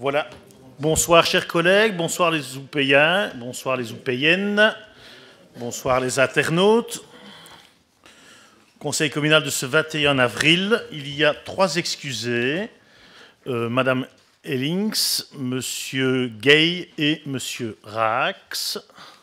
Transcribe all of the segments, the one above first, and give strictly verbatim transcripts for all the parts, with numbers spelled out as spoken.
Voilà. Bonsoir chers collègues, bonsoir les Oupéens, bonsoir les Oupéennes, bonsoir les internautes. Conseil communal de ce vingt et un avril, il y a trois excusés, euh, Madame Ellings, Monsieur Gay et Monsieur Rax.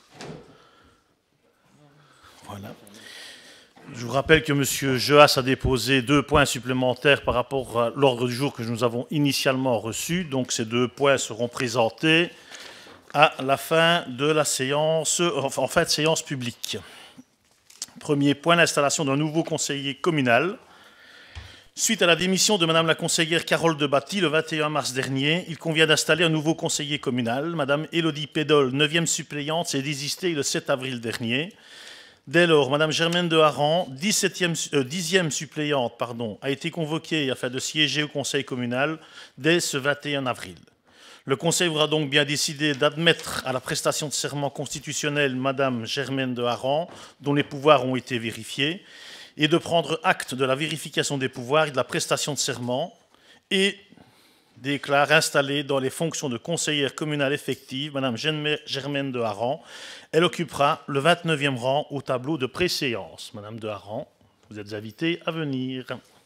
Voilà. Je vous rappelle que M. Jeas a déposé deux points supplémentaires par rapport à l'ordre du jour que nous avons initialement reçu. Donc ces deux points seront présentés à la fin de la séance, en fin de séance publique. Premier point, l'installation d'un nouveau conseiller communal. Suite à la démission de Mme la conseillère Carole de Batty le vingt et un mars dernier, il convient d'installer un nouveau conseiller communal. Mme Élodie Pédol, neuvième suppléante, s'est désistée le sept avril dernier. Dès lors, Mme Germaine de Haran, dix-septième, euh, dixième suppléante, pardon, a été convoquée afin de siéger au Conseil communal dès ce vingt et un avril. Le Conseil aura donc bien décidé d'admettre à la prestation de serment constitutionnel Mme Germaine de Haran, dont les pouvoirs ont été vérifiés, et de prendre acte de la vérification des pouvoirs et de la prestation de serment, et déclare installée dans les fonctions de conseillère communale effective Mme Germaine de Haran. Elle occupera le vingt-neuvième rang au tableau de préséance. Madame de Haran, vous êtes invitée à venir.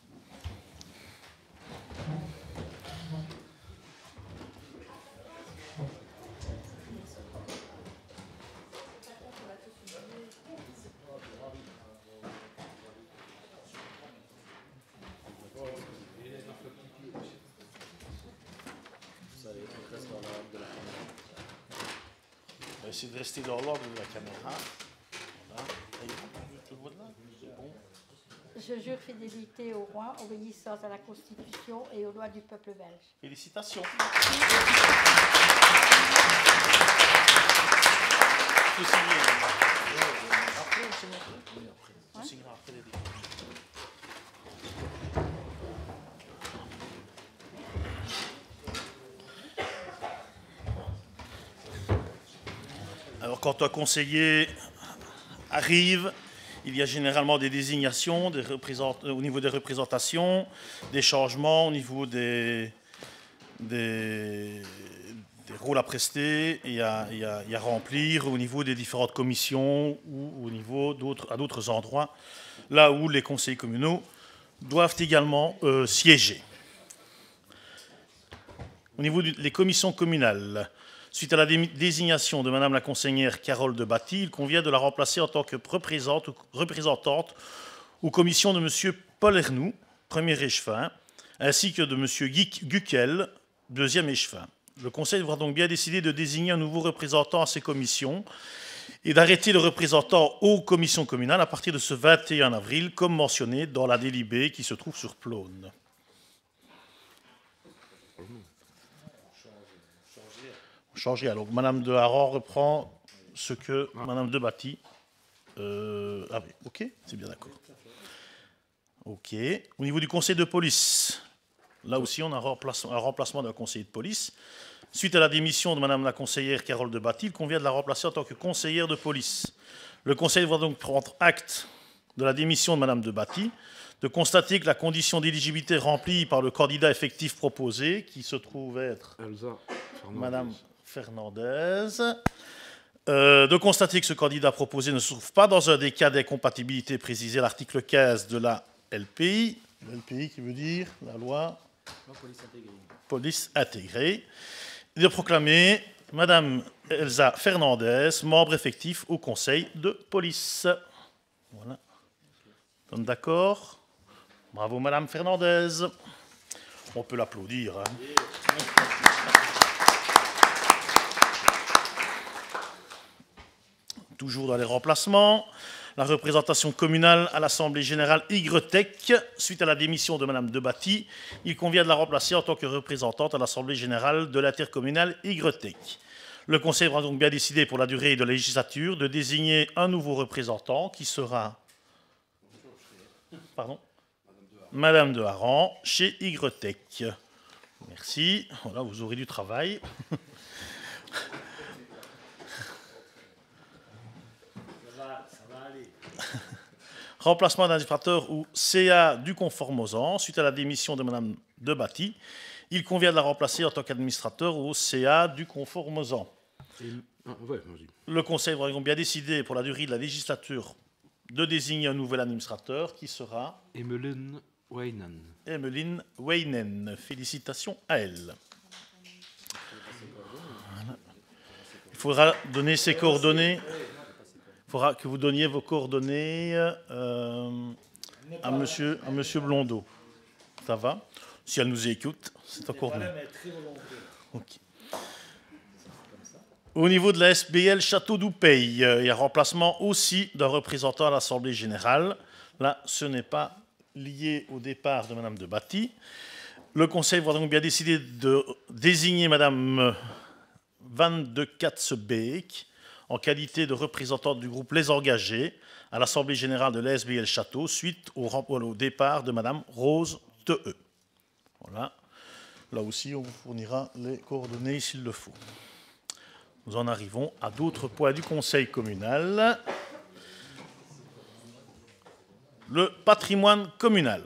Essayez de rester dans l'ordre de la caméra. Voilà. Je jure fidélité au roi, obéissance à la Constitution et aux lois du peuple belge. Félicitations. Alors, quand un conseiller arrive, il y a généralement des désignations des au niveau des représentations, des changements au niveau des, des, des rôles à prester et à, et à, et à remplir au niveau des différentes commissions ou au niveau d'autres, à d'autres endroits, là où les conseils communaux doivent également euh, siéger. Au niveau des commissions communales, suite à la désignation de Mme la conseillère Carole de Batty, il convient de la remplacer en tant que représentante aux commissions de M. Paul Ernoux, premier échevin, ainsi que de M. Guckel, deuxième échevin. Le Conseil devra donc bien décider de désigner un nouveau représentant à ces commissions et d'arrêter le représentant aux commissions communales à partir de ce vingt et un avril, comme mentionné dans la délibée qui se trouve sur Plaune. Changer. Alors, Madame de Haran reprend ce que ah. Madame de Batty. Euh, ah oui, ok, c'est bien d'accord. Ok. Au niveau du conseil de police, là aussi, on a un remplacement, un remplacement d'un conseiller de police. Suite à la démission de Madame la conseillère Carole de Batty, il convient de la remplacer en tant que conseillère de police. Le conseil va donc prendre acte de la démission de Madame de Batty, de constater que la condition d'éligibilité remplie par le candidat effectif proposé, qui se trouve être Elsa Madame Fernandez, euh, de constater que ce candidat proposé ne se trouve pas dans un des cas d'incompatibilité précisés à l'article quinze de la L P I, L P I qui veut dire la loi non, police intégrée. Police intégrée, et de proclamer Madame Elsa Fernandez membre effectif au conseil de police. Voilà. Sommes d'accord? Bravo Madame Fernandez. On peut l'applaudir. Hein. Toujours dans les remplacements, la représentation communale à l'Assemblée générale Y-Tech, suite à la démission de Mme de Batty, il convient de la remplacer en tant que représentante à l'Assemblée générale de l'intercommunale Y-Tech. Le Conseil va donc bien décider pour la durée de la législature de désigner un nouveau représentant qui sera Pardon Madame de Haran chez Y-Tech. Merci. Voilà, vous aurez du travail. Remplacement d'administrateur ou C A du conformosant suite à la démission de Mme de Batty. Il convient de la remplacer en tant qu'administrateur au C A du Conformosan. Ah, ouais, le Conseil va bien décider pour la durée de la législature de désigner un nouvel administrateur qui sera Emmeline Weinen. Emmeline Weinen. Félicitations à elle. Voilà. Il faudra donner ses coordonnées. Il faudra que vous donniez vos coordonnées euh, à monsieur, à monsieur Blondeau. Ça va? Si elle nous écoute, c'est encore mieux. Okay. Au niveau de la S B L Château d'Oupey, il y a un remplacement aussi d'un représentant à l'Assemblée générale. Là, ce n'est pas lié au départ de Madame de Batty. Le Conseil va donc bien décider de désigner Madame Van de Katzebeek en qualité de représentante du groupe Les Engagés à l'Assemblée générale de l'A S B L Château suite au, au départ de Madame Rose T E. Voilà. Là aussi, on vous fournira les coordonnées s'il le faut. Nous en arrivons à d'autres points du Conseil communal. Le patrimoine communal.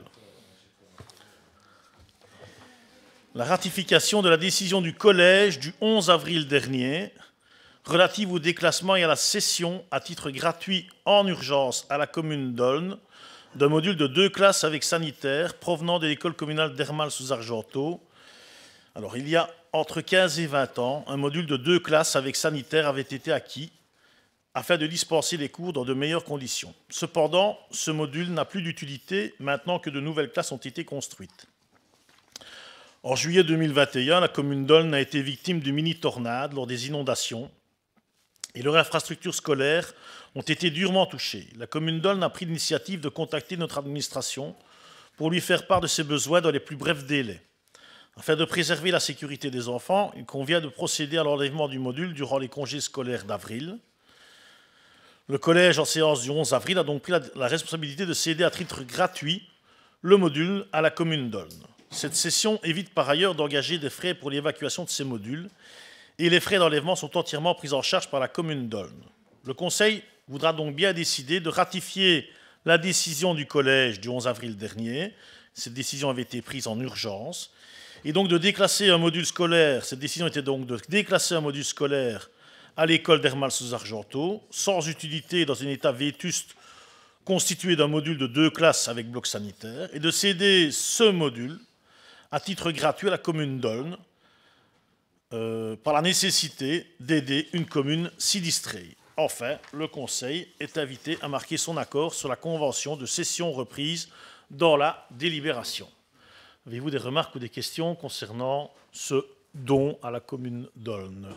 La ratification de la décision du Collège du onze avril dernier relative au déclassement et à la cession à titre gratuit en urgence à la commune d'Aulne d'un module de deux classes avec sanitaire provenant de l'école communale d'Hermal-sous-Argenteau. Alors, il y a entre quinze et vingt ans, un module de deux classes avec sanitaire avait été acquis afin de dispenser les cours dans de meilleures conditions. Cependant, ce module n'a plus d'utilité maintenant que de nouvelles classes ont été construites. En juillet deux mille vingt et un, la commune d'Aulne a été victime d'une mini-tornade lors des inondations et leurs infrastructures scolaires ont été durement touchées. La commune d'Aulne a pris l'initiative de contacter notre administration pour lui faire part de ses besoins dans les plus brefs délais. Afin de préserver la sécurité des enfants, il convient de procéder à l'enlèvement du module durant les congés scolaires d'avril. Le collège, en séance du onze avril, a donc pris la, la responsabilité de céder à titre gratuit le module à la commune d'Aulne. Cette cession évite par ailleurs d'engager des frais pour l'évacuation de ces modules et les frais d'enlèvement sont entièrement pris en charge par la commune d'Aulne. Le Conseil voudra donc bien décider de ratifier la décision du collège du onze avril dernier. Cette décision avait été prise en urgence. Et donc de déclasser un module scolaire, cette décision était donc de déclasser un module scolaire à l'école d'Hermal-sous-Argenteau, sans utilité dans un état vétuste constitué d'un module de deux classes avec bloc sanitaire, et de céder ce module à titre gratuit à la commune d'Aulne, euh, par la nécessité d'aider une commune sinistrée. Enfin, le Conseil est invité à marquer son accord sur la convention de cession reprise dans la délibération. Avez-vous des remarques ou des questions concernant ce don à la commune d'Aulne?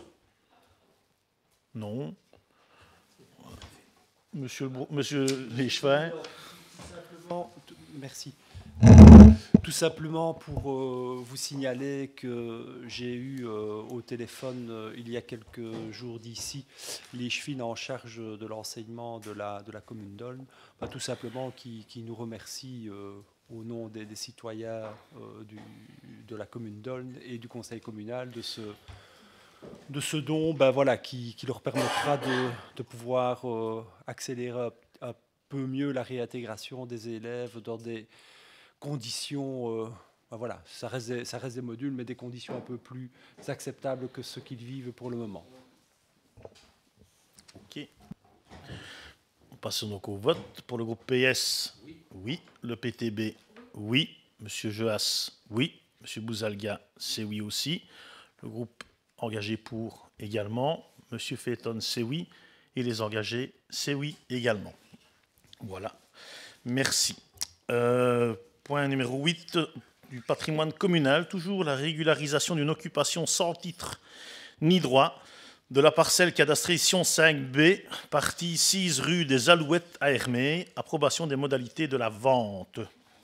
Non. Monsieur, Monsieur Léchevin. Merci. Tout simplement pour euh, vous signaler que j'ai eu euh, au téléphone euh, il y a quelques jours d'ici les chefines en charge de l'enseignement de la, de la commune d'Aulne, bah, tout simplement qui, qui nous remercient euh, au nom des, des citoyens euh, du, de la commune d'Aulne et du conseil communal de ce, de ce don ben voilà, qui, qui leur permettra de, de pouvoir euh, accélérer un, un peu mieux la réintégration des élèves dans des conditions, euh, ben voilà, ça reste, des, ça reste des modules, mais des conditions un peu plus acceptables que ce qu'ils vivent pour le moment. Ok. On passe donc au vote. Pour le groupe P S, oui. oui. Le P T B, oui. Monsieur Joas, oui. Monsieur Bouzalga, c'est oui aussi. Le groupe engagé pour également. Monsieur Phaeton, c'est oui. Et les engagés, c'est oui également. Voilà. Merci. Euh, point numéro huit du patrimoine communal. Toujours la régularisation d'une occupation sans titre ni droit de la parcelle cadastrée Sion cinq B, partie six rue des Alouettes à Hermé. Approbation des modalités de la vente.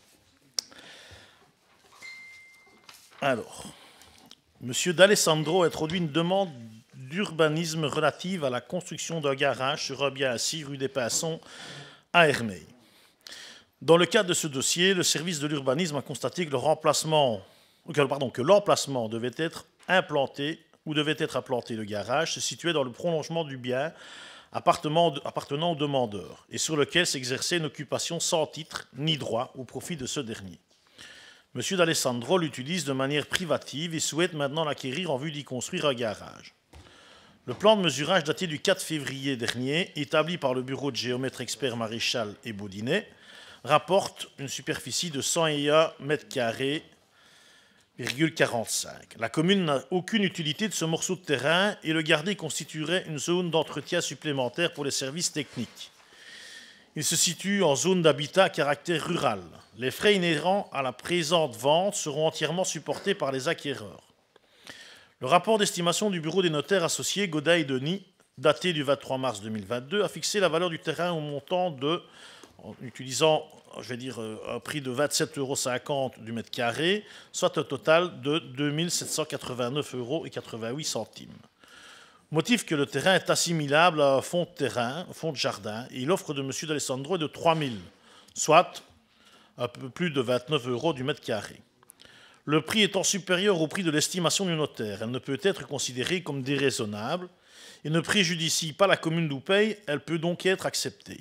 Alors, Monsieur D'Alessandro a introduit une demande d'urbanisme relative à la construction d'un garage sur un bien assis rue des Pinsons à Hermé. Dans le cadre de ce dossier, le service de l'urbanisme a constaté que le remplacement, pardon, que l'emplacement devait être implanté où devait être implanté le garage se situait dans le prolongement du bien appartenant au demandeur et sur lequel s'exerçait une occupation sans titre ni droit au profit de ce dernier. M. D'Alessandro l'utilise de manière privative et souhaite maintenant l'acquérir en vue d'y construire un garage. Le plan de mesurage daté du quatre février dernier, établi par le bureau de géomètre expert Maréchal et Baudinet, rapporte une superficie de cent et un mètres carrés, quarante-cinq. La commune n'a aucune utilité de ce morceau de terrain et le garder constituerait une zone d'entretien supplémentaire pour les services techniques. Il se situe en zone d'habitat à caractère rural. Les frais inhérents à la présente vente seront entièrement supportés par les acquéreurs. Le rapport d'estimation du bureau des notaires associés Godin et Denis, daté du vingt-trois mars deux mille vingt-deux, a fixé la valeur du terrain au montant de, en utilisant, je vais dire, un prix de vingt-sept euros cinquante du mètre carré, soit un total de deux mille sept cent quatre-vingt-neuf euros quatre-vingt-huit centimes. Motif que le terrain est assimilable à un fonds de terrain, un fonds de jardin, et l'offre de M. D'Alessandro est de trois mille, soit un peu plus de vingt-neuf euros du mètre carré. Le prix étant supérieur au prix de l'estimation du notaire, elle ne peut être considérée comme déraisonnable et ne préjudicie pas la commune d'Oupey, elle peut donc être acceptée.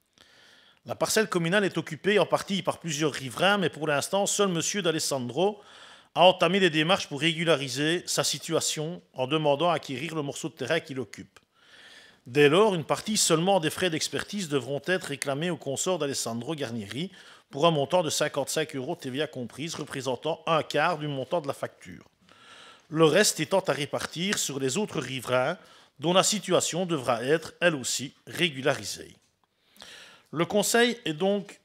La parcelle communale est occupée en partie par plusieurs riverains, mais pour l'instant, seul M. D'Alessandro a entamé des démarches pour régulariser sa situation en demandant à acquérir le morceau de terrain qu'il occupe. Dès lors, une partie seulement des frais d'expertise devront être réclamés au consort d'Alessandro Garnieri pour un montant de cinquante-cinq euros T V A comprise, représentant un quart du montant de la facture. Le reste étant à répartir sur les autres riverains dont la situation devra être, elle aussi, régularisée. Le Conseil est donc,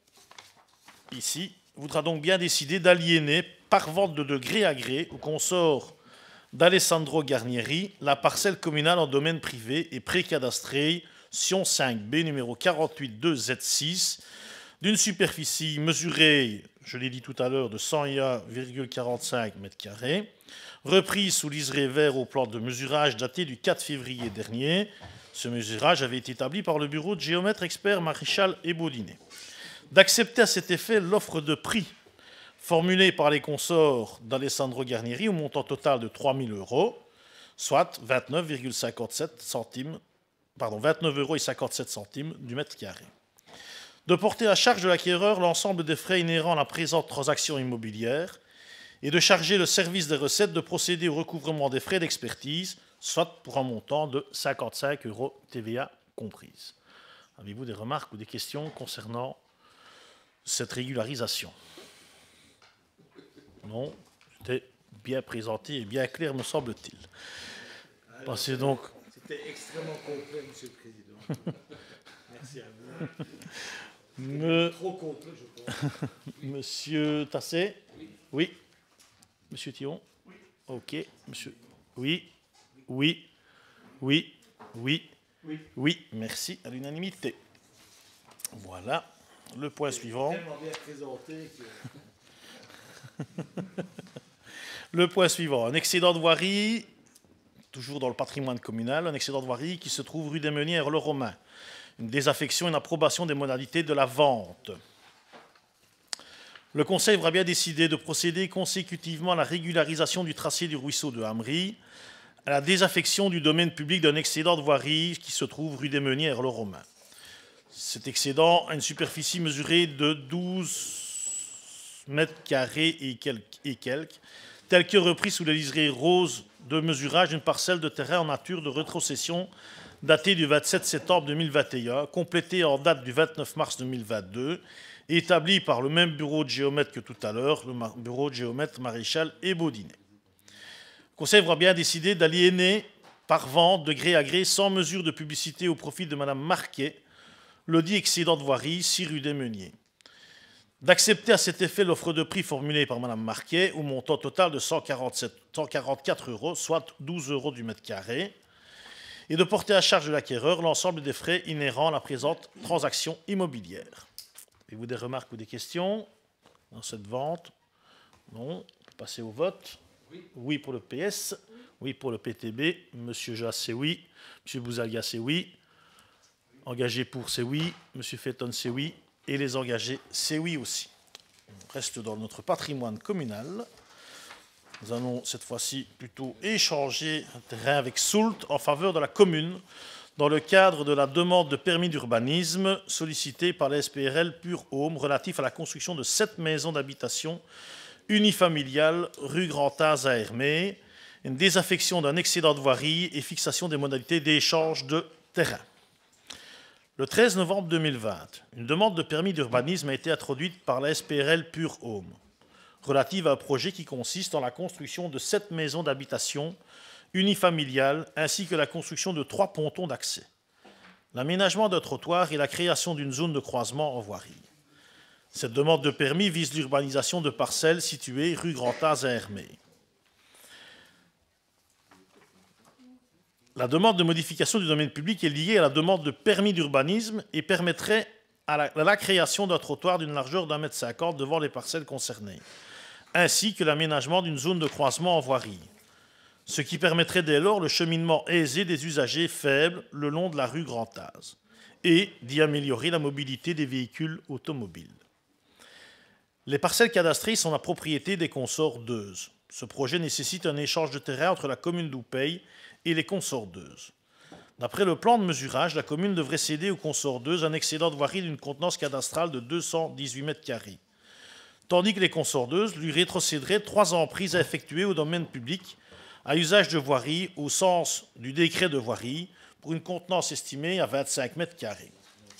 ici, voudra donc bien décider d'aliéner par vente de gré à gré au consort d'Alessandro Garnieri la parcelle communale en domaine privé et précadastrée Sion cinq B numéro quarante-huit deux Z six d'une superficie mesurée, je l'ai dit tout à l'heure, de cent un virgule quarante-cinq mètres carrés, reprise sous liseré vert au plan de mesurage daté du quatre février dernier. Ce mesurage avait été établi par le bureau de géomètre expert Maréchal et Baudinet. D'accepter à cet effet l'offre de prix formulée par les consorts d'Alessandro Garnieri au montant total de trois mille euros, soit vingt-neuf virgule cinquante-sept centimes, pardon, vingt-neuf euros cinquante-sept centimes du mètre carré. De porter à charge de l'acquéreur l'ensemble des frais inhérents à la présente transaction immobilière et de charger le service des recettes de procéder au recouvrement des frais d'expertise, soit pour un montant de cinquante-cinq euros T V A comprise. Avez-vous des remarques ou des questions concernant cette régularisation? Non, c'était bien présenté et bien clair, me semble-t-il. Passez donc. C'était extrêmement complet, Monsieur le Président. Merci à vous. Me... Trop complet, je pense. Monsieur Tassé? Oui. Oui. Monsieur Thion? Oui. Ok. Monsieur. Oui. Oui. Oui. Oui. Oui. Oui. Merci à l'unanimité. Voilà. Le point suivant. Tellement bien présenté que... Le point suivant. Un excédent de voirie, toujours dans le patrimoine communal, un excédent de voirie qui se trouve rue des Meunières, le Romain. Une désaffection et une approbation des modalités de la vente. Le Conseil devra bien décider de procéder consécutivement à la régularisation du tracé du ruisseau de Hamry, à la désaffection du domaine public d'un excédent de voirie qui se trouve rue des Meunières, le Romain. Cet excédent a une superficie mesurée de douze mètres carrés et quelques, et quelques, tel que repris sous les liserés roses de mesurage d'une parcelle de terrain en nature de rétrocession datée du vingt-sept septembre deux mille vingt et un, complétée en date du vingt-neuf mars deux mille vingt-deux, et établie par le même bureau de géomètre que tout à l'heure, le bureau de géomètre Maréchal et Baudinet. Le Conseil devra bien décider d'aliéner par vente de gré à gré, sans mesure de publicité au profit de Mme Marquet, le dit excédent de voirie, six rue des Meuniers. D'accepter à cet effet l'offre de prix formulée par Mme Marquet au montant total de cent quarante-sept, cent quarante-quatre euros, soit douze euros du mètre carré, et de porter à charge de l'acquéreur l'ensemble des frais inhérents à la présente transaction immobilière. Avez-vous des remarques ou des questions dans cette vente? Non. On peut passer au vote. Oui, oui pour le P S. Oui pour le P T B. Monsieur Joas, c'est oui. Monsieur Bouzalga, c'est oui. Engagé pour, c'est oui. Monsieur Féton, c'est oui. Et les engagés, c'est oui aussi. On reste dans notre patrimoine communal. Nous allons cette fois-ci plutôt échanger un terrain avec Soult en faveur de la commune dans le cadre de la demande de permis d'urbanisme sollicitée par la S P R L Pure Home relatif à la construction de sept maisons d'habitation unifamiliale, rue Grand-Az à Hermé, une désaffection d'un excédent de voirie et fixation des modalités d'échange de terrain. Le treize novembre deux mille vingt, une demande de permis d'urbanisme a été introduite par la S P R L Pure Home, relative à un projet qui consiste en la construction de sept maisons d'habitation unifamiliales ainsi que la construction de trois pontons d'accès, l'aménagement d'un trottoir et la création d'une zone de croisement en voirie. Cette demande de permis vise l'urbanisation de parcelles situées rue Grand-Az à Hermé. La demande de modification du domaine public est liée à la demande de permis d'urbanisme et permettrait à la, à la création d'un trottoir d'une largeur d'un mètre cinquante devant les parcelles concernées, ainsi que l'aménagement d'une zone de croisement en voirie, ce qui permettrait dès lors le cheminement aisé des usagers faibles le long de la rue Grand-Az et d'y améliorer la mobilité des véhicules automobiles. Les parcelles cadastrées sont la propriété des consorts d'Euze. Ce projet nécessite un échange de terrain entre la commune d'Oupey et les consorts d'Euze. D'après le plan de mesurage, la commune devrait céder aux consorts d'Euze un excédent de voirie d'une contenance cadastrale de deux cent dix-huit mètres carrés, tandis que les consorts d'Euze lui rétrocéderaient trois emprises à effectuer au domaine public à usage de voirie au sens du décret de voirie pour une contenance estimée à vingt-cinq mètres carrés.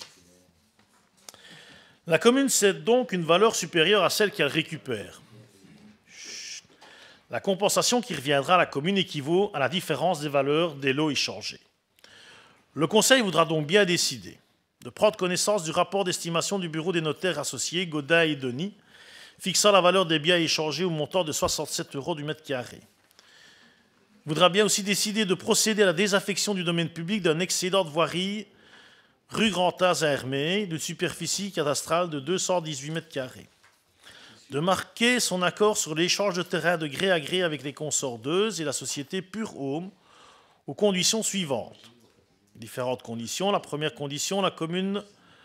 La commune cède donc une valeur supérieure à celle qu'elle récupère. Chut. La compensation qui reviendra à la commune équivaut à la différence des valeurs des lots échangés. Le Conseil voudra donc bien décider de prendre connaissance du rapport d'estimation du bureau des notaires associés, Godin et Denis, fixant la valeur des biens échangés au montant de soixante-sept euros du mètre carré. Il voudra bien aussi décider de procéder à la désaffection du domaine public d'un excédent de voirie rue Grand-Az à Hermé, d'une superficie cadastrale de deux cent dix-huit mètres carrés. De marquer son accord sur l'échange de terrain de gré à gré avec les consorts d'Euze et la société Pure Home aux conditions suivantes. Différentes conditions. La première condition, la commune,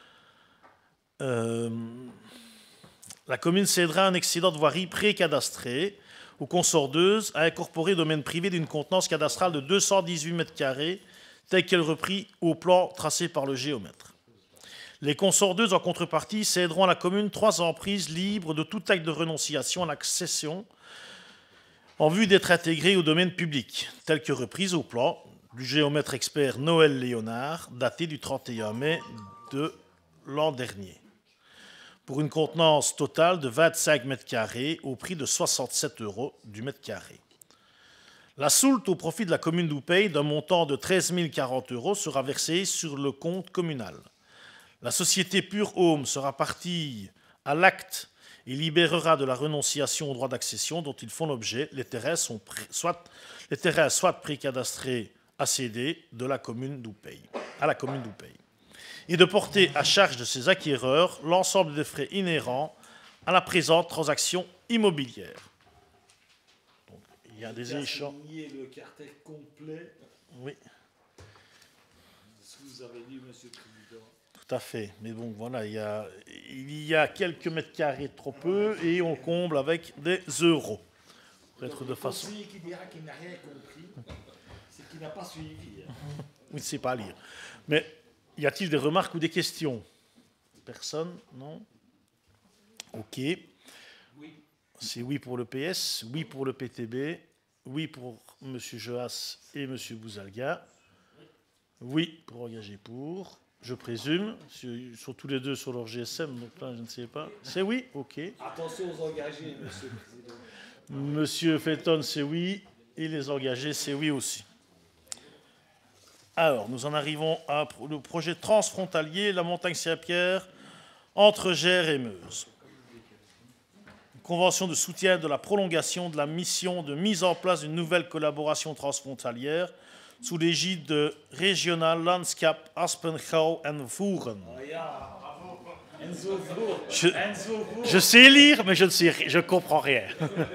euh, la commune cédera un excédent de voirie pré-cadastré aux consorts d'Euze à incorporer domaine privé d'une contenance cadastrale de deux cent dix-huit mètres carrés, tel qu'elle repris au plan tracé par le géomètre. Les consorts d'Euze, en contrepartie, céderont à la commune trois emprises libres de tout acte de renonciation à l'accession en vue d'être intégrées au domaine public, telles que reprises au plan du géomètre expert Noël Léonard, daté du trente et un mai de l'an dernier, pour une contenance totale de vingt-cinq mètres carrés au prix de soixante-sept euros du mètre carré. La soulte au profit de la commune d'Oupey d'un montant de treize mille quarante euros sera versée sur le compte communal. La société Pure Home sera partie à l'acte et libérera de la renonciation aux droits d'accession dont ils font l'objet les terrains, sont soit, les terrains soit précadastrés à céder de la commune d'Oupey, à la commune d'Oupey, et de porter à charge de ses acquéreurs l'ensemble des frais inhérents à la présente transaction immobilière. Il y a des échanges. Le cartel complet. Oui. Ce que vous avez dit, Monsieur le Président. Tout à fait. Mais bon, voilà, il y a, il y a quelques mètres carrés trop peu et on comble avec des euros. Pour être de façon. Celui qui dira qu'il n'a rien compris, c'est qu'il n'a pas suivi. Il ne sait pas lire. Mais y a-t-il des remarques ou des questions? Personne? Non? Ok. C'est oui pour le P S, oui pour le P T B, oui pour M. Joas et M. Bouzalga, oui pour engager pour, je présume, ils sont tous les deux sur leur G S M, donc là je ne sais pas. C'est oui? Ok. Attention aux engagés, Monsieur le Président. Monsieur Felton, c'est oui, et les engagés, c'est oui aussi. Alors, nous en arrivons à le projet transfrontalier, la montagne Saint-Pierre, entre Gers et Meuse. Convention de soutien de la prolongation de la mission de mise en place d'une nouvelle collaboration transfrontalière sous l'égide de Regional Landscape Aspenhau and Voeren. Je, je sais lire, mais je ne sais, je comprends rien.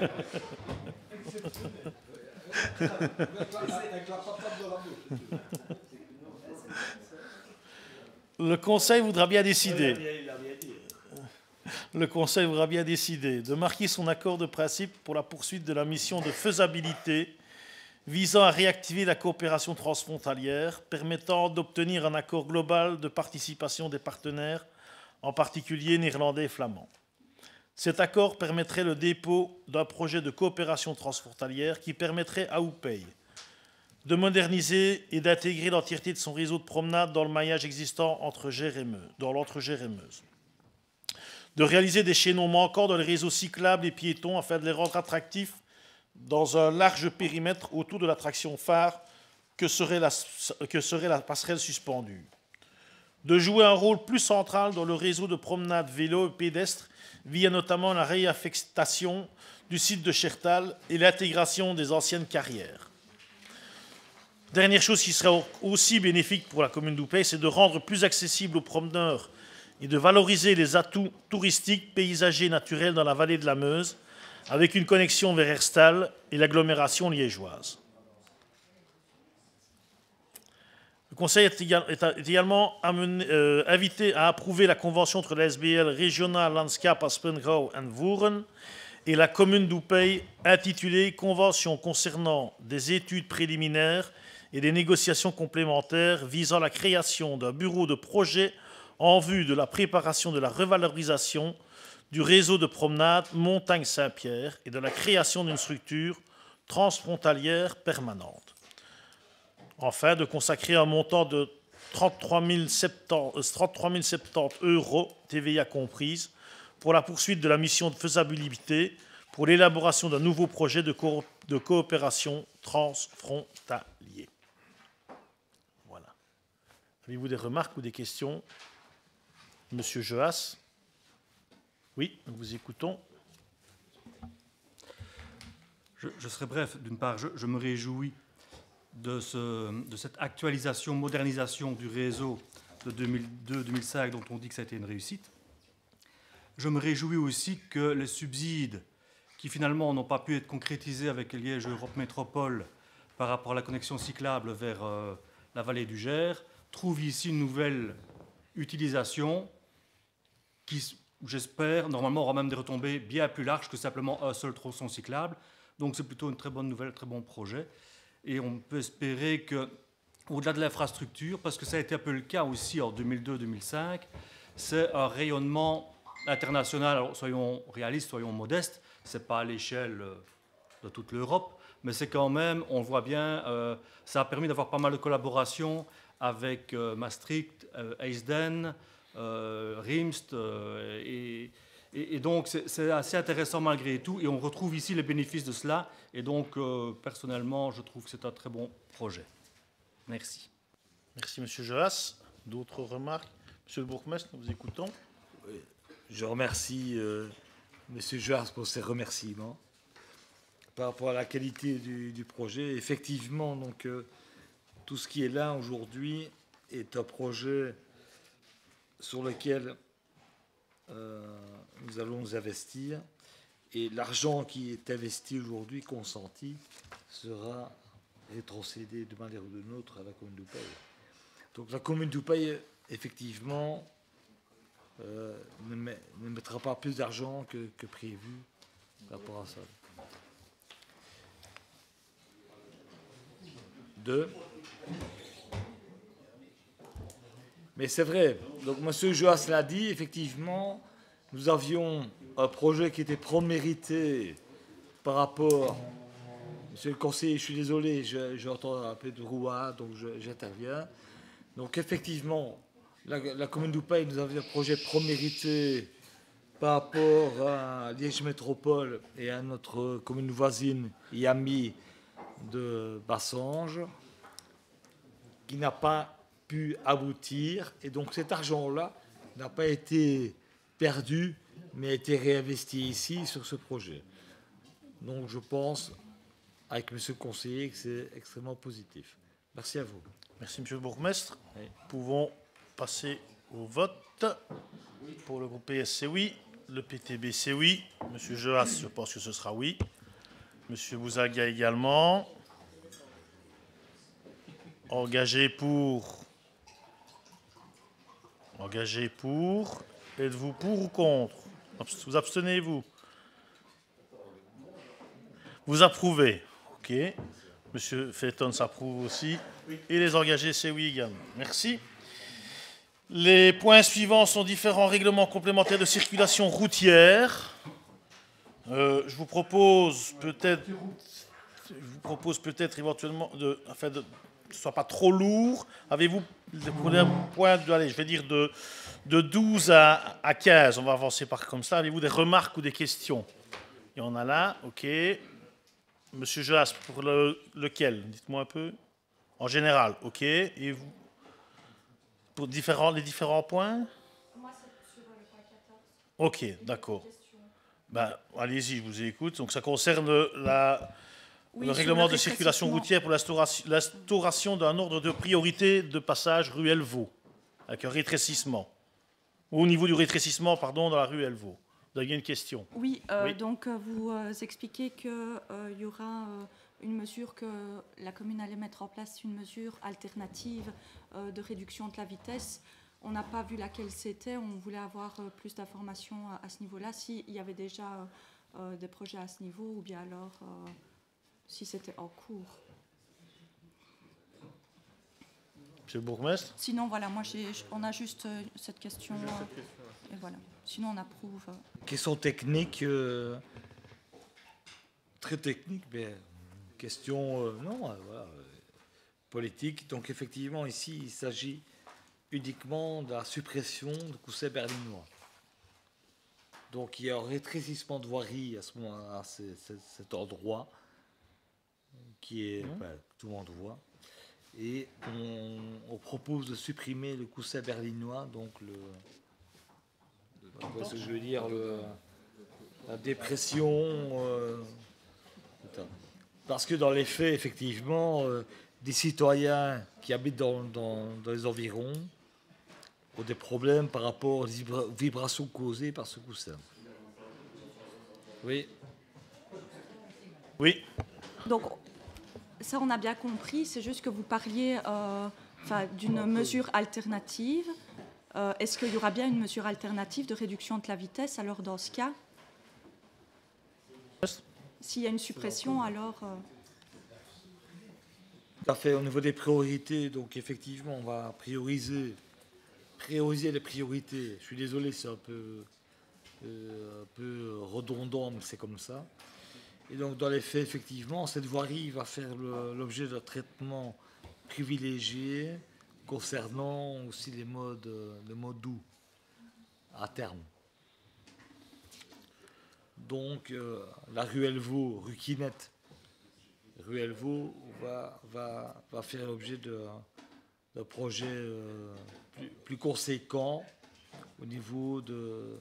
Le Conseil voudra bien décider. Le Conseil voudra bien décider de marquer son accord de principe pour la poursuite de la mission de faisabilité visant à réactiver la coopération transfrontalière, permettant d'obtenir un accord global de participation des partenaires, en particulier néerlandais et flamands. Cet accord permettrait le dépôt d'un projet de coopération transfrontalière qui permettrait à Houpeye de moderniser et d'intégrer l'entièreté de son réseau de promenades dans le maillage existant entre Gers et Meuse, dans l'entre-Gers et Meuse. De réaliser des chaînons manquants dans les réseaux cyclables et piétons afin de les rendre attractifs dans un large périmètre autour de l'attraction phare que serait la, que serait la passerelle suspendue. De jouer un rôle plus central dans le réseau de promenades vélo et pédestres via notamment la réaffectation du site de Chertal et l'intégration des anciennes carrières. Dernière chose qui serait aussi bénéfique pour la commune d'Houpeye, c'est de rendre plus accessible aux promeneurs et de valoriser les atouts touristiques, paysagers et naturels dans la vallée de la Meuse, avec une connexion vers Herstal et l'agglomération liégeoise. Le Conseil est également amené, euh, invité à approuver la convention entre la S B L Regional Landschap Aspengrau en Voeren et la commune d'Houpeye intitulée « Convention concernant des études préliminaires et des négociations complémentaires visant la création d'un bureau de projet en vue de la préparation de la revalorisation du réseau de promenade Montagne-Saint-Pierre et de la création d'une structure transfrontalière permanente. » Enfin, de consacrer un montant de trente-trois mille soixante-dix euros, T V A comprise, pour la poursuite de la mission de faisabilité pour l'élaboration d'un nouveau projet de, co de coopération transfrontalier. Voilà. Avez-vous des remarques ou des questions? Monsieur Jeas? Oui, nous vous écoutons. Je, je serai bref. D'une part, je, je me réjouis de, ce, de cette actualisation, modernisation du réseau de deux mille deux deux mille cinq dont on dit que ça a été une réussite. Je me réjouis aussi que les subsides qui finalement n'ont pas pu être concrétisés avec Liège Europe Métropole par rapport à la connexion cyclable vers euh, la vallée du Gers trouvent ici une nouvelle utilisation qui, j'espère, normalement aura même des retombées bien plus larges que simplement un seul tronçon cyclable. Donc c'est plutôt une très bonne nouvelle, très bon projet. Et on peut espérer que, au-delà de l'infrastructure, parce que ça a été un peu le cas aussi en deux mille deux deux mille cinq, c'est un rayonnement international. Alors soyons réalistes, soyons modestes, ce n'est pas à l'échelle de toute l'Europe, mais c'est quand même, on voit bien, euh, ça a permis d'avoir pas mal de collaborations avec euh, Maastricht, euh, Eisden, euh, Rimst, euh, et, et, et donc c'est assez intéressant malgré tout, et on retrouve ici les bénéfices de cela, et donc euh, personnellement, je trouve que c'est un très bon projet. Merci. Merci, Monsieur Joas. D'autres remarques? Monsieur le bourgmestre, nous vous écoutons. Oui, je remercie euh, Monsieur Joas pour ses remerciements. Par rapport à la qualité du, du projet, effectivement, donc, euh, tout ce qui est là aujourd'hui est un projet sur lequel euh, nous allons nous investir. Et l'argent qui est investi aujourd'hui, consenti, sera rétrocédé de manière ou d'une autre à la commune d'Houpeye. Donc la commune d'Houpeye, effectivement, euh, ne, met, ne mettra pas plus d'argent que, que prévu par rapport à ça. Deux. Mais c'est vrai, donc M. Joas l'a dit, effectivement, nous avions un projet qui était promérité par rapport... Monsieur le conseiller, je suis désolé, j'entends un peu de rouah, donc j'interviens. Donc effectivement, la, la commune d'Houpeye, nous avions un projet promérité par rapport à Liège Métropole et à notre commune voisine et amie de Bassange, qui n'a pas pu aboutir. Et donc cet argent-là n'a pas été perdu, mais a été réinvesti ici sur ce projet. Donc je pense, avec monsieur le conseiller, que c'est extrêmement positif. Merci à vous. Merci, monsieur le bourgmestre. Oui. Nous pouvons passer au vote. Pour le groupe P S, c'est oui. Le P T B, c'est oui. Monsieur Joas, je pense que ce sera oui. Monsieur Bouzaga également. Engagé pour. Engagé pour. Êtes-vous pour ou contre? Vous abstenez-vous? Vous approuvez? OK. Monsieur Felton s'approuve aussi. Et les engagés, c'est oui également. Merci. Les points suivants sont différents règlements complémentaires de circulation routière. Euh, je vous propose peut-être, je vous propose peut-être éventuellement, de, afin de, que ce ne soit pas trop lourd. Avez-vous un point de, allez, je vais dire de, de douze à, à quinze, on va avancer par comme ça. Avez-vous des remarques ou des questions? Il y en a là, ok. Monsieur Joas, pour le, lequel? Dites-moi un peu. En général, ok. Et vous? Pour différents, les différents points? Moi, c'est sur le point quatorze. Ok, d'accord. Ben, allez-y, je vous écoute. Donc ça concerne la, Oui, le sur règlement le de circulation rétrécissement. routière pour l'instauration l'instauration d'un ordre de priorité de passage rue Elvaux, avec un rétrécissement. Ou au niveau du rétrécissement, pardon, dans la rue Elvaux. Vous aviez une question? Oui, euh, Oui. donc euh, vous euh, expliquez qu'il euh, y aura euh, une mesure que la commune allait mettre en place, une mesure alternative euh, de réduction de la vitesse. On n'a pas vu laquelle c'était, on voulait avoir euh, plus d'informations à, à ce niveau-là, s'il y avait déjà euh, euh, des projets à ce niveau ou bien alors euh, si c'était en cours. Monsieur le bourgmestre? Sinon, voilà, moi, j'ai, on a juste euh, cette question. euh, et voilà. Sinon, on approuve. euh. Question technique, euh, très technique, mais question, euh, non, euh, voilà, euh, politique. Donc effectivement, ici, il s'agit uniquement de la suppression de Cousset berlinois. Donc il y a un rétrécissement de voirie à ce moment-là, à ce- ce- cet endroit, qui est, enfin, que tout le monde voit. Et on, on propose de supprimer le Cousset berlinois, donc le... Qu'est-ce que je veux dire, le, la dépression. euh, attends. Parce que dans les faits, effectivement, euh, des citoyens qui habitent dans, dans- dans les environs ont des problèmes par rapport aux vibra- vibrations causées par ce coussin. Oui. Oui. Donc, ça, on a bien compris. C'est juste que vous parliez euh, enfin, d'une mesure alternative. Euh, Est-ce qu'il y aura bien une mesure alternative de réduction de la vitesse? Alors, dans ce cas, s'il y a une suppression, alors... euh, Tout à fait, au niveau des priorités, donc effectivement, on va prioriser, prioriser les priorités. Je suis désolé, c'est un peu, euh, un peu redondant, mais c'est comme ça. Et donc, dans les faits, effectivement, cette voirie va faire le- l'objet d'un traitement privilégié concernant aussi les modes, euh, les modes doux à terme. Donc, euh, la rue Elvaux, rue Quinette, rue Elvaux va, va, va faire l'objet de- d'un projet euh, plus, plus conséquent au niveau de,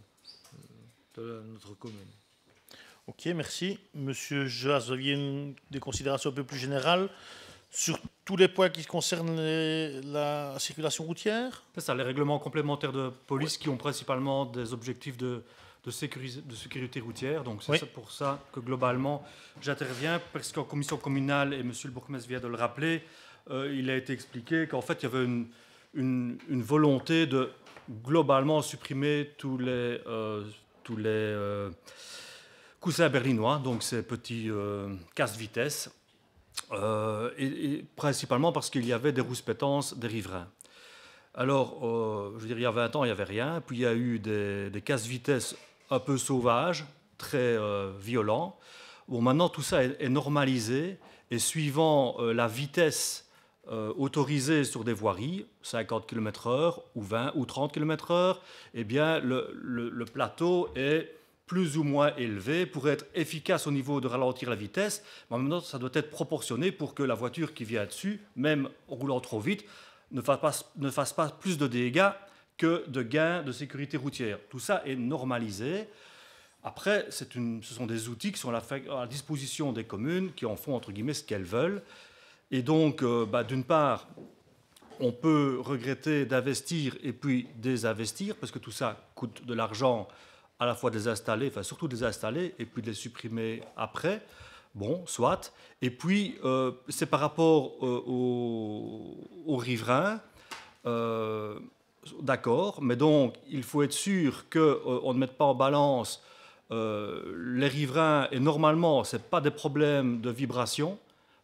de notre commune. Ok, merci. Monsieur Joas, vous aviez une- des considérations un peu plus générales sur tous les points qui concernent les- la circulation routière? C'est ça, les règlements complémentaires de police qui ont principalement des objectifs de, de, sécuris- de sécurité routière. Donc c'est Oui. ça- pour ça que globalement j'interviens, parce qu'en commission communale, et monsieur le bourgmestre vient de le rappeler, euh, il a été expliqué qu'en fait il y avait une, une- une volonté de globalement supprimer tous les, euh, tous les euh, coussins berlinois, donc ces petits euh, casse-vitesse. Euh, et, et principalement parce qu'il y avait des rouspétances des riverains. Alors, euh, je veux dire, il y a vingt ans, il n'y avait rien. Puis il y a eu des, des casse-vitesse un peu sauvages, très euh, violents. Bon, maintenant, tout ça est, est normalisé. Et suivant euh, la vitesse euh, autorisée sur des voiries, cinquante kilomètres heure ou vingt ou trente kilomètres heure, eh bien, le, le- le plateau est plus ou moins élevé pour être efficace au niveau de ralentir la vitesse, mais en même temps, ça doit être proportionné pour que la voiture qui vient dessus, même en roulant trop vite, ne fasse pas, ne fasse pas plus de dégâts que de gains de sécurité routière. Tout ça est normalisé. Après, c'est une, ce sont des outils qui sont à la, fa- à la disposition des communes, qui en font, entre guillemets, ce qu'elles veulent. Et donc, euh, bah, d'une part, on peut regretter d'investir et puis désinvestir, parce que tout ça coûte de l'argent, à la fois de les installer, enfin surtout de les installer, et puis de les supprimer après. Bon, soit. Et puis, euh, c'est par rapport euh, aux, aux riverains, euh, d'accord, mais donc il faut être sûr qu'on euh, ne mette pas en balance euh, les riverains, et normalement, ce n'est pas des problèmes de vibration,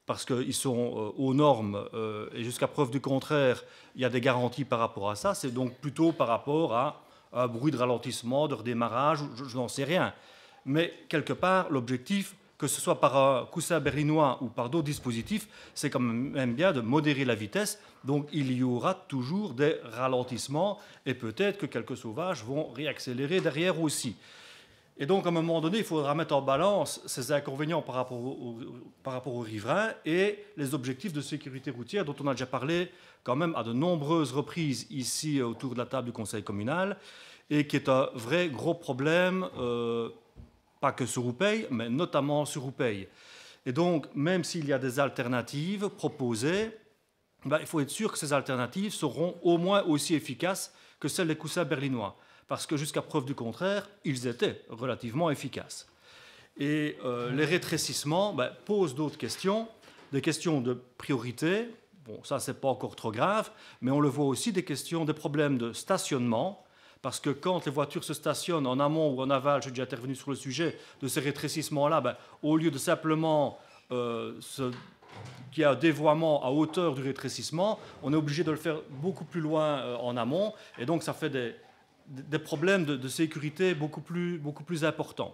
parce qu'ils sont euh, aux normes, euh, et jusqu'à preuve du contraire, il y a des garanties par rapport à ça. C'est donc plutôt par rapport à un bruit de ralentissement, de redémarrage, je, je n'en sais rien. Mais quelque part, l'objectif, que ce soit par un coussin berlinois ou par d'autres dispositifs, c'est quand même bien de modérer la vitesse. Donc il y aura toujours des ralentissements et peut-être que quelques sauvages vont réaccélérer derrière aussi. Et donc à un moment donné, il faudra mettre en balance ces inconvénients par rapport, au, par rapport aux riverains et les objectifs de sécurité routière dont on a déjà parlé quand même à de nombreuses reprises ici autour de la table du Conseil communal et qui est un vrai gros problème, euh, pas que sur Roupeil, mais notamment sur Roupeil. Et donc, même s'il y a des alternatives proposées, ben, il faut être sûr que ces alternatives seront au moins aussi efficaces que celles des coussins berlinois. Parce que jusqu'à preuve du contraire, ils étaient relativement efficaces. Et euh, les rétrécissements ben, posent d'autres questions, des questions de priorité. Bon, ça, ce n'est pas encore trop grave, mais on le voit aussi, des questions, des problèmes de stationnement. Parce que quand les voitures se stationnent en amont ou en aval, j'ai déjà intervenu sur le sujet de ces rétrécissements-là, ben, au lieu de simplement euh, ce, qu'il y a un dévoiement à hauteur du rétrécissement, on est obligé de le faire beaucoup plus loin euh, en amont, et donc ça fait des, des problèmes de, de sécurité beaucoup plus, beaucoup plus importants.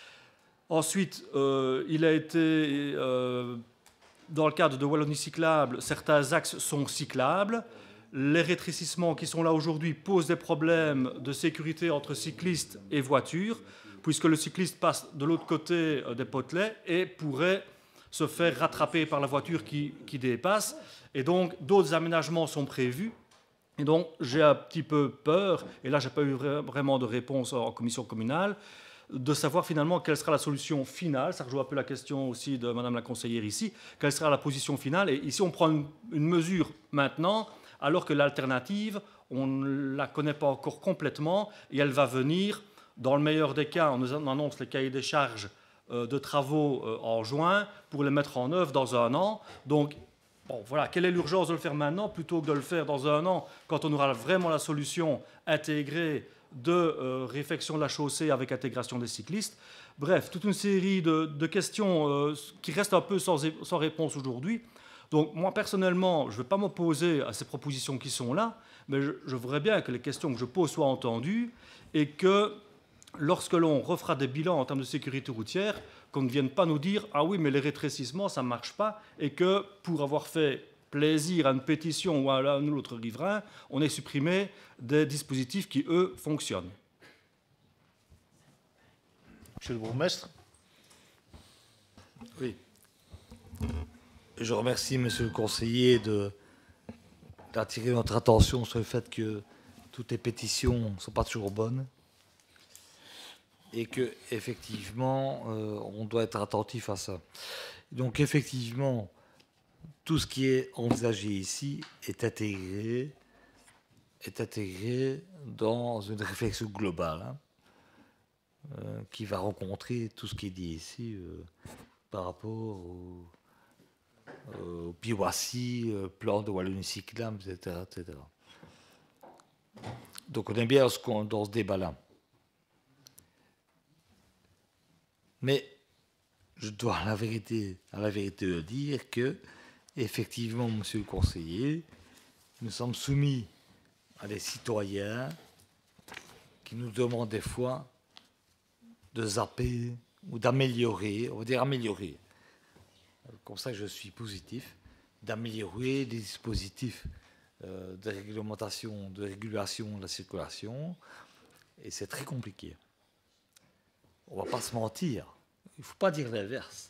Ensuite, euh, il a été, euh, dans le cadre de Wallonie cyclable, certains axes sont cyclables. Les rétrécissements qui sont là aujourd'hui posent des problèmes de sécurité entre cyclistes et voitures, puisque le cycliste passe de l'autre côté des potelets et pourrait se faire rattraper par la voiture qui, qui dépasse. Et donc, d'autres aménagements sont prévus. Et donc, j'ai un petit peu peur, et là, je n'ai pas eu vraiment de réponse en commission communale, de savoir finalement quelle sera la solution finale. Ça rejoint un peu la question aussi de Madame la conseillère ici. Quelle sera la position finale? Et ici, on prend une, une mesure maintenant, alors que l'alternative, on ne la connaît pas encore complètement, et elle va venir, dans le meilleur des cas, on nous annonce les cahiers des charges euh, de travaux euh, en juin, pour les mettre en œuvre dans un an. Donc, bon, voilà, quelle est l'urgence de le faire maintenant, plutôt que de le faire dans un an, quand on aura vraiment la solution intégrée de euh, réfection de la chaussée avec intégration des cyclistes. Bref, toute une série de, de questions euh, qui restent un peu sans, sans réponse aujourd'hui. Donc moi, personnellement, je ne vais pas m'opposer à ces propositions qui sont là, mais je, je voudrais bien que les questions que je pose soient entendues et que lorsque l'on refera des bilans en termes de sécurité routière, qu'on ne vienne pas nous dire « Ah oui, mais les rétrécissements, ça ne marche pas » et que pour avoir fait plaisir à une pétition ou à un ou l'autre riverain, on ait supprimé des dispositifs qui, eux, fonctionnent. Monsieur le bourgmestre. Oui. Je remercie Monsieur le conseiller de, d'attirer notre attention sur le fait que toutes les pétitions ne sont pas toujours bonnes et qu'effectivement, euh, on doit être attentif à ça. Donc, effectivement, tout ce qui est envisagé ici est intégré, est intégré dans une réflexion globale hein, euh, qui va rencontrer tout ce qui est dit ici euh, par rapport au Euh, au P I W A C I, euh, plan de Wallonie cyclable, et cetera, et cetera. Donc on est bien dans ce débat-là. Mais je dois à la vérité, à la vérité dire que, effectivement, monsieur le conseiller, nous sommes soumis à des citoyens qui nous demandent des fois de zapper ou d'améliorer, on va dire améliorer. Comme ça, je suis positif, d'améliorer des dispositifs euh, de réglementation, de régulation de la circulation. Et c'est très compliqué. On ne va pas se mentir. Il ne faut pas dire l'inverse.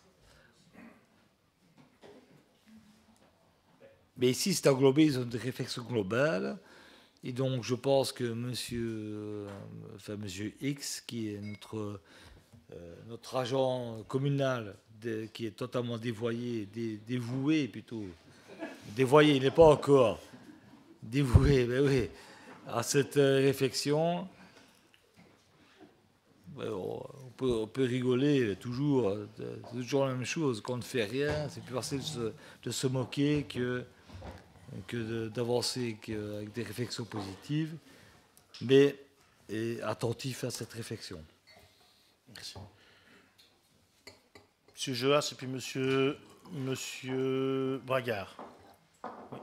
Mais ici, c'est englobé dans une réflexion globale. Et donc, je pense que monsieur, euh, enfin, monsieur X, qui est notre, euh, notre agent communal, de, qui est totalement dévoyé, dé, dévoué plutôt, dévoyé, il n'est pas encore, dévoué, ben oui, à cette euh, réflexion. Ben, on, peut, on peut rigoler toujours, c'est toujours la même chose, qu'on ne fait rien, c'est plus facile de se, de se moquer que... que d'avancer avec des réflexions positives, mais attentif à cette réflexion. Merci. Monsieur Joas et puis Monsieur Monsieur Bragard. Oui.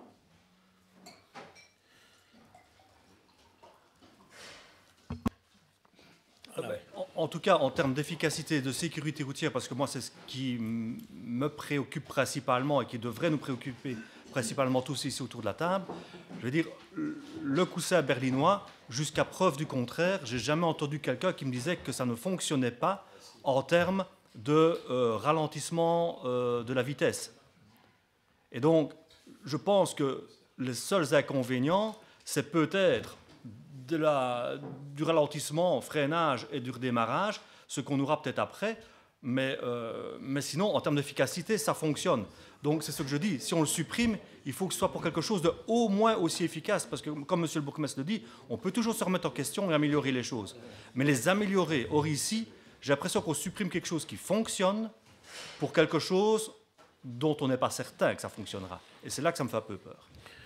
Voilà. En, en tout cas, en termes d'efficacité et de sécurité routière, parce que moi, c'est ce qui m- me préoccupe principalement et qui devrait nous préoccuper principalement tous ici autour de la table, je veux dire, le coussin berlinois, jusqu'à preuve du contraire, j'ai jamais entendu quelqu'un qui me disait que ça ne fonctionnait pas en termes de euh, ralentissement euh, de la vitesse. Et donc, je pense que les seuls inconvénients, c'est peut-être de la, du ralentissement, freinage et du redémarrage, ce qu'on aura peut-être après, mais, euh, mais sinon, en termes d'efficacité, ça fonctionne. Donc, c'est ce que je dis, si on le supprime, il faut que ce soit pour quelque chose de au moins aussi efficace, parce que, comme monsieur le bourgmestre le dit, on peut toujours se remettre en question et améliorer les choses. Mais les améliorer, or ici, j'ai l'impression qu'on supprime quelque chose qui fonctionne pour quelque chose dont on n'est pas certain que ça fonctionnera. Et c'est là que ça me fait un peu peur.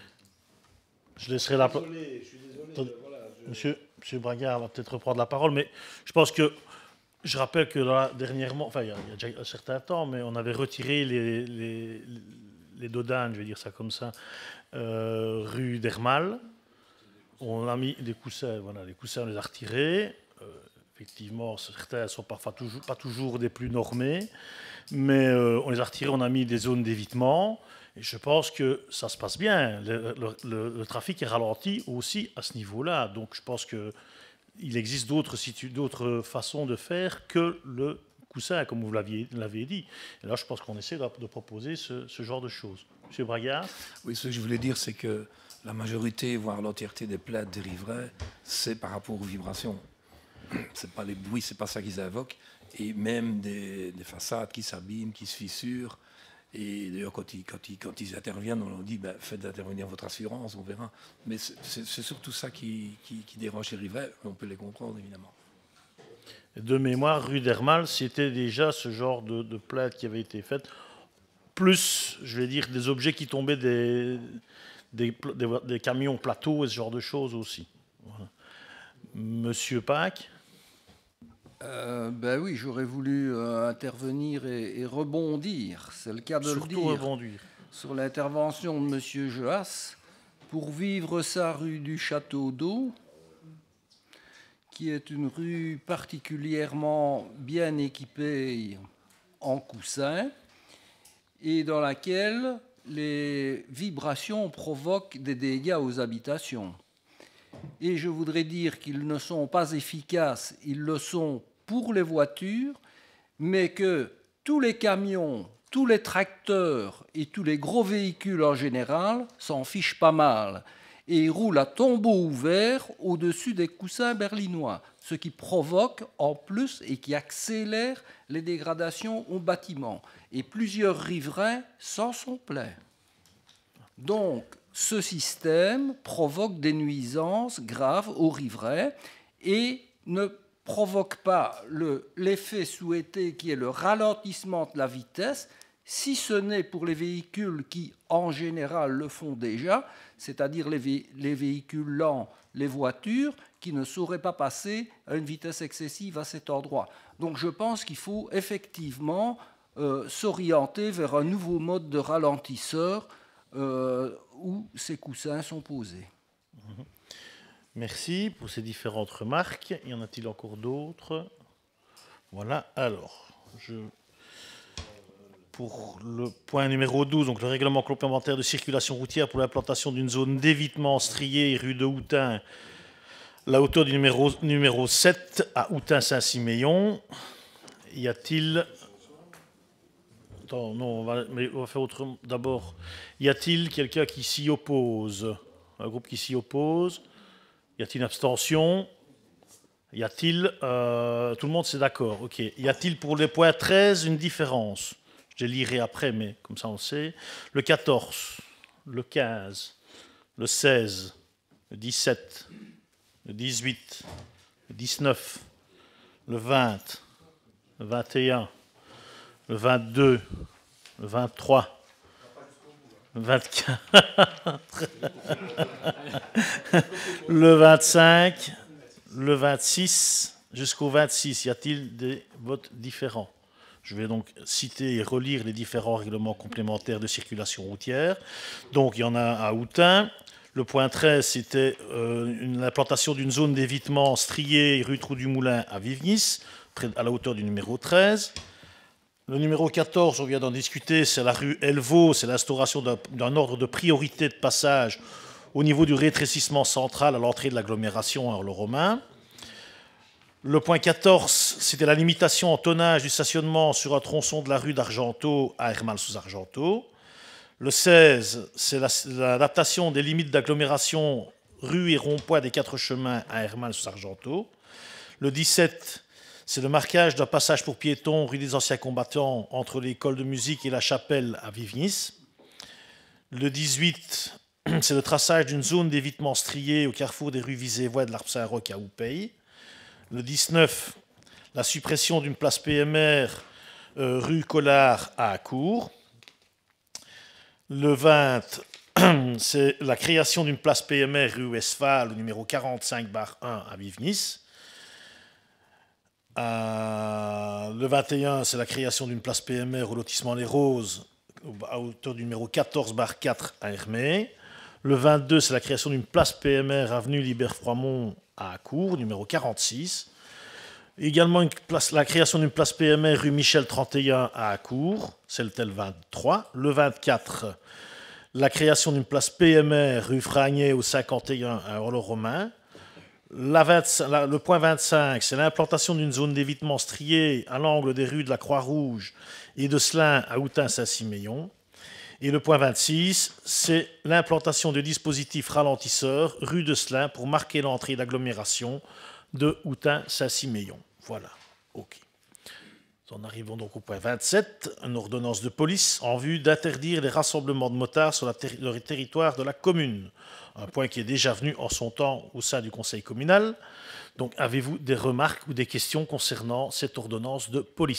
Je laisserai la parole. Monsieur, monsieur Bragard va peut-être reprendre la parole, mais je pense que je rappelle que là, dernièrement, enfin il y a, il y a déjà un certain temps, mais on avait retiré les, les, les dodanes, je vais dire ça comme ça, euh, rue d'Hermal. On a mis des coussins, voilà, les coussins on les a retirés. Euh, effectivement, certains ne sont parfois toujours, pas toujours des plus normés, mais euh, on les a retirés, on a mis des zones d'évitement. Et je pense que ça se passe bien. Le, le, le, le trafic est ralenti aussi à ce niveau-là. Donc je pense qu'il existe d'autres, d'autres façons de faire que le coussin, comme vous l'aviez, l'aviez dit. Et là, je pense qu'on essaie de, de proposer ce, ce genre de choses. Monsieur Bragard. Oui, ce que je voulais dire, c'est que la majorité, voire l'entièreté des plaintes des riverains, c'est par rapport aux vibrations. C'est pas les bruits, c'est pas ça qu'ils invoquent. Et même des, des façades qui s'abîment, qui se fissurent. Et d'ailleurs, quand ils, quand, ils, quand ils interviennent, on leur dit ben, faites intervenir votre assurance, on verra. Mais c'est, c'est, c'est surtout ça qui, qui, qui dérange les riverains. On peut les comprendre, évidemment. De mémoire, rue d'Hermal, c'était déjà ce genre de, de plainte qui avait été faite. Plus, je vais dire, des objets qui tombaient des, des, des, des camions plateaux et ce genre de choses aussi. Voilà. Monsieur Pâques. Euh, ben oui, j'aurais voulu euh, intervenir et, et rebondir, c'est le cas de Surtout le dire, rebondir. Sur l'intervention de M. Joas, pour vivre sa rue du Château d'Eau, qui est une rue particulièrement bien équipée en coussins et dans laquelle les vibrations provoquent des dégâts aux habitations. Et je voudrais dire qu'ils ne sont pas efficaces, ils le sont pour les voitures, mais que tous les camions, tous les tracteurs et tous les gros véhicules en général s'en fichent pas mal et roulent à tombeau ouvert au-dessus des coussins berlinois, ce qui provoque en plus et qui accélère les dégradations au bâtiment. Et plusieurs riverains s'en sont plaints. Donc, ce système provoque des nuisances graves aux riverains et ne provoque pas le, l'effet souhaité qui est le ralentissement de la vitesse, si ce n'est pour les véhicules qui, en général, le font déjà, c'est-à-dire les, vé- les véhicules lents, les voitures, qui ne sauraient pas passer à une vitesse excessive à cet endroit. Donc je pense qu'il faut effectivement euh, s'orienter vers un nouveau mode de ralentisseur euh, où ces coussins sont posés. Mmh. Merci pour ces différentes remarques. Y en a-t-il encore d'autres? Voilà, alors, je... pour le point numéro douze, donc le règlement complémentaire de circulation routière pour l'implantation d'une zone d'évitement striée rue de Houtin, la hauteur du numéro, numéro sept à Houtin-Saint-Siméon. Y a-t-il... Attends, non, on va, mais on va faire autrement. D'abord, y a-t-il quelqu'un qui s'y oppose? Un groupe qui s'y oppose? Y a-t-il une abstention? Y a-t-il... Euh, tout le monde, c'est d'accord. Ok. Y a-t-il pour les points treize une différence? Je les lirai après, mais comme ça on le sait. Le quatorze, le quinze, le seize, le dix-sept, le dix-huit, le dix-neuf, le vingt, le vingt et un, le vingt-deux, le vingt-trois, le vingt-quatre, le vingt-cinq, le vingt-six, jusqu'au vingt-six. Y a-t-il des votes différents? Je vais donc citer et relire les différents règlements complémentaires de circulation routière. Donc, il y en a à Houtin. Le point treize, c'était euh, l'implantation d'une zone d'évitement striée rue Trou du Moulin à Vivnis, près, à la hauteur du numéro treize. Le numéro quatorze, on vient d'en discuter, c'est la rue Elvaux, c'est l'instauration d'un, d'un ordre de priorité de passage au niveau du rétrécissement central à l'entrée de l'agglomération à Orle-Romain. Le point quatorze, c'était la limitation en tonnage du stationnement sur un tronçon de la rue d'Argenteau à Hermal-sous-Argenteau. Le seize, c'est l'adaptation des limites d'agglomération rue et rond-point des quatre chemins à Hermal-sous-Argenteau. Le dix-sept, c'est le marquage d'un passage pour piétons rue des Anciens Combattants entre l'école de musique et la chapelle à Vivnis. Le dix-huit, c'est le traçage d'une zone d'évitement striée au carrefour des rues Visévois et de l'Arbre Saint-Roch à Houpeil. Le dix-neuf, la suppression d'une place P M R euh, rue Collard à Accourt. Le vingt, c'est la création d'une place P M R rue Westphal, numéro quarante-cinq barre un à Vivnis. Euh, le vingt et un, c'est la création d'une place P M R au lotissement Les Roses, à hauteur du numéro quatorze barre quatre à Hermé. Le vingt-deux, c'est la création d'une place P M R avenue Libert-Froimont à Accourt, numéro quarante-six. Également une place, la création d'une place P M R rue Michel trente et un à Accourt, c'est le vingt-trois. Le vingt-quatre, la création d'une place P M R rue Fragnet au cinquante et un à Orle-Romain. La vingt-cinq, la, le point vingt-cinq, c'est l'implantation d'une zone d'évitement striée à l'angle des rues de la Croix-Rouge et de Slin à Houtin-Saint-Siméon. Et le point vingt-six, c'est l'implantation de dispositifs ralentisseurs rue de Slin pour marquer l'entrée d'agglomération de Houtin-Saint-Siméon. Voilà, ok. Nous en arrivons donc au point vingt-sept, une ordonnance de police en vue d'interdire les rassemblements de motards sur la terri- le territoire de la commune. Un point qui est déjà venu en son temps au sein du conseil communal. Donc, avez-vous des remarques ou des questions concernant cette ordonnance de police ?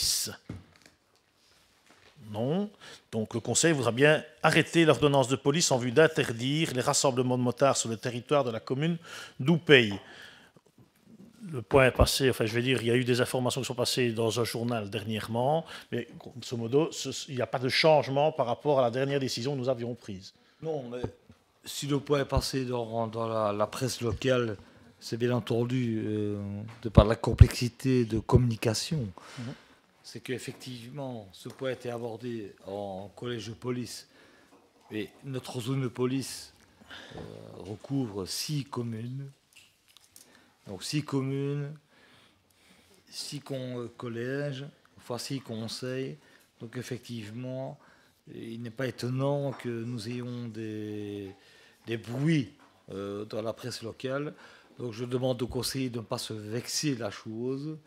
Non. Donc, le conseil voudra bien arrêter l'ordonnance de police en vue d'interdire les rassemblements de motards sur le territoire de la commune d'Houpeil. Le point est passé, enfin je vais dire, il y a eu des informations qui sont passées dans un journal dernièrement, mais grosso modo, ce, il n'y a pas de changement par rapport à la dernière décision que nous avions prise. Non, mais si le point est passé dans, dans la, la presse locale, c'est bien entendu, euh, de par la complexité de communication, mmh. c'est qu'effectivement, ce point a été abordé en collège de police, et notre zone de police euh, recouvre six communes. Donc six communes, six con- collèges, enfin six conseils. Donc effectivement, il n'est pas étonnant que nous ayons des, des bruits euh, dans la presse locale. Donc je demande aux conseillers de ne pas se vexer la chose.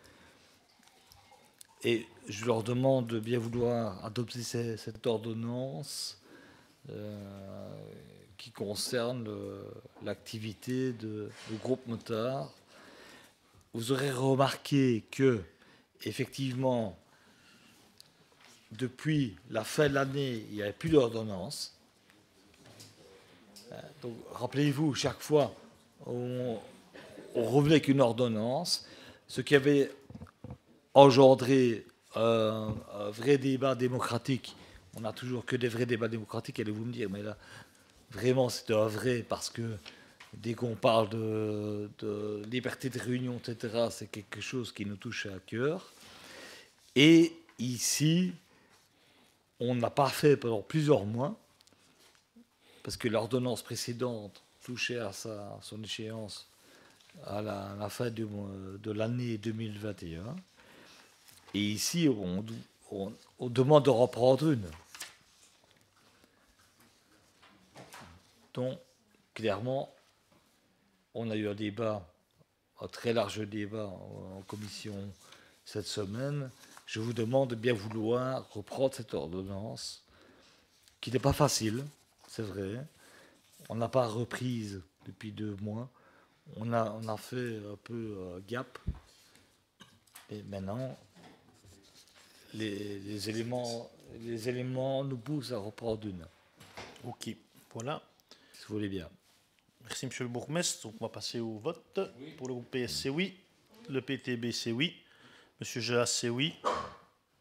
Et je leur demande de bien vouloir adopter ces, cette ordonnance euh, qui concerne le, l'activité de, du groupe motard. Vous aurez remarqué que, effectivement, depuis la fin de l'année, il n'y avait plus d'ordonnance. Donc, rappelez-vous, chaque fois, on, on revenait avec une ordonnance, ce qui avait engendré un, un vrai débat démocratique. On n'a toujours que des vrais débats démocratiques, allez-vous me dire, mais là, vraiment, c'était un vrai, parce que dès qu'on parle de, de liberté de réunion, et cetera, c'est quelque chose qui nous touche à cœur. Et ici, on n'a pas fait pendant plusieurs mois, parce que l'ordonnance précédente touchait à, sa, à son échéance à la, à la fin de, de l'année deux mille vingt et un. Et ici, on, on, on demande de reprendre une. Donc, clairement, on a eu un débat, un très large débat en commission cette semaine. Je vous demande de bien vouloir reprendre cette ordonnance, qui n'est pas facile, c'est vrai. On n'a pas reprise depuis deux mois. On a, on a fait un peu euh, gap. Et maintenant, les, les, éléments, les éléments nous poussent à reprendre une. Ok, voilà. Si vous voulez bien. Merci, monsieur le bourgmestre. Donc, on va passer au vote. Oui. Pour le groupe P S, c'est oui. Le P T B, c'est oui. Monsieur Geas, c'est oui.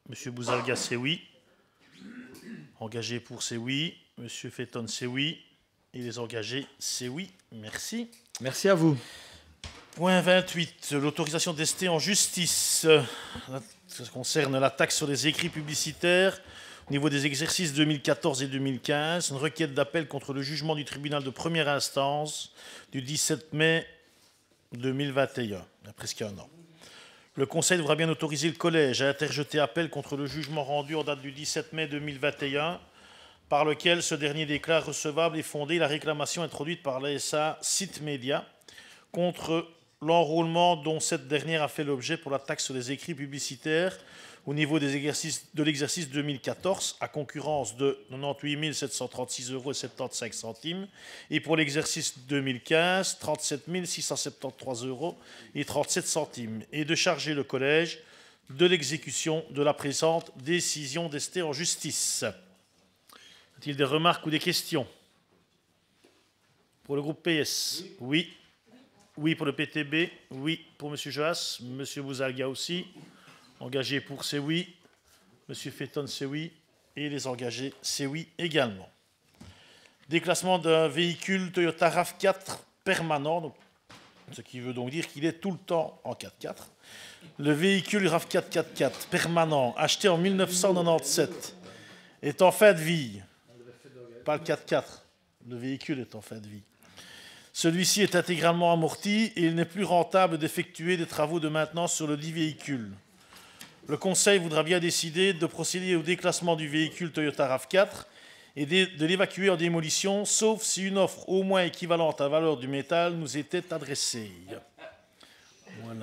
M. Bouzalga, c'est oui. Engagé pour, c'est oui. M. Féton, c'est oui. Et les engagés, c'est oui. Merci. Merci à vous. Point vingt-huit, l'autorisation d'ester en justice. Ça concerne la taxe sur les écrits publicitaires au niveau des exercices deux mille quatorze et deux mille quinze. Une requête d'appel contre le jugement du tribunal de première instance du dix-sept mai deux mille vingt et un, il y a presque un an. Le Conseil devra bien autoriser le Collège à interjeter appel contre le jugement rendu en date du dix-sept mai deux mille vingt et un, par lequel ce dernier déclare recevable et fondée la réclamation introduite par l'A S A Site Média contre l'enrôlement dont cette dernière a fait l'objet pour la taxe sur les écrits publicitaires au niveau des exercices, de l'exercice deux mille quatorze, à concurrence de quatre-vingt-dix-huit mille sept cent trente-six euros et soixante-quinze centimes, et pour l'exercice deux mille quinze, trente-sept mille six cent soixante-treize euros et trente-sept centimes, et de charger le Collège de l'exécution de la présente décision d'ester en justice. Y a-t-il des remarques ou des questions? Pour le groupe P S, oui. Oui pour le P T B, oui pour M. Joas, M. Bouzalga aussi. Engagé pour, c'est oui. M. Féton, c'est oui. Et les engagés, c'est oui également. Déclassement d'un véhicule Toyota RAV quatre permanent, donc, ce qui veut donc dire qu'il est tout le temps en quatre quatre. Le véhicule RAV quatre quatre-quatre permanent, acheté en mille neuf cent quatre-vingt-dix-sept, est en fin de vie. Pas le quatre quatre, le véhicule est en fin de vie. Celui-ci est intégralement amorti et il n'est plus rentable d'effectuer des travaux de maintenance sur le dit véhicule. Le Conseil voudra bien décider de procéder au déclassement du véhicule Toyota RAV quatre et de l'évacuer en démolition, sauf si une offre au moins équivalente à la valeur du métal nous était adressée. Voilà.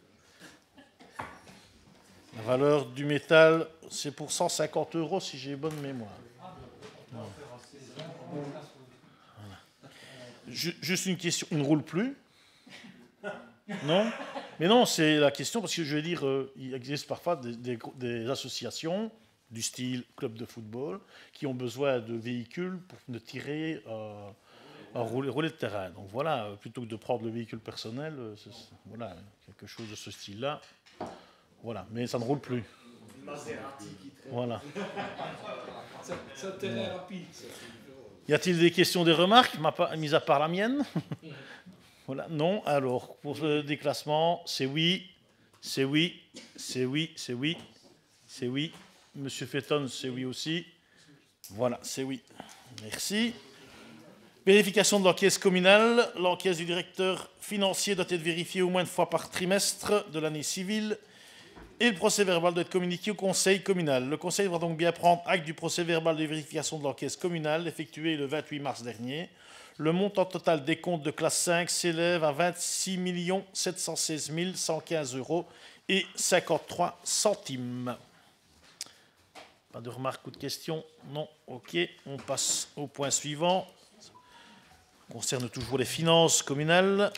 La valeur du métal, c'est pour cent cinquante euros si j'ai bonne mémoire. Voilà. Juste une question, il ne roule plus? Non? Mais non, c'est la question parce que je veux dire, euh, il existe parfois des, des, des associations du style club de football qui ont besoin de véhicules pour ne tirer euh, à rouler, rouler de terrain. Donc voilà, plutôt que de prendre le véhicule personnel, c'est, voilà, quelque chose de ce style-là. Voilà, mais ça ne roule plus. Voilà. C'est un terrain rapide. Y a-t-il des questions, des remarques, mis à part la mienne? Voilà. Non. Alors, pour le déclassement, c'est oui, c'est oui, c'est oui, c'est oui, c'est oui. Monsieur Féton, c'est oui aussi. Voilà, c'est oui. Merci. Vérification de l'encaisse communale. L'encaisse du directeur financier doit être vérifiée au moins une fois par trimestre de l'année civile. Et le procès-verbal doit être communiqué au conseil communal. Le conseil devra donc bien prendre acte du procès-verbal de vérification de l'encaisse communale effectué le vingt-huit mars dernier. Le montant total des comptes de classe cinq s'élève à vingt-six millions sept cent seize mille cent quinze euros et cinquante-trois centimes. Pas de remarques ou de questions? Non. OK. On passe au point suivant. Ça concerne toujours les finances communales.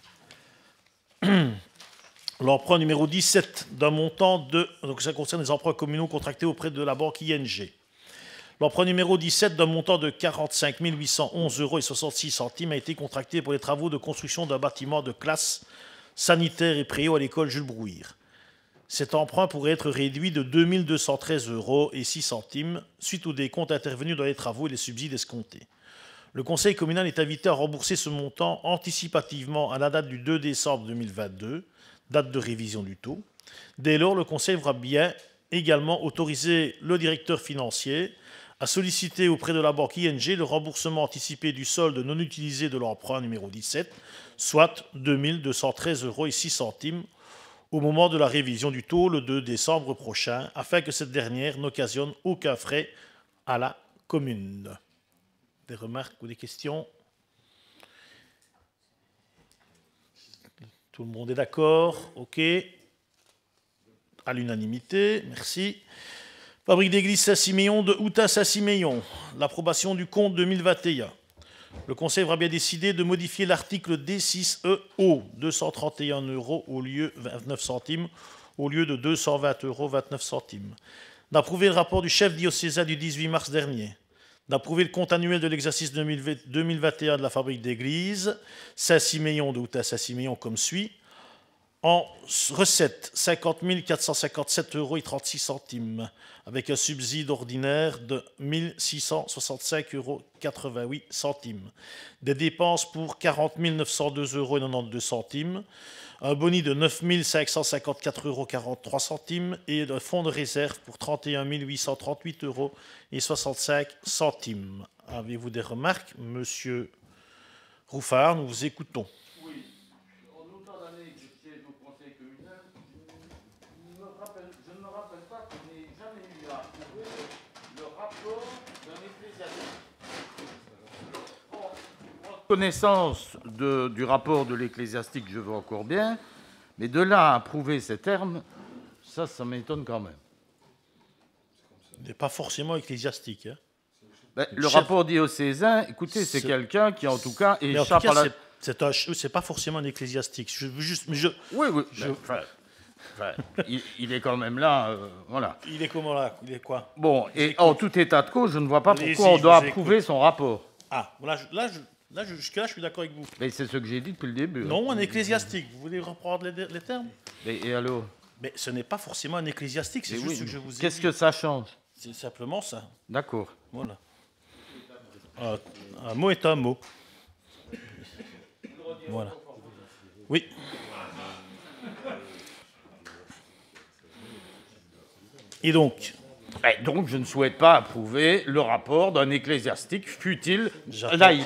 L'emprunt numéro dix-sept d'un montant de... Donc ça concerne les emprunts communaux contractés auprès de la banque I N G. L'emprunt numéro dix-sept d'un montant de quarante-cinq mille huit cent onze euros et soixante-six centimes a été contracté pour les travaux de construction d'un bâtiment de classe sanitaire et préau à l'école Jules Brouillère. Cet emprunt pourrait être réduit de deux mille deux cent treize euros et six centimes suite aux décomptes intervenus dans les travaux et les subsides escomptés. Le conseil communal est invité à rembourser ce montant anticipativement à la date du deux décembre deux mille vingt-deux, date de révision du taux. Dès lors, le Conseil devra bien également autoriser le directeur financier à solliciter auprès de la banque I N G le remboursement anticipé du solde non utilisé de l'emprunt numéro dix-sept, soit deux mille deux cent treize euros et six centimes, au moment de la révision du taux le deux décembre prochain, afin que cette dernière n'occasionne aucun frais à la commune. Des remarques ou des questions? Tout le monde est d'accord? OK. À l'unanimité, merci. Fabrique d'église Saint-Siméon de Houta Saint-Siméon. L'approbation du compte deux mille vingt et un. Le Conseil devra bien décider de modifier l'article D six E O, deux cent trente et un euros au lieu vingt-neuf centimes, au lieu de deux cent vingt euros vingt-neuf centimes. D'approuver le rapport du chef diocésain du dix-huit mars dernier. D'approuver le compte annuel de l'exercice deux mille vingt et un de la fabrique d'église Saint-Siméon de Houta Saint-Siméon comme suit. En recettes, cinquante mille quatre cent cinquante-sept euros et trente-six centimes, avec un subside ordinaire de mille six cent soixante-cinq euros quatre-vingt-huit centimes. Des dépenses pour quarante mille neuf cent deux euros et quatre-vingt-douze centimes, un boni de neuf mille cinq cent cinquante-quatre euros quarante-trois centimes et un fonds de réserve pour trente et un mille huit cent trente-huit euros et soixante-cinq centimes. Avez-vous des remarques, Monsieur Rouffard? Nous vous écoutons. Connaissance de, du rapport de l'ecclésiastique, je veux encore bien, mais de là à approuver ces termes, ça, ça m'étonne quand même. Il n'est pas forcément ecclésiastique. Hein. Ben, le chef, rapport diocésain, écoutez, c'est quelqu'un qui, en tout cas, échappe à la... C'est, c'est, c'est pas forcément un ecclésiastique. Je veux juste, mais je, oui, oui. Je, ben, enfin, enfin, il, il est quand même là, euh, voilà. Il est comment là? Il est quoi? Bon, et en tout état de cause, je ne vois pas pourquoi on doit approuver écoute. son rapport. Ah, là, je, là, je, là jusque-là, je suis d'accord avec vous. Mais c'est ce que j'ai dit depuis le début. Non, hein. un ecclésiastique. Vous voulez reprendre les, les termes? Et, et alors? Mais ce n'est pas forcément un ecclésiastique, c'est mais juste oui, ce que je vous ai Qu'est-ce dit. que ça change? C'est simplement ça. D'accord. Voilà. Un, un mot est un mot. Voilà. Oui. Et donc Et donc, je ne souhaite pas approuver le rapport d'un ecclésiastique, fût-il laïque.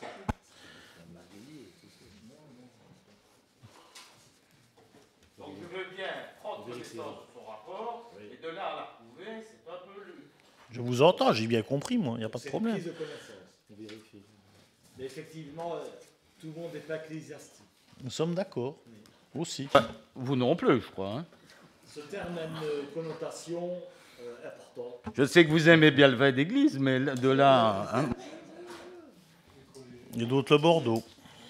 Donc, je veux bien prendre connaissance de son rapport, et de là à l'approuver, c'est un peu lu. Je vous entends, j'ai bien compris, moi, il n'y a pas de problème. C'est une prise de connaissance, on vérifie. Mais effectivement, tout le monde n'est pas ecclésiastique. Nous sommes d'accord, oui. Aussi. Vous non plus, je crois. Hein. Ce terme a une connotation euh, importante. Je sais que vous aimez bien le vin d'église, mais de là... Hein. Il y a d'autres le Bordeaux.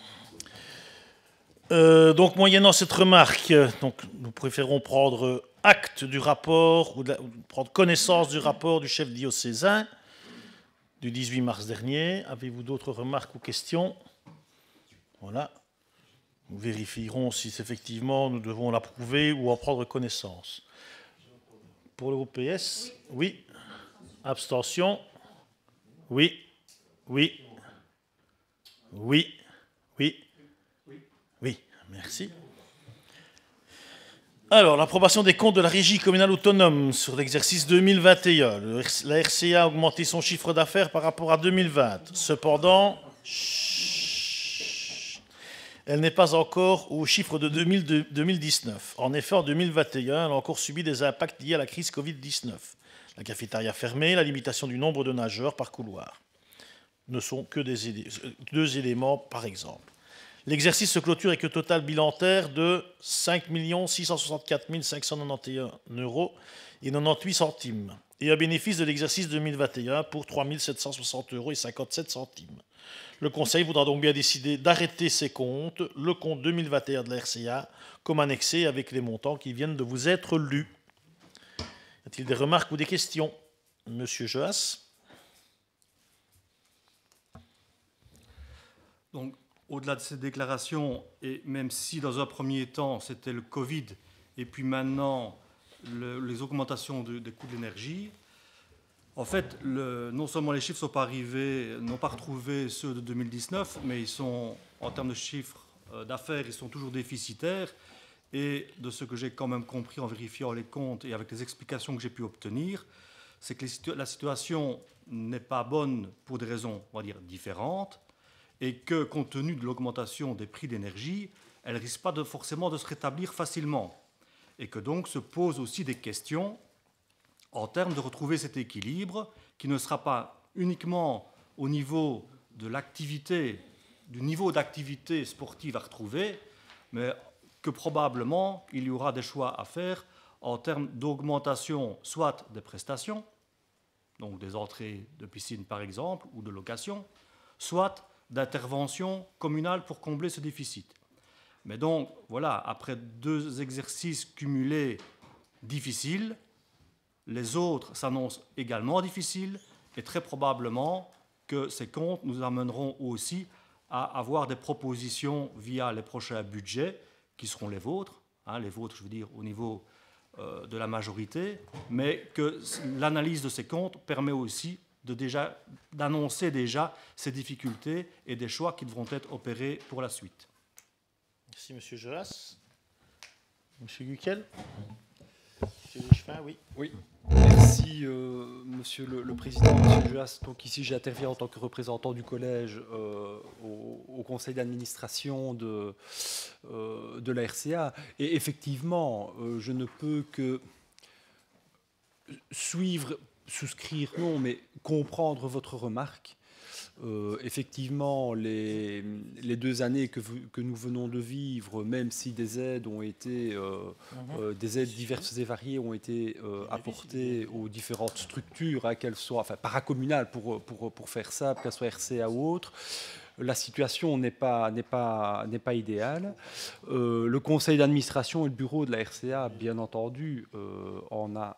Euh, donc, moyennant cette remarque, donc, nous préférons prendre acte du rapport, ou, de la, ou prendre connaissance du rapport du chef diocésain du dix-huit mars dernier. Avez-vous d'autres remarques ou questions? Voilà. Nous vérifierons si effectivement nous devons l'approuver ou en prendre connaissance. Pour l'O P S, oui. Abstention? Oui. Oui. Oui. Oui. Oui. Merci. Alors, l'approbation des comptes de la Régie communale autonome sur l'exercice deux mille vingt et un. Le, la R C A a augmenté son chiffre d'affaires par rapport à deux mille vingt. Cependant, elle n'est pas encore au chiffre de deux mille dix-neuf. En effet, en deux mille vingt et un, elle a encore subi des impacts liés à la crise covid dix-neuf. La cafétéria fermée, la limitation du nombre de nageurs par couloir ne sont que des élé- deux éléments, par exemple. L'exercice se clôture avec un total bilantaire de cinq millions six cent soixante-quatre mille cinq cent quatre-vingt-onze euros et quatre-vingt-dix-huit centimes et un bénéfice de l'exercice deux mille vingt et un pour trois mille sept cent soixante euros et cinquante-sept centimes. Le Conseil voudra donc bien décider d'arrêter ses comptes, le compte deux mille vingt et un de la R C A, comme annexé avec les montants qui viennent de vous être lus. Y a-t-il des remarques ou des questions? Monsieur Joas. Donc, au-delà de ces déclarations, et même si dans un premier temps c'était le Covid, et puis maintenant le, les augmentations de, des coûts de l'énergie, en fait, le, non seulement les chiffres sont pas arrivés, n'ont pas retrouvé ceux de deux mille dix-neuf, mais ils sont, en termes de chiffres euh, d'affaires, ils sont toujours déficitaires. Et de ce que j'ai quand même compris en vérifiant les comptes et avec les explications que j'ai pu obtenir, c'est que les situa- la situation n'est pas bonne pour des raisons, on va dire, différentes, et que, compte tenu de l'augmentation des prix d'énergie, elle ne risque pas de, forcément de se rétablir facilement. Et que donc se posent aussi des questions en termes de retrouver cet équilibre qui ne sera pas uniquement au niveau de l'activité, du niveau d'activité sportive à retrouver, mais que probablement il y aura des choix à faire en termes d'augmentation soit des prestations, donc des entrées de piscine par exemple, ou de location, soit d'intervention communale pour combler ce déficit. Mais donc, voilà, après deux exercices cumulés difficiles, les autres s'annoncent également difficiles et très probablement que ces comptes nous amèneront aussi à avoir des propositions via les prochains budgets qui seront les vôtres, hein, les vôtres, je veux dire, au niveau euh, de la majorité, mais que l'analyse de ces comptes permet aussi de déjà, d'annoncer déjà ces difficultés et des choix qui devront être opérés pour la suite. Merci, M. Joas. M. Guckel. M. Richefin, oui. Oui. Merci, euh, Monsieur le, le Président, Monsieur Joas. Donc ici, j'interviens en tant que représentant du collège euh, au, au conseil d'administration de, euh, de la R C A. Et effectivement, euh, je ne peux que suivre, souscrire, non, mais comprendre votre remarque. Euh, effectivement, les, les deux années que, vous, que nous venons de vivre, même si des aides ont été, euh, mm-hmm. euh, des aides diverses et variées ont été euh, apportées aux différentes structures, hein, qu'elles soient, enfin, paracommunales pour, pour, pour faire simple, qu'elles soient R C A ou autres, la situation n'est pas, n'est pas, n'est pas idéale. Euh, le conseil d'administration et le bureau de la R C A, bien entendu, euh, en a,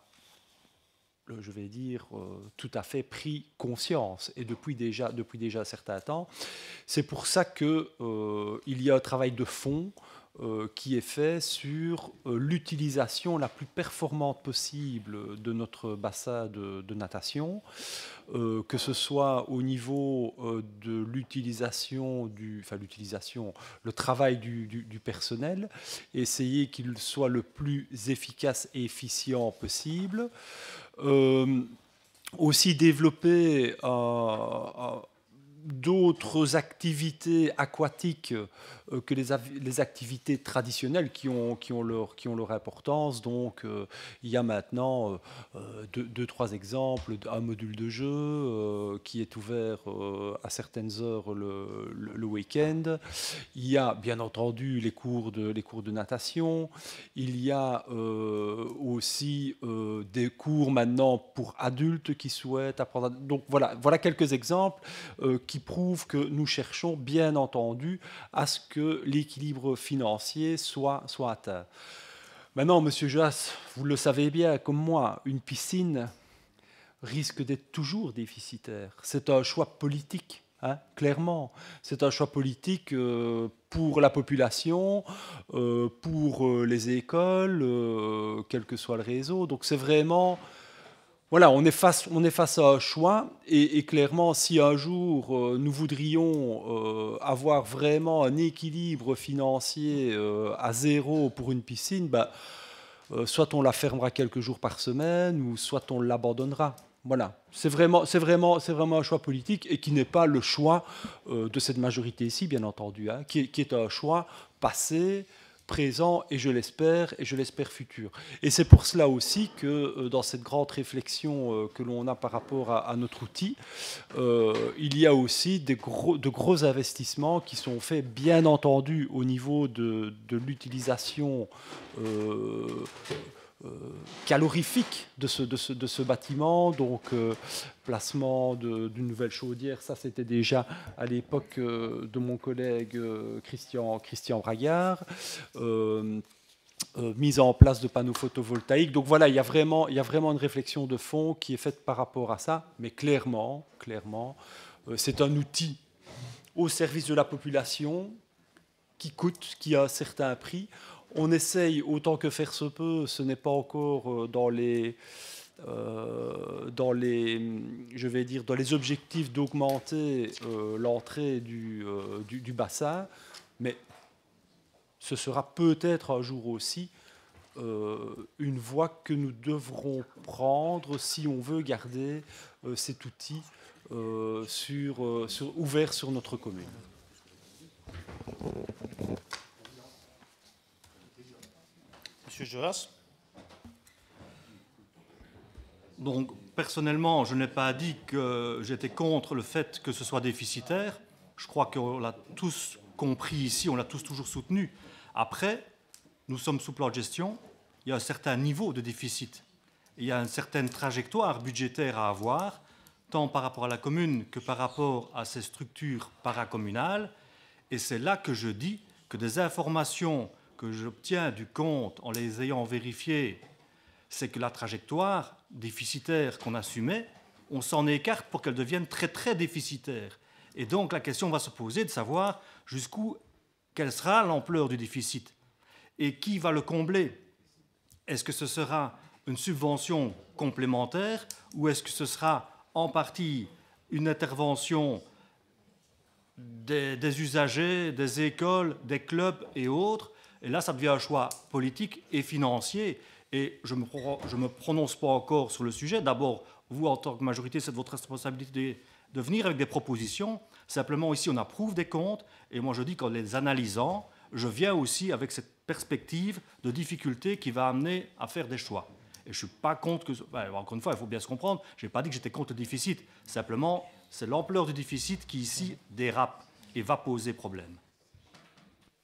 je vais dire, euh, tout à fait pris conscience, et depuis déjà, depuis déjà un certain temps. C'est pour ça qu'il euh, y a un travail de fond euh, qui est fait sur euh, l'utilisation la plus performante possible de notre bassin de, de natation, euh, que ce soit au niveau euh, de l'utilisation, du, enfin l'utilisation, le travail du, du, du personnel, essayer qu'il soit le plus efficace et efficient possible. Euh, aussi développer euh, euh, d'autres activités aquatiques euh, que les, les activités traditionnelles qui ont, qui ont, leur, qui ont leur importance. Donc, euh, il y a maintenant euh, deux, deux, trois exemples. Un module de jeu euh, qui est ouvert euh, à certaines heures le, le, le week-end. Il y a, bien entendu, les cours de, les cours de natation. Il y a euh, aussi euh, des cours maintenant pour adultes qui souhaitent apprendre. À... Donc, voilà, voilà quelques exemples euh, qui prouvent que nous cherchons, bien entendu, à ce que l'équilibre financier soit, soit atteint. Maintenant, Monsieur Joas, vous le savez bien, comme moi, une piscine risque d'être toujours déficitaire. C'est un choix politique, hein, clairement. C'est un choix politique euh, pour la population, euh, pour euh, les écoles, euh, quel que soit le réseau. Donc c'est vraiment... Voilà, on est face, on est face à un choix, et, et clairement, si un jour euh, nous voudrions euh, avoir vraiment un équilibre financier euh, à zéro pour une piscine, bah, euh, soit on la fermera quelques jours par semaine, ou soit on l'abandonnera. Voilà, c'est vraiment, c'est vraiment, c'est vraiment un choix politique, et qui n'est pas le choix euh, de cette majorité ici, bien entendu, hein, qui, est, qui est un choix passé, présent, et je l'espère, et je l'espère futur. Et c'est pour cela aussi que euh, dans cette grande réflexion euh, que l'on a par rapport à, à notre outil, euh, il y a aussi des gros, de gros investissements qui sont faits, bien entendu, au niveau de, de l'utilisation euh, euh, calorifique de ce, de, ce, de ce bâtiment, donc euh, placement d'une nouvelle chaudière, ça c'était déjà à l'époque euh, de mon collègue euh, Christian, Christian Braillard, euh, euh, mise en place de panneaux photovoltaïques. Donc voilà, il y a vraiment, il y a vraiment une réflexion de fond qui est faite par rapport à ça, mais clairement, clairement, euh, c'est un outil au service de la population qui coûte, qui a un certain prix. On essaye autant que faire se peut, ce n'est pas encore dans les, euh, dans les, je vais dire, dans les objectifs d'augmenter euh, l'entrée du, euh, du, du bassin, mais ce sera peut-être un jour aussi euh, une voie que nous devrons prendre si on veut garder euh, cet outil euh, sur, euh, sur, ouvert sur notre commune. Monsieur Joas. Donc, personnellement, je n'ai pas dit que j'étais contre le fait que ce soit déficitaire. Je crois qu'on l'a tous compris ici, on l'a tous toujours soutenu. Après, nous sommes sous plan de gestion, il y a un certain niveau de déficit. Il y a une certaine trajectoire budgétaire à avoir, tant par rapport à la commune que par rapport à ces structures paracommunales. Et c'est là que je dis que des informations que j'obtiens du compte en les ayant vérifiées, c'est que la trajectoire déficitaire qu'on assumait, on s'en écarte pour qu'elle devienne très très déficitaire. Et donc la question va se poser de savoir jusqu'où, quelle sera l'ampleur du déficit. Et qui va le combler? Est-ce que ce sera une subvention complémentaire ou est-ce que ce sera en partie une intervention des, des usagers, des écoles, des clubs et autres? Et là, ça devient un choix politique et financier. Et je ne me, je me prononce pas encore sur le sujet. D'abord, vous, en tant que majorité, c'est de votre responsabilité de venir avec des propositions. Simplement, ici, on approuve des comptes. Et moi, je dis qu'en les analysant, je viens aussi avec cette perspective de difficulté qui va amener à faire des choix. Et je ne suis pas contre que... Ben, encore une fois, il faut bien se comprendre. Je n'ai pas dit que j'étais contre le déficit. Simplement, c'est l'ampleur du déficit qui, ici, dérape et va poser problème. Tiernou ?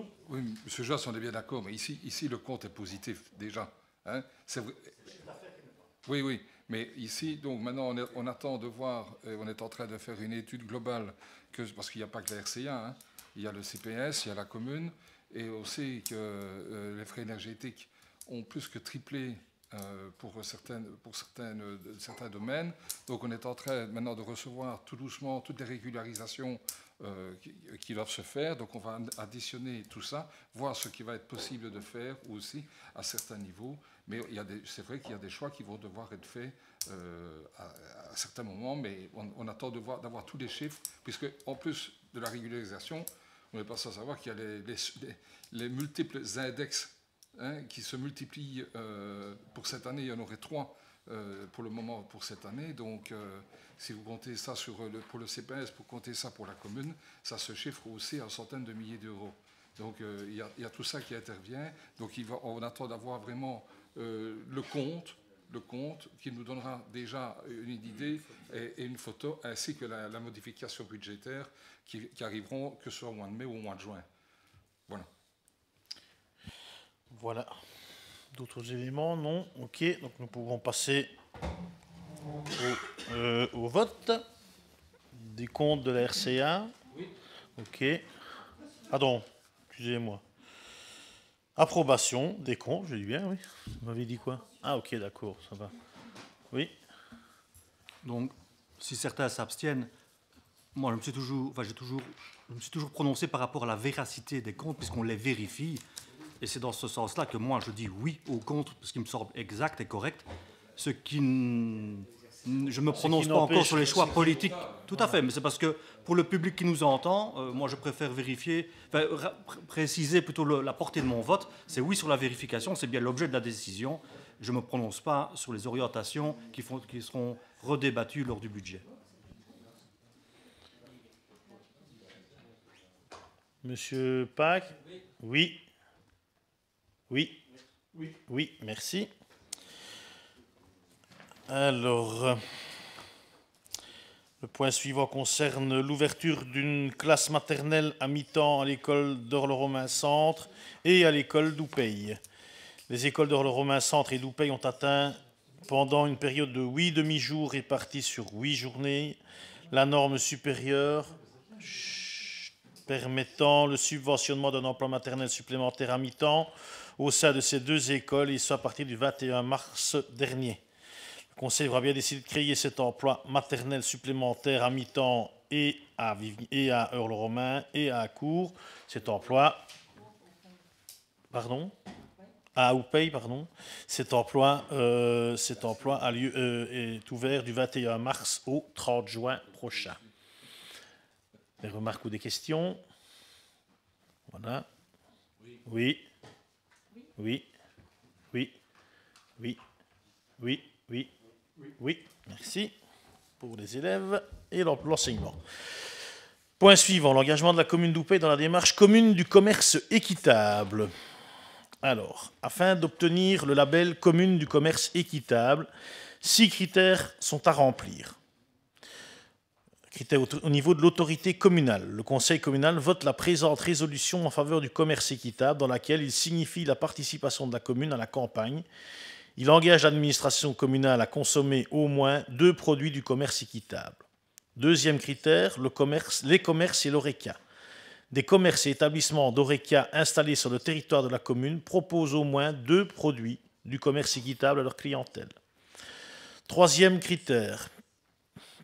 Oui, M. Josse, on est bien d'accord, mais ici, ici, le compte est positif, déjà. Hein, c'est... Oui, oui, mais ici, donc maintenant, on, est, on attend de voir, on est en train de faire une étude globale, que, parce qu'il n'y a pas que la R C A, hein, il y a le C P S, il y a la commune, et on sait que euh, les frais énergétiques ont plus que triplé euh, pour, certaines, pour certaines, certains domaines. Donc on est en train maintenant de recevoir tout doucement toutes les régularisations euh, qui, qui doivent se faire. Donc on va additionner tout ça, voir ce qui va être possible de faire aussi à certains niveaux. Mais c'est vrai qu'il y a des choix qui vont devoir être faits euh, à, à certains moments, mais on, on attend d'avoir tous les chiffres, puisque en plus de la régularisation, on n'est pas sans savoir qu'il y a les, les, les, les multiples index hein, qui se multiplient. Euh, pour cette année, il y en aurait trois euh, pour le moment pour cette année. Donc, euh, si vous comptez ça sur le, pour le C P S, pour compter ça pour la commune, ça se chiffre aussi à centaines de milliers d'euros. Donc, euh, il, y a, il y a tout ça qui intervient. Donc, il va, on attend d'avoir vraiment euh, le compte. le compte qui nous donnera déjà une idée et, et une photo, ainsi que la, la modification budgétaire qui, qui arriveront que ce soit au mois de mai ou au mois de juin. Voilà. Voilà. D'autres éléments? Non. OK. Donc nous pouvons passer au, euh, au vote des comptes de la R C A. Oui. OK. Pardon. Excusez-moi. Approbation des comptes, je dis bien, oui. Vous m'avez dit quoi? Ah, ok, d'accord, ça va. Oui. Donc, si certains s'abstiennent, moi, je me suis toujours, enfin, j'ai toujours, je me suis toujours prononcé par rapport à la véracité des comptes, puisqu'on les vérifie. Et c'est dans ce sens-là que moi, je dis oui au compte, parce qu'il me semble exact et correct. Ce qui... Je ne me prononce pas encore sur les choix politiques. Tout à fait, mais c'est parce que pour le public qui nous entend, euh, moi je préfère vérifier, enfin, préciser plutôt le, la portée de mon vote. C'est oui sur la vérification, c'est bien l'objet de la décision. Je ne me prononce pas sur les orientations qui, font, qui seront redébattues lors du budget. Monsieur Pâques? Oui. Oui. Oui. Oui, merci. Alors, le point suivant concerne l'ouverture d'une classe maternelle à mi-temps à l'école d'Orle-Romain Centre et à l'école d'Oupeille. Les écoles d'Orle-Romain Centre et d'Oupeille ont atteint, pendant une période de huit demi-jours répartis sur huit journées, la norme supérieure permettant le subventionnement d'un emploi maternel supplémentaire à mi-temps au sein de ces deux écoles, et ce à partir du vingt et un mars dernier. Le Conseil aura bien décidé de créer cet emploi maternel supplémentaire à mi-temps et à, et à Orle-Romain et à Accourt. Cet emploi, pardon, à Oupeille, pardon. Cet emploi, euh, cet emploi a lieu, euh, est ouvert du vingt et un mars au trente juin prochain. Des remarques ou des questions? Voilà. Oui. Oui. Oui. Oui. Oui. Oui. Oui, merci pour les élèves et l'enseignement. Point suivant, l'engagement de la commune d'Oupeille dans la démarche commune du commerce équitable. Alors, afin d'obtenir le label commune du commerce équitable, six critères sont à remplir. Critères au niveau de l'autorité communale. Le conseil communal vote la présente résolution en faveur du commerce équitable dans laquelle il signifie la participation de la commune à la campagne. Il engage l'administration communale à consommer au moins deux produits du commerce équitable. Deuxième critère, le commerce, les commerces et l'ORECA. Des commerces et établissements d'ORECA installés sur le territoire de la commune proposent au moins deux produits du commerce équitable à leur clientèle. Troisième critère,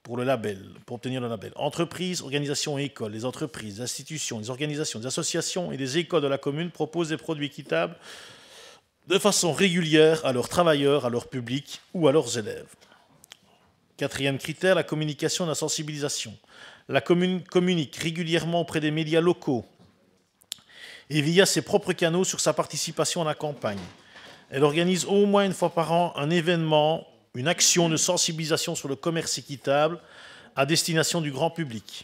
pour le label, pour obtenir le label. Entreprises, organisations et écoles, les entreprises, les institutions, les organisations, les associations et les écoles de la commune proposent des produits équitables de façon régulière à leurs travailleurs, à leur public ou à leurs élèves. Quatrième critère, la communication et la sensibilisation. La commune communique régulièrement auprès des médias locaux et via ses propres canaux sur sa participation à la campagne. Elle organise au moins une fois par an un événement, une action de sensibilisation sur le commerce équitable à destination du grand public.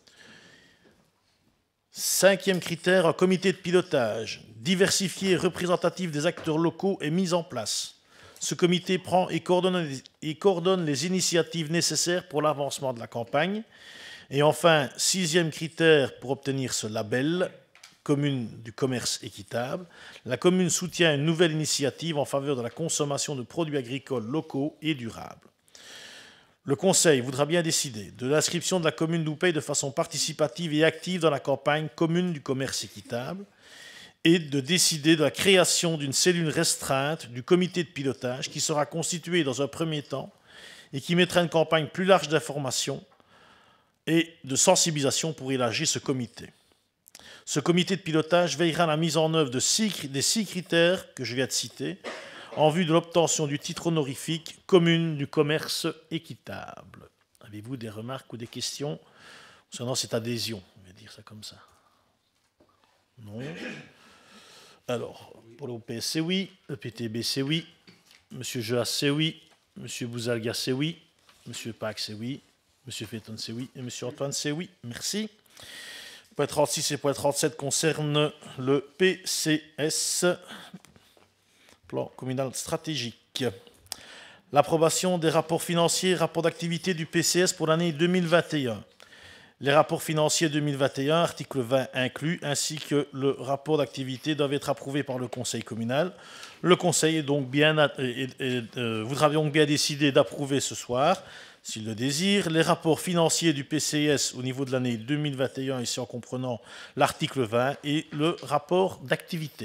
Cinquième critère, un comité de pilotage diversifié et représentatif des acteurs locaux est mis en place. Ce comité prend et coordonne, et coordonne les initiatives nécessaires pour l'avancement de la campagne. Et enfin, sixième critère pour obtenir ce label, commune du commerce équitable, la commune soutient une nouvelle initiative en faveur de la consommation de produits agricoles locaux et durables. Le Conseil voudra bien décider de l'inscription de la commune d'Oupey de façon participative et active dans la campagne commune du commerce équitable et de décider de la création d'une cellule restreinte du comité de pilotage qui sera constituée dans un premier temps et qui mettra une campagne plus large d'information et de sensibilisation pour élargir ce comité. Ce comité de pilotage veillera à la mise en œuvre de six, des six critères que je viens de citer en vue de l'obtention du titre honorifique commune du commerce équitable. Avez-vous des remarques ou des questions concernant cette adhésion? On va dire ça comme ça. Non. Alors, pour l'O P S, c'est oui. Le P T B, c'est oui. Monsieur Jeas, c'est oui. Monsieur Bouzalga, c'est oui. Monsieur Pack, c'est oui. Monsieur Féton, c'est oui. Et Monsieur Antoine, c'est oui. Merci. Point trente-six et point trente-sept concernent le P C S, plan communal stratégique. L'approbation des rapports financiers et rapports d'activité du P C S pour l'année deux mille vingt et un. Les rapports financiers deux mille vingt et un, article vingt inclus, ainsi que le rapport d'activité doivent être approuvés par le Conseil communal. Le Conseil est donc bien, et, et, euh, voudra donc bien décider d'approuver ce soir, s'il le désire, les rapports financiers du P C S au niveau de l'année deux mille vingt et un, ici en comprenant l'article vingt, et le rapport d'activité.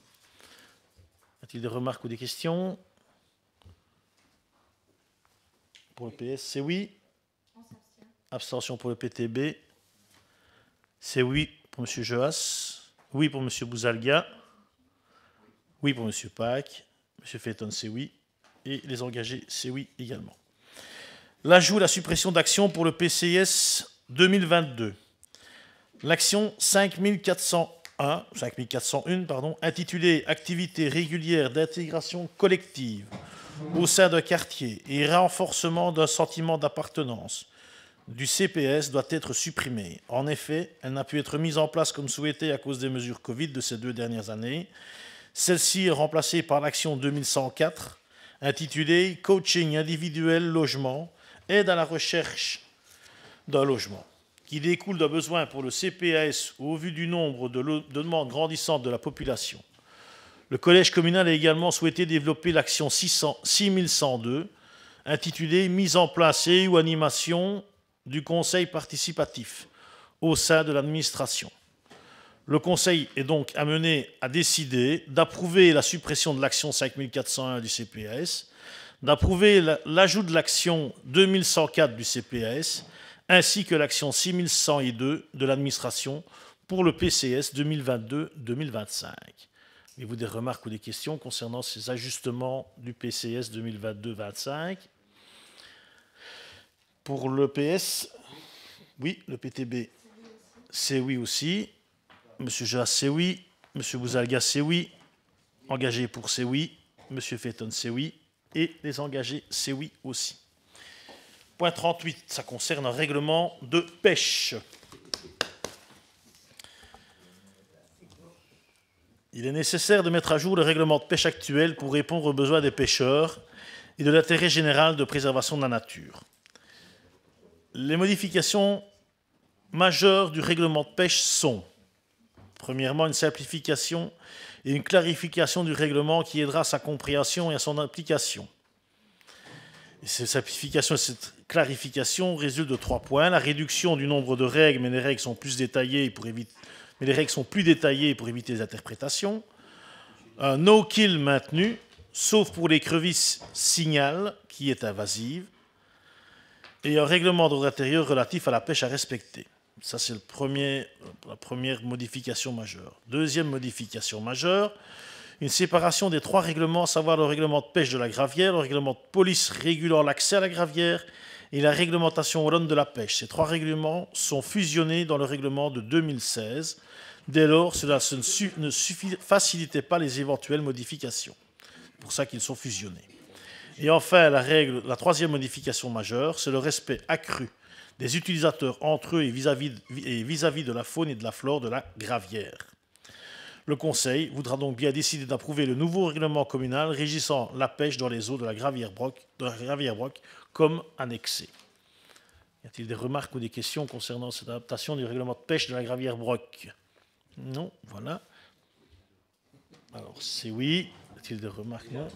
Y a-t-il des remarques ou des questions? Pour le P S, c'est oui. Abstention pour le P T B. C'est oui pour M. Jeas. Oui pour M. Bouzalga. Oui pour M. Pack. M. Féton, c'est oui. Et les engagés, c'est oui également. L'ajout et la suppression d'actions pour le P C S deux mille vingt-deux. L'action cinq mille quatre cent un, cinq mille quatre cent un pardon, intitulée « Activités régulières d'intégration collective au sein d'un quartier et renforcement d'un sentiment d'appartenance » du C P S doit être supprimée. En effet, elle n'a pu être mise en place comme souhaité à cause des mesures Covid de ces deux dernières années. Celle-ci est remplacée par l'action deux mille cent quatre, intitulée « Coaching individuel logement, aide à la recherche d'un logement », qui découle d'un besoin pour le C P S au vu du nombre de, de demandes grandissantes de la population. Le collège communal a également souhaité développer l'action six mille cent deux, intitulée « Mise en place et ou animation du conseil participatif au sein de l'administration ». Le conseil est donc amené à décider d'approuver la suppression de l'action cinq mille quatre cent un du C P S, d'approuver l'ajout de l'action deux mille cent quatre du C P S, ainsi que l'action six mille cent deux de l'administration pour le P C S deux mille vingt-deux deux mille vingt-cinq. Avez-vous des remarques ou des questions concernant ces ajustements du P C S deux mille vingt-deux vingt-cinq? Pour le P S, oui. Le P T B, c'est oui aussi. Monsieur Jas, c'est oui. Monsieur Bouzalga, c'est oui. Engagé pour, c'est oui. Monsieur Féton, c'est oui. Et les engagés, c'est oui aussi. Point trente-huit, ça concerne un règlement de pêche. Il est nécessaire de mettre à jour le règlement de pêche actuel pour répondre aux besoins des pêcheurs et de l'intérêt général de préservation de la nature. Les modifications majeures du règlement de pêche sont, premièrement, une simplification et une clarification du règlement qui aidera à sa compréhension et à son application. Et cette simplification et cette clarification résultent de trois points. La réduction du nombre de règles, mais les règles sont plus détaillées pour éviter, mais les règles sont plus détaillées pour éviter les interprétations. Un no-kill maintenu, sauf pour l'écrevisse signal, qui est invasive. et un règlement d'ordre intérieur relatif à la pêche à respecter. Ça, c'est le premier, la première modification majeure. Deuxième modification majeure, une séparation des trois règlements, à savoir le règlement de pêche de la gravière, le règlement de police régulant l'accès à la gravière et la réglementation wallonne de la pêche. Ces trois règlements sont fusionnés dans le règlement de deux mille seize. Dès lors, cela ne, su, ne suffit, facilitait pas les éventuelles modifications. C'est pour ça qu'ils sont fusionnés. Et enfin, la, règle, la troisième modification majeure, c'est le respect accru des utilisateurs entre eux et vis-à-vis vis-à-vis de la faune et de la flore de la gravière. Le Conseil voudra donc bien décider d'approuver le nouveau règlement communal régissant la pêche dans les eaux de la gravière Broc, de la gravière Broc comme annexé. Y a-t-il des remarques ou des questions concernant cette adaptation du règlement de pêche de la gravière Broc? Non, voilà. Alors, c'est oui. Y a-t-il des remarques? Non.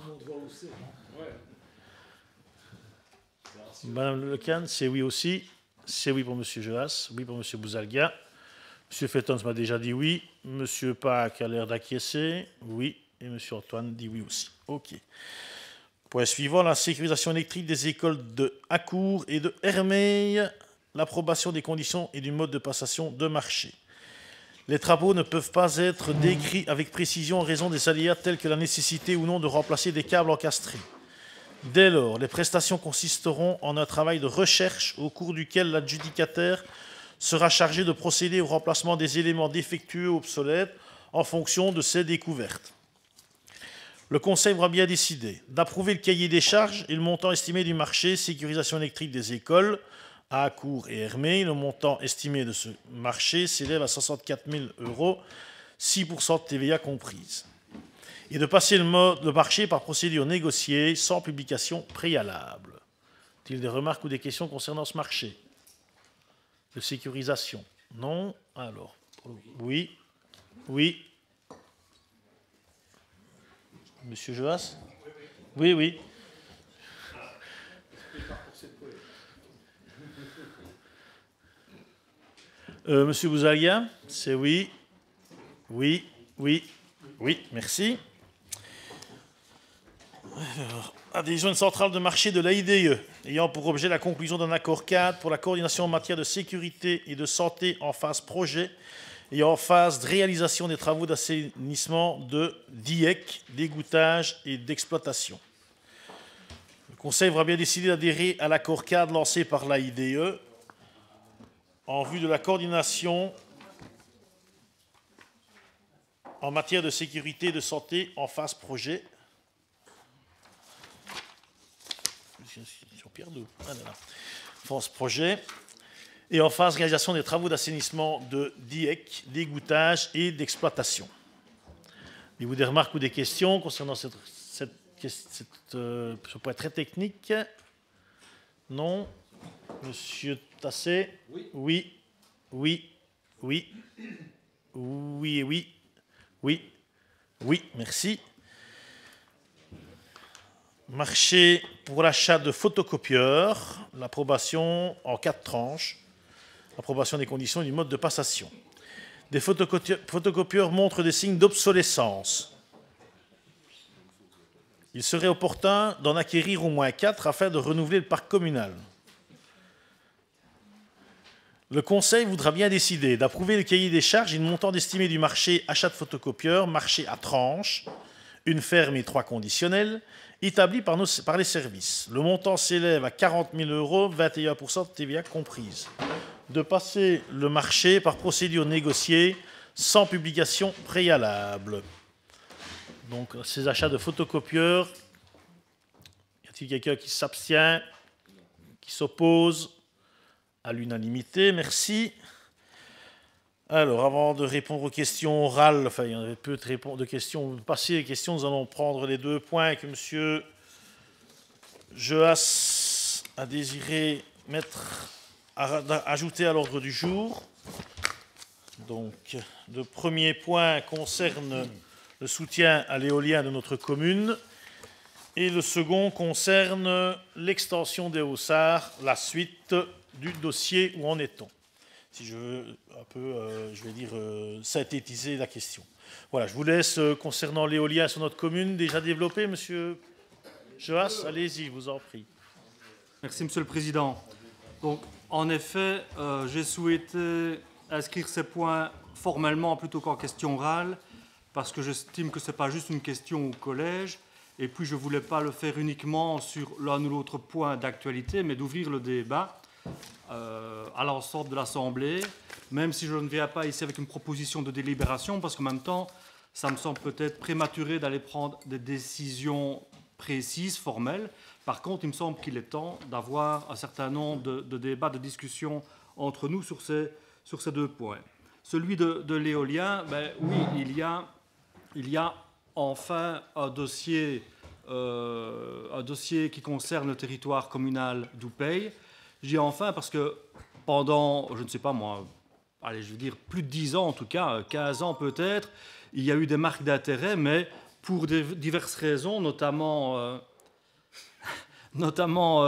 Madame Lecan, c'est oui aussi. C'est oui pour M. Joas, oui pour M. Bouzalga. M. Fettons m'a déjà dit oui. M. Pâques a l'air d'acquiescer. Oui. Et M. Antoine dit oui aussi. OK. Point suivant, la sécurisation électrique des écoles de Hacourt et de Hermeil. L'approbation des conditions et du mode de passation de marché. Les travaux ne peuvent pas être décrits avec précision en raison des aléas tels que la nécessité ou non de remplacer des câbles encastrés. Dès lors, les prestations consisteront en un travail de recherche au cours duquel l'adjudicataire sera chargé de procéder au remplacement des éléments défectueux ou obsolètes en fonction de ces découvertes. Le Conseil aura bien décidé d'approuver le cahier des charges et le montant estimé du marché sécurisation électrique des écoles à Hacourt et Hermeil. Le montant estimé de ce marché s'élève à soixante-quatre mille euros, six pour cent de T V A comprise. Et de passer le, mode, le marché par procédure négociée sans publication préalable. Y a-t-il des remarques ou des questions concernant ce marché de sécurisation? Non? Alors, oui. Oui. Monsieur Joas? Oui, oui. Euh, Monsieur Bouzalga? C'est oui. Oui, oui, oui, merci. Alors, adhésion à une centrale de marché de l'A I D E, ayant pour objet la conclusion d'un accord cadre pour la coordination en matière de sécurité et de santé en phase projet et en phase de réalisation des travaux d'assainissement de D I E C, d'égouttage et d'exploitation. Le Conseil aura bien décidé d'adhérer à l'accord cadre lancé par l'A I D E en vue de la coordination en matière de sécurité et de santé en phase projet. Phase projet et en phase réalisation des travaux d'assainissement de D I E C, d'égouttage et d'exploitation. Avez-vous des remarques ou des questions concernant cette, cette, cette, euh, ce point très technique? Non. Monsieur Tassé? Oui. Oui. Oui. Oui. Oui et oui. Oui. Oui, merci. Marché pour l'achat de photocopieurs, l'approbation en quatre tranches, l'approbation des conditions et du mode de passation. Des photocopieurs montrent des signes d'obsolescence. Il serait opportun d'en acquérir au moins quatre afin de renouveler le parc communal. Le Conseil voudra bien décider d'approuver le cahier des charges et le montant estimé du marché achat de photocopieurs, marché à tranches, une ferme et trois conditionnels, établi par, nos, par les services. Le montant s'élève à quarante mille euros, vingt et un pour cent de T V A comprise. De passer le marché par procédure négociée sans publication préalable. Donc, ces achats de photocopieurs, y a-t-il quelqu'un qui s'abstient, qui s'oppose? À l'unanimité, merci. Alors, avant de répondre aux questions orales, enfin, il y en avait peu de, de questions, de passer les questions, nous allons prendre les deux points que M. Joas a désiré mettre, à, à, ajouter à l'ordre du jour. Donc, le premier point concerne le soutien à l'éolien de notre commune et le second concerne l'extension des Haussards, la suite du dossier. Où en est-on? Si je veux un peu, euh, je vais dire, euh, synthétiser la question. Voilà, je vous laisse, euh, concernant l'éolien sur notre commune, déjà développé, Monsieur Joas. Allez-y, je vous en prie. Merci, Monsieur le Président. Donc, en effet, euh, j'ai souhaité inscrire ces points formellement plutôt qu'en question orale, parce que j'estime que ce n'est pas juste une question au collège, et puis je ne voulais pas le faire uniquement sur l'un ou l'autre point d'actualité, mais d'ouvrir le débat euh, à l'ensemble de l'Assemblée, même si je ne viens pas ici avec une proposition de délibération, parce qu'en même temps, ça me semble peut-être prématuré d'aller prendre des décisions précises, formelles. Par contre, il me semble qu'il est temps d'avoir un certain nombre de, de débats, de discussions entre nous sur ces, sur ces deux points. Celui de, de l'éolien, ben, oui, il y a, il y a enfin un dossier, euh, un dossier qui concerne le territoire communal d'Oupey. Je dis enfin parce que pendant, je ne sais pas moi, allez, je veux dire plus de dix ans en tout cas, quinze ans peut-être, il y a eu des marques d'intérêt, mais pour des, diverses raisons, notamment, euh, notamment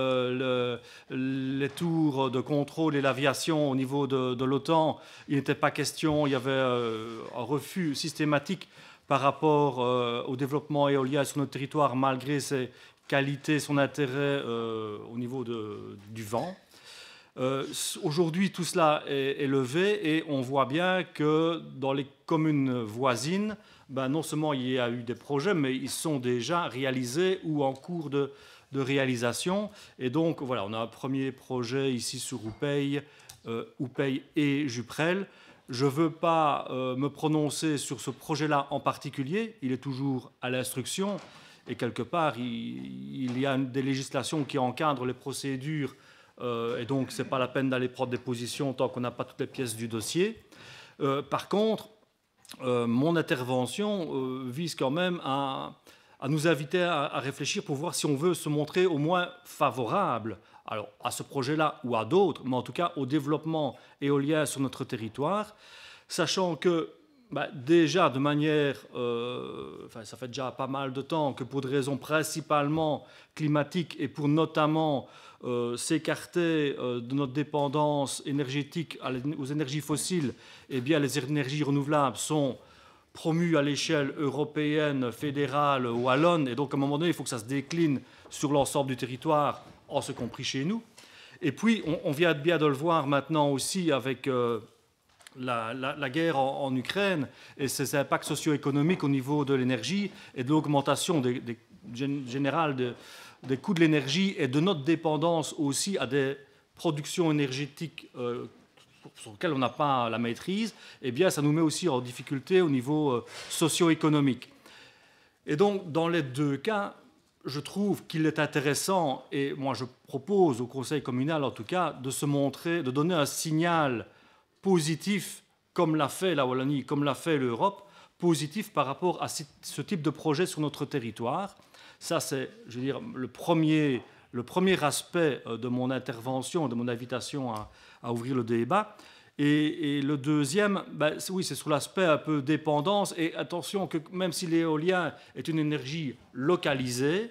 euh, le, les tours de contrôle et l'aviation au niveau de, de l'OTAN, il n'était pas question, il y avait euh, un refus systématique par rapport euh, au développement éolien sur notre territoire, malgré ses qualités, son intérêt euh, au niveau de, du vent. Euh, Aujourd'hui, tout cela est, est levé et on voit bien que dans les communes voisines, ben, non seulement il y a eu des projets, mais ils sont déjà réalisés ou en cours de, de réalisation. Et donc, voilà, on a un premier projet ici sur Oupey, euh, Oupey et Juprel. Je ne veux pas euh, me prononcer sur ce projet-là en particulier. Il est toujours à l'instruction. Et quelque part, il, il y a des législations qui encadrent les procédures. Euh, et donc, ce n'est pas la peine d'aller prendre des positions tant qu'on n'a pas toutes les pièces du dossier. Euh, par contre, euh, mon intervention euh, vise quand même à, à nous inviter à, à réfléchir pour voir si on veut se montrer au moins favorable alors, à ce projet-là ou à d'autres, mais en tout cas au développement éolien sur notre territoire, sachant que bah, déjà de manière, euh, enfin, ça fait déjà pas mal de temps que pour des raisons principalement climatiques et pour notamment euh, s'écarter euh, de notre dépendance énergétique aux énergies fossiles, eh bien les énergies renouvelables sont promues à l'échelle européenne, fédérale, wallonne, et donc à un moment donné, il faut que ça se décline sur l'ensemble du territoire, en ce compris chez nous. Et puis, on, on vient bien de le voir maintenant aussi avec euh, la, la, la guerre en, en Ukraine et ses impacts socio-économiques au niveau de l'énergie et de l'augmentation des, des, générale de, des coûts de l'énergie et de notre dépendance aussi à des productions énergétiques euh, sur lesquelles on n'a pas la maîtrise, eh bien, ça nous met aussi en difficulté au niveau euh, socio-économique. Et donc, dans les deux cas, je trouve qu'il est intéressant, et moi je propose au Conseil communal en tout cas, de se montrer, de donner un signal positif, comme l'a fait la Wallonie, comme l'a fait l'Europe, positif par rapport à ce type de projet sur notre territoire. Ça, c'est, je veux dire, le premier, le premier aspect de mon intervention, de mon invitation à, à ouvrir le débat. Et, et le deuxième, ben, oui, c'est sur l'aspect un peu dépendance. Et attention que même si l'éolien est une énergie localisée,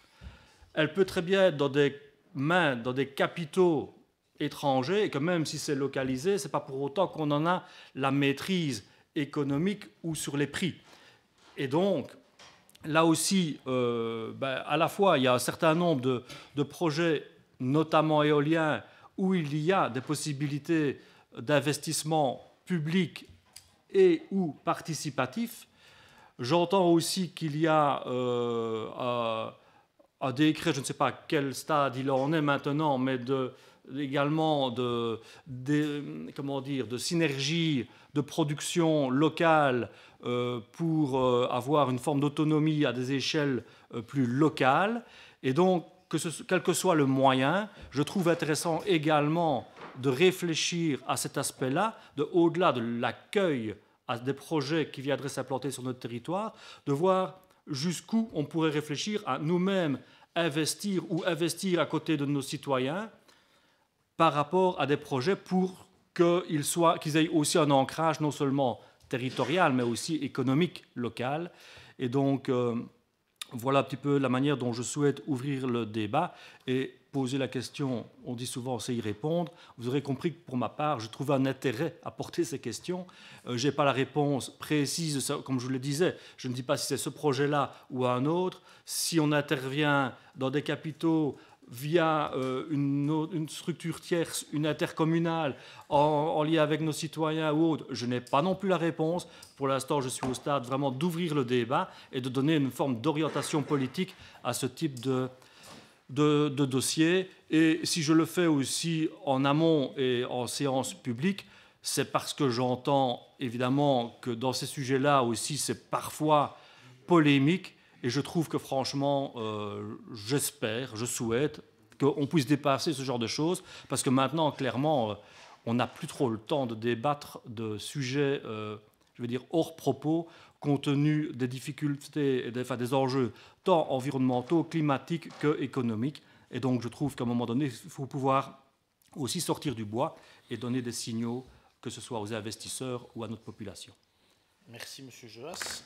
elle peut très bien être dans des mains, dans des capitaux étrangers, et que même si c'est localisé, ce n'est pas pour autant qu'on en a la maîtrise économique ou sur les prix. Et donc, là aussi, euh, ben, à la fois, il y a un certain nombre de, de projets, notamment éoliens, où il y a des possibilités d'investissement public et ou participatif. J'entends aussi qu'il y a euh, un, un décret, je ne sais pas à quel stade il en est maintenant, mais de, également de, de, comment dire, de synergie de production locale euh, pour euh, avoir une forme d'autonomie à des échelles euh, plus locales. Et donc, que ce, quel que soit le moyen, je trouve intéressant également de réfléchir à cet aspect-là, de, au-delà de l'accueil à des projets qui viendraient s'implanter sur notre territoire, de voir jusqu'où on pourrait réfléchir à nous-mêmes investir ou investir à côté de nos citoyens par rapport à des projets pour qu'ils soient, qu'ils aient aussi un ancrage non seulement territorial, mais aussi économique, local. Et donc, euh, voilà un petit peu la manière dont je souhaite ouvrir le débat et poser la question. On dit souvent, c'est y répondre. Vous aurez compris que pour ma part, je trouve un intérêt à porter ces questions. Euh, je n'ai pas la réponse précise, comme je vous le disais. Je ne dis pas si c'est ce projet-là ou un autre. Si on intervient dans des capitaux via euh, une, autre, une structure tierce, une intercommunale, en, en lien avec nos citoyens ou autres, je n'ai pas non plus la réponse. Pour l'instant, je suis au stade vraiment d'ouvrir le débat et de donner une forme d'orientation politique à ce type de, de, de dossier. Et si je le fais aussi en amont et en séance publique, c'est parce que j'entends évidemment que dans ces sujets-là aussi, c'est parfois polémique. Et je trouve que franchement, euh, j'espère, je souhaite qu'on puisse dépasser ce genre de choses, parce que maintenant, clairement, euh, on n'a plus trop le temps de débattre de sujets, euh, je veux dire, hors propos, compte tenu des difficultés et des, enfin, des enjeux tant environnementaux, climatiques qu'économiques. Et donc, je trouve qu'à un moment donné, il faut pouvoir aussi sortir du bois et donner des signaux, que ce soit aux investisseurs ou à notre population. Merci, M. Joas.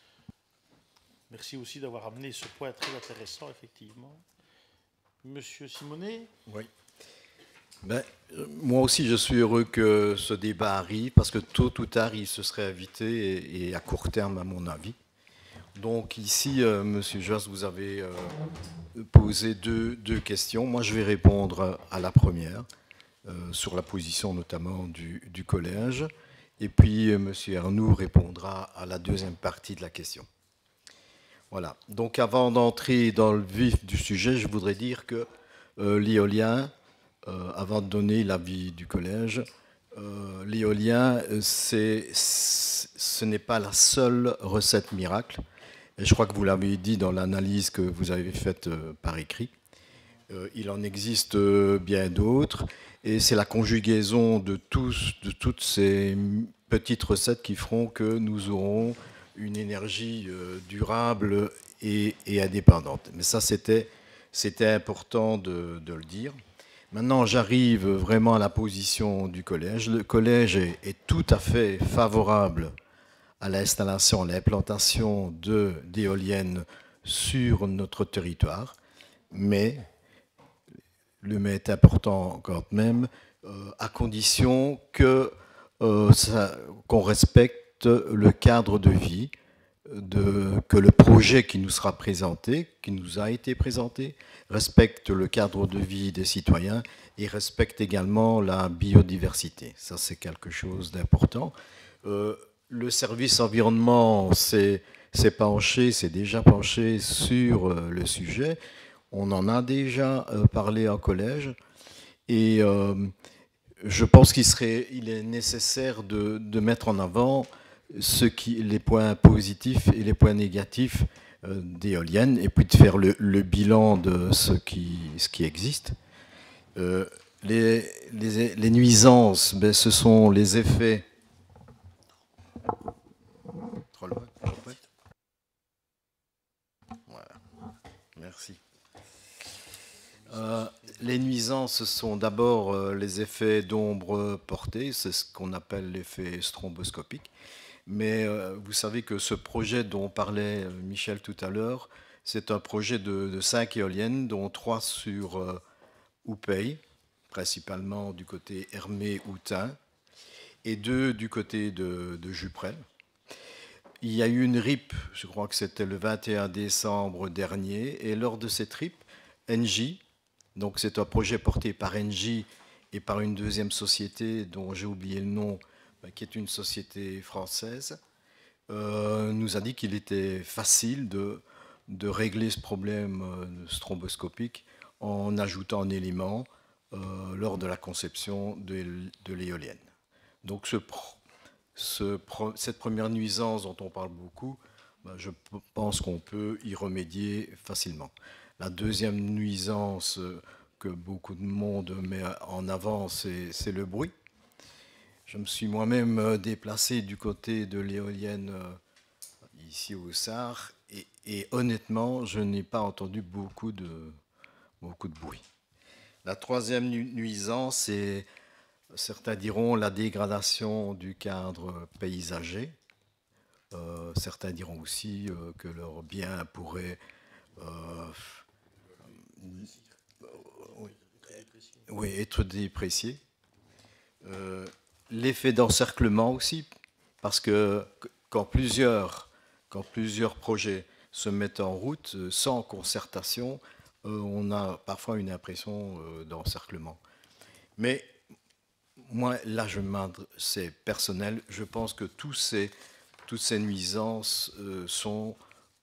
Merci aussi d'avoir amené ce point très intéressant, effectivement. Monsieur Simonet. Oui. Ben, euh, moi aussi, je suis heureux que ce débat arrive, parce que tôt ou tard, il se serait évité, et, et à court terme, à mon avis. Donc ici, euh, Monsieur Joas, vous avez euh, posé deux, deux questions. Moi, je vais répondre à la première, euh, sur la position notamment du, du collège. Et puis, euh, Monsieur Arnoux répondra à la deuxième partie de la question. Voilà. Donc, avant d'entrer dans le vif du sujet, je voudrais dire que euh, l'éolien, euh, avant de donner l'avis du collège, euh, l'éolien, c'est, ce n'est pas la seule recette miracle. Et je crois que vous l'avez dit dans l'analyse que vous avez faite euh, par écrit. Euh, il en existe euh, bien d'autres. Et c'est la conjugaison de, tous, de toutes ces petites recettes qui feront que nous aurons une énergie euh, durable et, et indépendante. Mais ça, c'était, c'était important de, de le dire. Maintenant, j'arrive vraiment à la position du collège. Le collège est, est tout à fait favorable à l'installation, à l'implantation de, d'éoliennes sur notre territoire. Mais, le mais est important quand même, euh, à condition que, euh, ça, qu'on respecte le cadre de vie, de, que le projet qui nous sera présenté, qui nous a été présenté, respecte le cadre de vie des citoyens et respecte également la biodiversité. Ça, c'est quelque chose d'important. Euh, le service environnement s'est, s'est penché, s'est déjà penché sur euh, le sujet. On en a déjà euh, parlé en collège. Et euh, je pense qu'il serait, il est nécessaire de, de mettre en avant ce qui, les points positifs et les points négatifs euh, d'éoliennes, et puis de faire le, le bilan de ce qui, ce qui existe. Euh, les, les, les nuisances, ben, ce sont les effets... Trop loin, voilà. Merci. Euh, les nuisances, ce sont d'abord euh, les effets d'ombre portée, c'est ce qu'on appelle l'effet stromboscopique. Mais euh, vous savez que ce projet dont parlait Michel tout à l'heure, c'est un projet de, de cinq éoliennes, dont trois sur euh, Oupey, principalement du côté Hermé-Houtin, et deux du côté de, de Juprel. Il y a eu une R I P, je crois que c'était le vingt et un décembre dernier, et lors de cette R I P, Engie, donc c'est un projet porté par Engie et par une deuxième société dont j'ai oublié le nom, qui est une société française, euh, nous a dit qu'il était facile de, de régler ce problème stromboscopique en ajoutant un élément euh, lors de la conception de, de l'éolienne. Donc ce, ce, cette première nuisance dont on parle beaucoup, ben, je pense qu'on peut y remédier facilement. La deuxième nuisance que beaucoup de monde met en avant, c'est, c'est le bruit. Je me suis moi-même déplacé du côté de l'éolienne ici au Sarre et, et honnêtement, je n'ai pas entendu beaucoup de, beaucoup de bruit. La troisième nuisance, c'est, certains diront, la dégradation du cadre paysager. Euh, certains diront aussi euh, que leurs biens pourraient euh, oui, oui, être dépréciés. Euh, L'effet d'encerclement aussi, parce que quand plusieurs, quand plusieurs projets se mettent en route sans concertation, euh, on a parfois une impression euh, d'encerclement. Mais moi, là, je m'adresse, c'est personnel, je pense que tous ces, toutes ces nuisances euh, sont,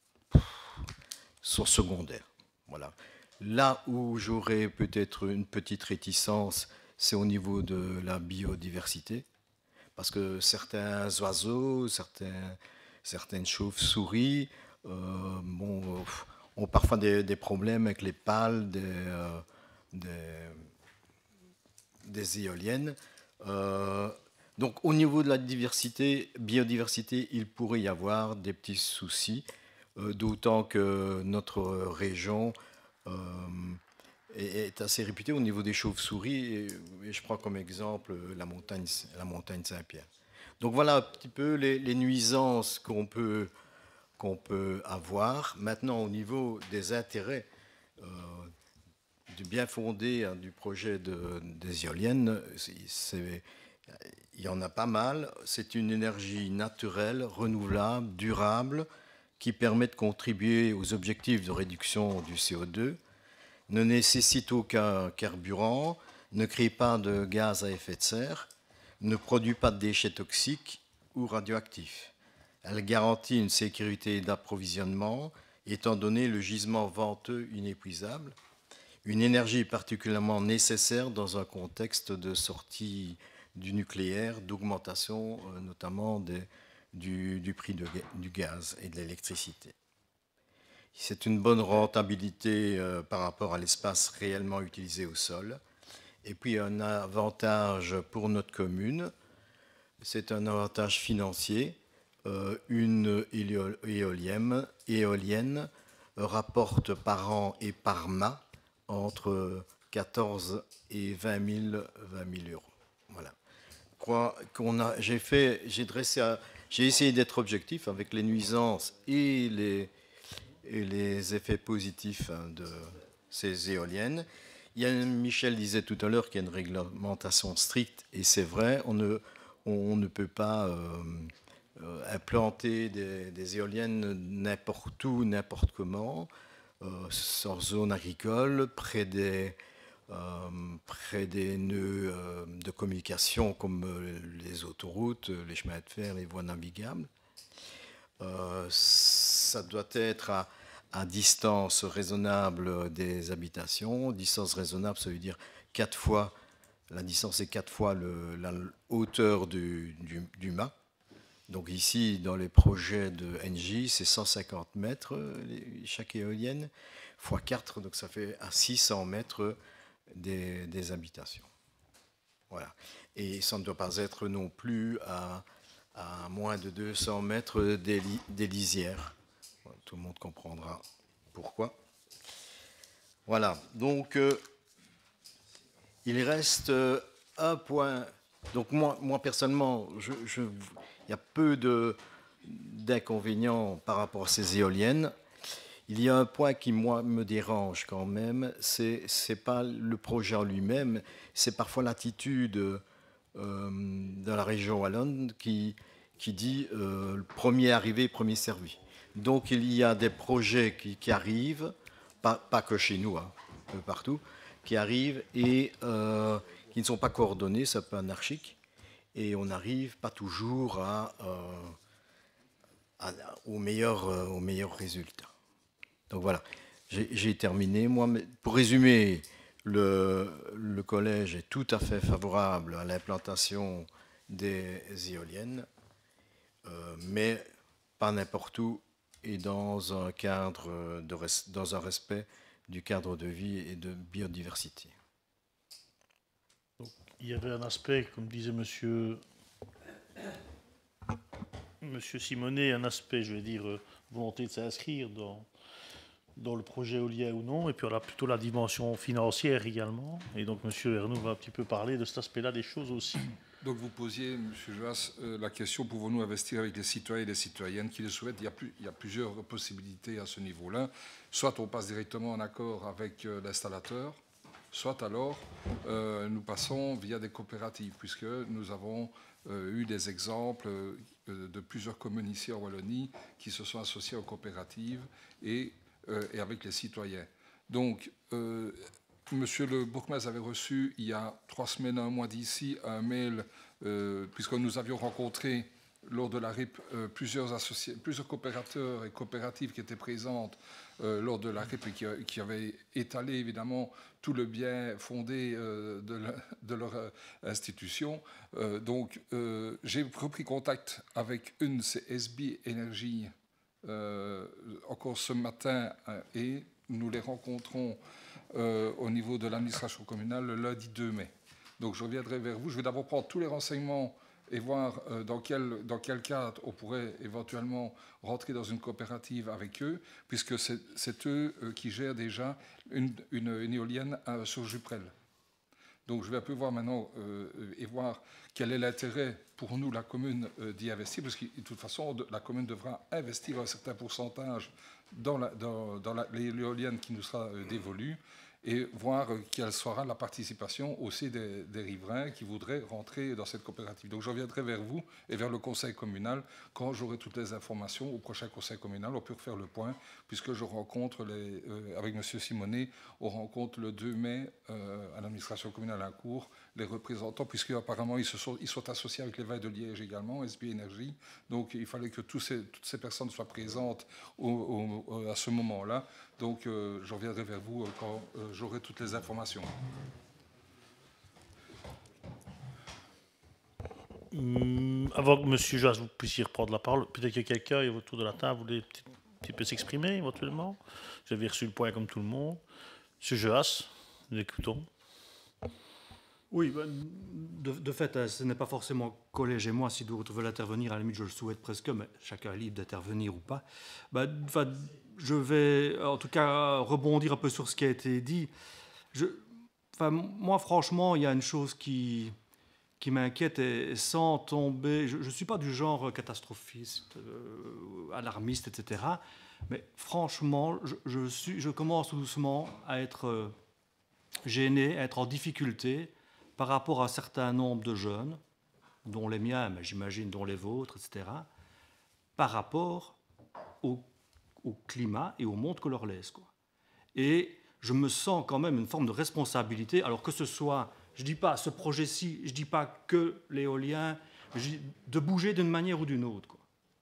sont secondaires. Voilà. Là où j'aurais peut-être une petite réticence, c'est au niveau de la biodiversité, parce que certains oiseaux, certains, certaines chauves-souris euh, bon, ont parfois des, des problèmes avec les pales des, euh, des, des éoliennes. Euh, donc au niveau de la diversité, biodiversité, il pourrait y avoir des petits soucis, euh, d'autant que notre région euh, est, est assez réputée au niveau des chauves-souris, et, et je prends comme exemple la montagne, la montagne Saint-Pierre. Donc voilà un petit peu les, les nuisances qu'on peut, qu'on peut avoir. Maintenant, au niveau des intérêts euh, du bien fondé hein, du projet de, des éoliennes, c'est, il y en a pas mal. C'est une énergie naturelle, renouvelable, durable, qui permet de contribuer aux objectifs de réduction du C O deux, ne nécessite aucun carburant, ne crée pas de gaz à effet de serre, ne produit pas de déchets toxiques ou radioactifs. Elle garantit une sécurité d'approvisionnement, étant donné le gisement venteux inépuisable, une énergie particulièrement nécessaire dans un contexte de sortie du nucléaire, d'augmentation euh, notamment des, du, du prix de, du gaz et de l'électricité. C'est une bonne rentabilité euh, par rapport à l'espace réellement utilisé au sol. Et puis un avantage pour notre commune, c'est un avantage financier. Euh, une éolienne, éolienne rapporte par an et par mât entre quatorze et vingt mille euros. Voilà. Quoi qu'on a, j'ai fait, j'ai dressé, à, j'ai essayé d'être objectif avec les nuisances et les, et les effets positifs hein, de ces éoliennes. Yann Michel disait tout à l'heure qu'il y a une réglementation stricte, et c'est vrai, on ne, on ne peut pas euh, euh, implanter des, des éoliennes n'importe où, n'importe comment, euh, en zone agricole, près des, euh, près des nœuds euh, de communication comme euh, les autoroutes, les chemins de fer, les voies navigables. Euh, ça doit être à à distance raisonnable des habitations. Distance raisonnable, ça veut dire quatre fois, la distance est quatre fois le, la hauteur du, du, du mât. Donc ici, dans les projets de Engie, c'est cent cinquante mètres les, chaque éolienne, fois quatre, donc ça fait à six cents mètres des, des habitations. Voilà. Et ça ne doit pas être non plus à, à moins de deux cents mètres des, des lisières. Tout le monde comprendra pourquoi. Voilà, donc euh, il reste euh, un point. Donc moi, moi personnellement, je, je, il y a peu de, d'inconvénients par rapport à ces éoliennes. Il y a un point qui, moi, me dérange quand même, c'est c'est pas le projet en lui-même, c'est parfois l'attitude euh, de la région wallonne qui, qui dit euh, premier arrivé, premier servi. Donc il y a des projets qui, qui arrivent, pas, pas que chez nous, hein, partout, qui arrivent et euh, qui ne sont pas coordonnés, c'est un peu anarchique, et on n'arrive pas toujours à, euh, à, au, meilleur, euh, au meilleur résultat. Donc voilà, j'ai, j'ai terminé. Moi, pour résumer, le, le collège est tout à fait favorable à l'implantation des éoliennes, euh, mais pas n'importe où, et dans un cadre de res, dans un respect du cadre de vie et de biodiversité. Donc, il y avait un aspect, comme disait monsieur, monsieur Simonet, un aspect, je vais dire, volonté de s'inscrire dans, dans le projet éolien ou non, et puis on a plutôt la dimension financière également. Et donc monsieur Ernoult va un petit peu parler de cet aspect-là des choses aussi. Donc vous posiez, M. Joas, euh, la question, pouvons-nous investir avec les citoyens et les citoyennes qui le souhaitent? il y, a plus, il y a plusieurs possibilités à ce niveau-là. Soit on passe directement en accord avec euh, l'installateur, soit alors euh, nous passons via des coopératives, puisque nous avons euh, eu des exemples euh, de plusieurs communes ici en Wallonie qui se sont associées aux coopératives et, euh, et avec les citoyens. Donc, euh, Monsieur le bourgmestre avait reçu, il y a trois semaines, un mois d'ici, un mail, euh, puisque nous avions rencontré lors de la R I P euh, plusieurs, associés, plusieurs coopérateurs et coopératives qui étaient présentes euh, lors de la R I P et qui, qui avaient étalé évidemment tout le bien fondé euh, de, la, de leur euh, institution. Euh, donc, euh, j'ai repris contact avec une, c'est S B Énergie, euh, encore ce matin, euh, et nous les rencontrons Euh, au niveau de l'administration communale le lundi deux mai. Donc je reviendrai vers vous. Je vais d'abord prendre tous les renseignements et voir euh, dans, quel, dans quel cadre on pourrait éventuellement rentrer dans une coopérative avec eux, puisque c'est eux euh, qui gèrent déjà une, une, une éolienne euh, sur Juprel. Donc je vais un peu voir maintenant euh, et voir quel est l'intérêt pour nous, la commune, euh, d'y investir, parce que de toute façon, la commune devra investir un certain pourcentage dans l'éolienne qui nous sera euh, dévolue, et voir euh, quelle sera la participation aussi des, des riverains qui voudraient rentrer dans cette coopérative. Donc je reviendrai vers vous et vers le conseil communal quand j'aurai toutes les informations. Au prochain conseil communal, on peut refaire le point, puisque je rencontre, les, euh, avec M. Simonet, on rencontre le deux mai euh, à l'administration communale à Cour les représentants, puisqu'apparemment ils, se sont, ils sont associés avec les Vins de Liège également, S B Énergie. Donc il fallait que tous ces, toutes ces personnes soient présentes au, au, à ce moment-là. Donc euh, je reviendrai vers vous euh, quand euh, j'aurai toutes les informations. Hum, avant que M. Joas, vous puissiez reprendre la parole, peut-être que quelqu'un autour de la table voulait un petit peu s'exprimer éventuellement. J'avais reçu le point comme tout le monde. M. Joas, nous écoutons. Oui, de, de fait, ce n'est pas forcément collège et moi, si d'autres veulent intervenir, à la limite je le souhaite presque, mais chacun est libre d'intervenir ou pas. Ben, enfin, je vais en tout cas rebondir un peu sur ce qui a été dit. Je, enfin, moi, franchement, il y a une chose qui, qui m'inquiète, et sans tomber... Je ne suis pas du genre catastrophiste, euh, alarmiste, et cetera. Mais franchement, je, je, suis, je commence doucement à être euh, gêné, à être en difficulté par rapport à un certain nombre de jeunes, dont les miens, mais j'imagine dont les vôtres, et cetera, par rapport au, au climat et au monde que leur laisse, quoi. Et je me sens quand même une forme de responsabilité, alors que ce soit, je ne dis pas ce projet-ci, je ne dis pas que l'éolien, de bouger d'une manière ou d'une autre, quoi.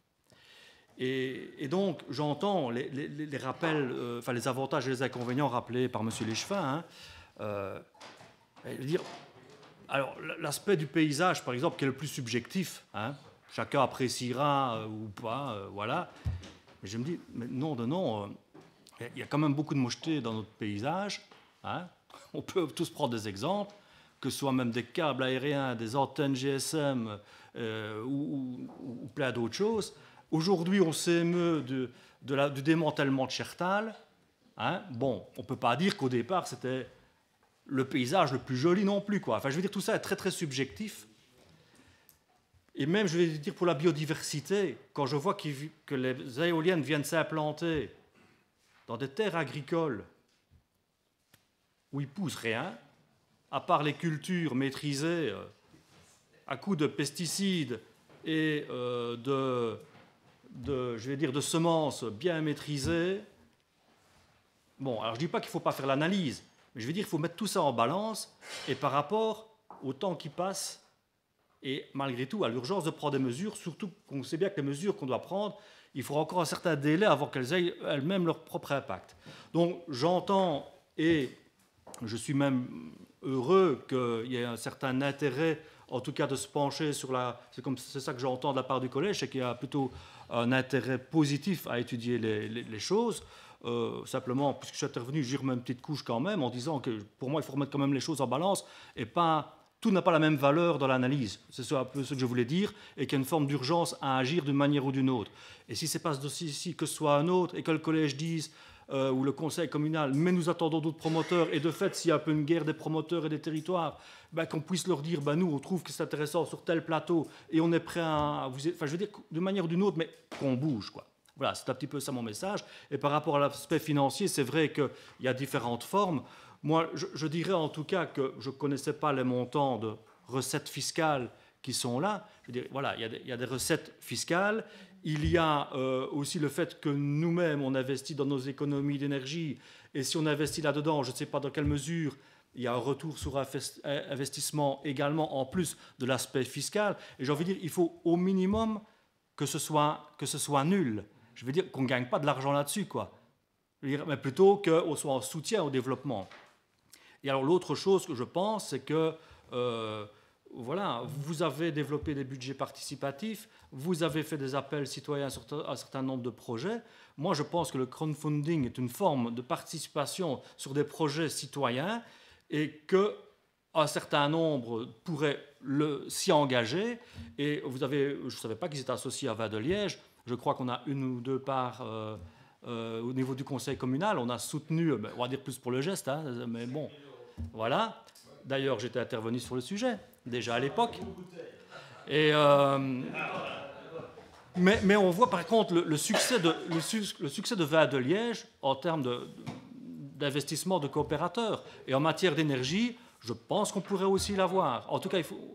Et, et donc, j'entends les, les, les rappels, euh, enfin les avantages et les inconvénients rappelés par M. Léchevin. Hein, euh, je veux dire, alors, l'aspect du paysage, par exemple, qui est le plus subjectif, hein, chacun appréciera euh, ou pas, euh, voilà. Mais je me dis, mais non de non, il euh, y a quand même beaucoup de mocheté dans notre paysage. Hein. On peut tous prendre des exemples, que ce soit même des câbles aériens, des antennes G S M euh, ou, ou, ou plein d'autres choses. Aujourd'hui, on s'émeut de, de la, du démantèlement de Chertal. Hein. Bon, on ne peut pas dire qu'au départ, c'était le paysage le plus joli non plus, quoi. Enfin, je veux dire, tout ça est très, très subjectif. Et même, je vais dire, pour la biodiversité, quand je vois que les éoliennes viennent s'implanter dans des terres agricoles où il ne pousse rien, à part les cultures maîtrisées euh, à coups de pesticides et euh, de, de, je vais dire, de semences bien maîtrisées. Bon, alors je ne dis pas qu'il ne faut pas faire l'analyse, mais je veux dire qu'il faut mettre tout ça en balance et par rapport au temps qui passe et malgré tout à l'urgence de prendre des mesures, surtout qu'on sait bien que les mesures qu'on doit prendre, il faudra encore un certain délai avant qu'elles aient elles-mêmes leur propre impact. Donc j'entends et je suis même heureux qu'il y ait un certain intérêt, en tout cas de se pencher sur la... C'est comme c'est ça que j'entends de la part du collège, c'est qu'il y a plutôt un intérêt positif à étudier les, les, les choses. Euh, simplement, puisque je suis intervenu, je remets une petite couche quand même en disant que pour moi, il faut remettre quand même les choses en balance et pas... Tout n'a pas la même valeur dans l'analyse. C'est un peu ce que je voulais dire, et qu'il y a une forme d'urgence à agir d'une manière ou d'une autre. Et si c'est pas ce dossier-ci, que ce soit un autre, et que le collège dise, euh, ou le conseil communal, mais nous attendons d'autres promoteurs, et de fait, s'il y a un peu une guerre des promoteurs et des territoires, ben, qu'on puisse leur dire, ben, nous, on trouve que c'est intéressant sur tel plateau, et on est prêt à vous... Enfin, je veux dire, d'une manière ou d'une autre, mais qu'on bouge, quoi. Voilà, c'est un petit peu ça mon message. Et par rapport à l'aspect financier, c'est vrai qu'il y a différentes formes. Moi, je, je dirais en tout cas que je ne connaissais pas les montants de recettes fiscales qui sont là. Je veux dire, voilà, il y a des, il y a des recettes fiscales. Il y a euh, aussi le fait que nous-mêmes, on investit dans nos économies d'énergie. Et si on investit là-dedans, je ne sais pas dans quelle mesure, il y a un retour sur investissement également, en plus de l'aspect fiscal. Et j'ai envie de dire, il faut au minimum que ce soit, que ce soit nul. Je veux dire qu'on ne gagne pas de l'argent là-dessus, quoi. Je veux dire, mais plutôt qu'on soit en soutien au développement. Et alors l'autre chose que je pense, c'est que euh, voilà, vous avez développé des budgets participatifs, vous avez fait des appels citoyens sur un certain nombre de projets. Moi, je pense que le crowdfunding est une forme de participation sur des projets citoyens et qu'un certain nombre pourraient s'y engager. Et vous avez, je ne savais pas qu'ils étaient associés à Vin de Liège. Je crois qu'on a une ou deux parts euh, euh, au niveau du conseil communal. On a soutenu, ben, on va dire plus pour le geste, hein, mais bon, voilà. D'ailleurs, j'étais intervenu sur le sujet, déjà à l'époque. Et, euh, mais, mais on voit par contre le, le, succès, de, le, su, le succès de Vin de Liège en termes d'investissement de, de coopérateurs. Et en matière d'énergie, je pense qu'on pourrait aussi l'avoir. En tout cas, il faut...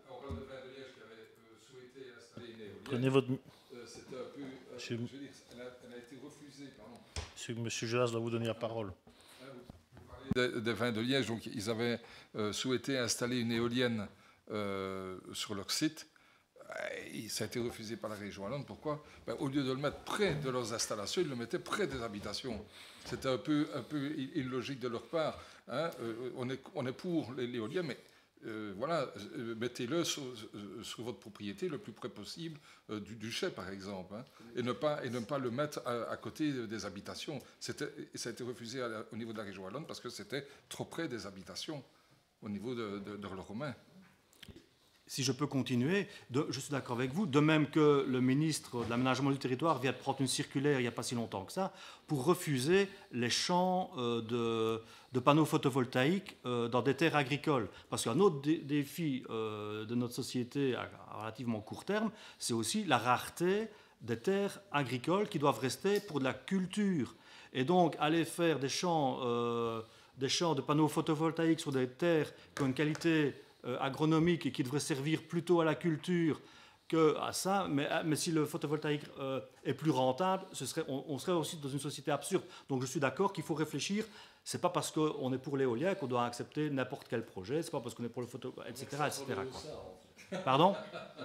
Prenez votre... C'était un peu... Euh, je veux dire, elle a, elle a été refusée, pardon. Monsieur, Monsieur Gelas doit vous donner la parole. Des, des Vins de Liège, donc ils avaient euh, souhaité installer une éolienne euh, sur leur site. Et ça a été refusé par la région wallonne. Pourquoi? Ben, au lieu de le mettre près de leurs installations, ils le mettaient près des habitations. C'était un peu, un peu illogique de leur part. Hein. Euh, on, est, on est pour l'éolien, mais euh, voilà, mettez-le sur, sur votre propriété le plus près possible euh, du duché, par exemple, hein, et, ne pas, et ne pas le mettre à, à côté des habitations. Ça a été refusé à la, au niveau de la région wallonne parce que c'était trop près des habitations au niveau de, de, de Romain. Si je peux continuer, de, je suis d'accord avec vous, de même que le ministre de l'Aménagement du Territoire vient de prendre une circulaire il n'y a pas si longtemps que ça, pour refuser les champs euh, de, de panneaux photovoltaïques euh, dans des terres agricoles. Parce qu'un autre dé défi euh, de notre société à, à relativement court terme, c'est aussi la rareté des terres agricoles qui doivent rester pour de la culture. Et donc, aller faire des champs, euh, des champs de panneaux photovoltaïques sur des terres qui ont une qualité Euh, agronomique et qui devrait servir plutôt à la culture qu'à ça, mais, mais si le photovoltaïque euh, est plus rentable, ce serait, on, on serait aussi dans une société absurde. Donc je suis d'accord qu'il faut réfléchir. C'est pas parce qu'on est pour l'éolien qu'on doit accepter n'importe quel projet. C'est pas parce qu'on est pour le photo, et cetera, et cetera quoi. Pardon?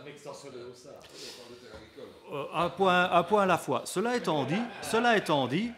euh, un point, un point à la fois. Cela étant dit, cela étant dit.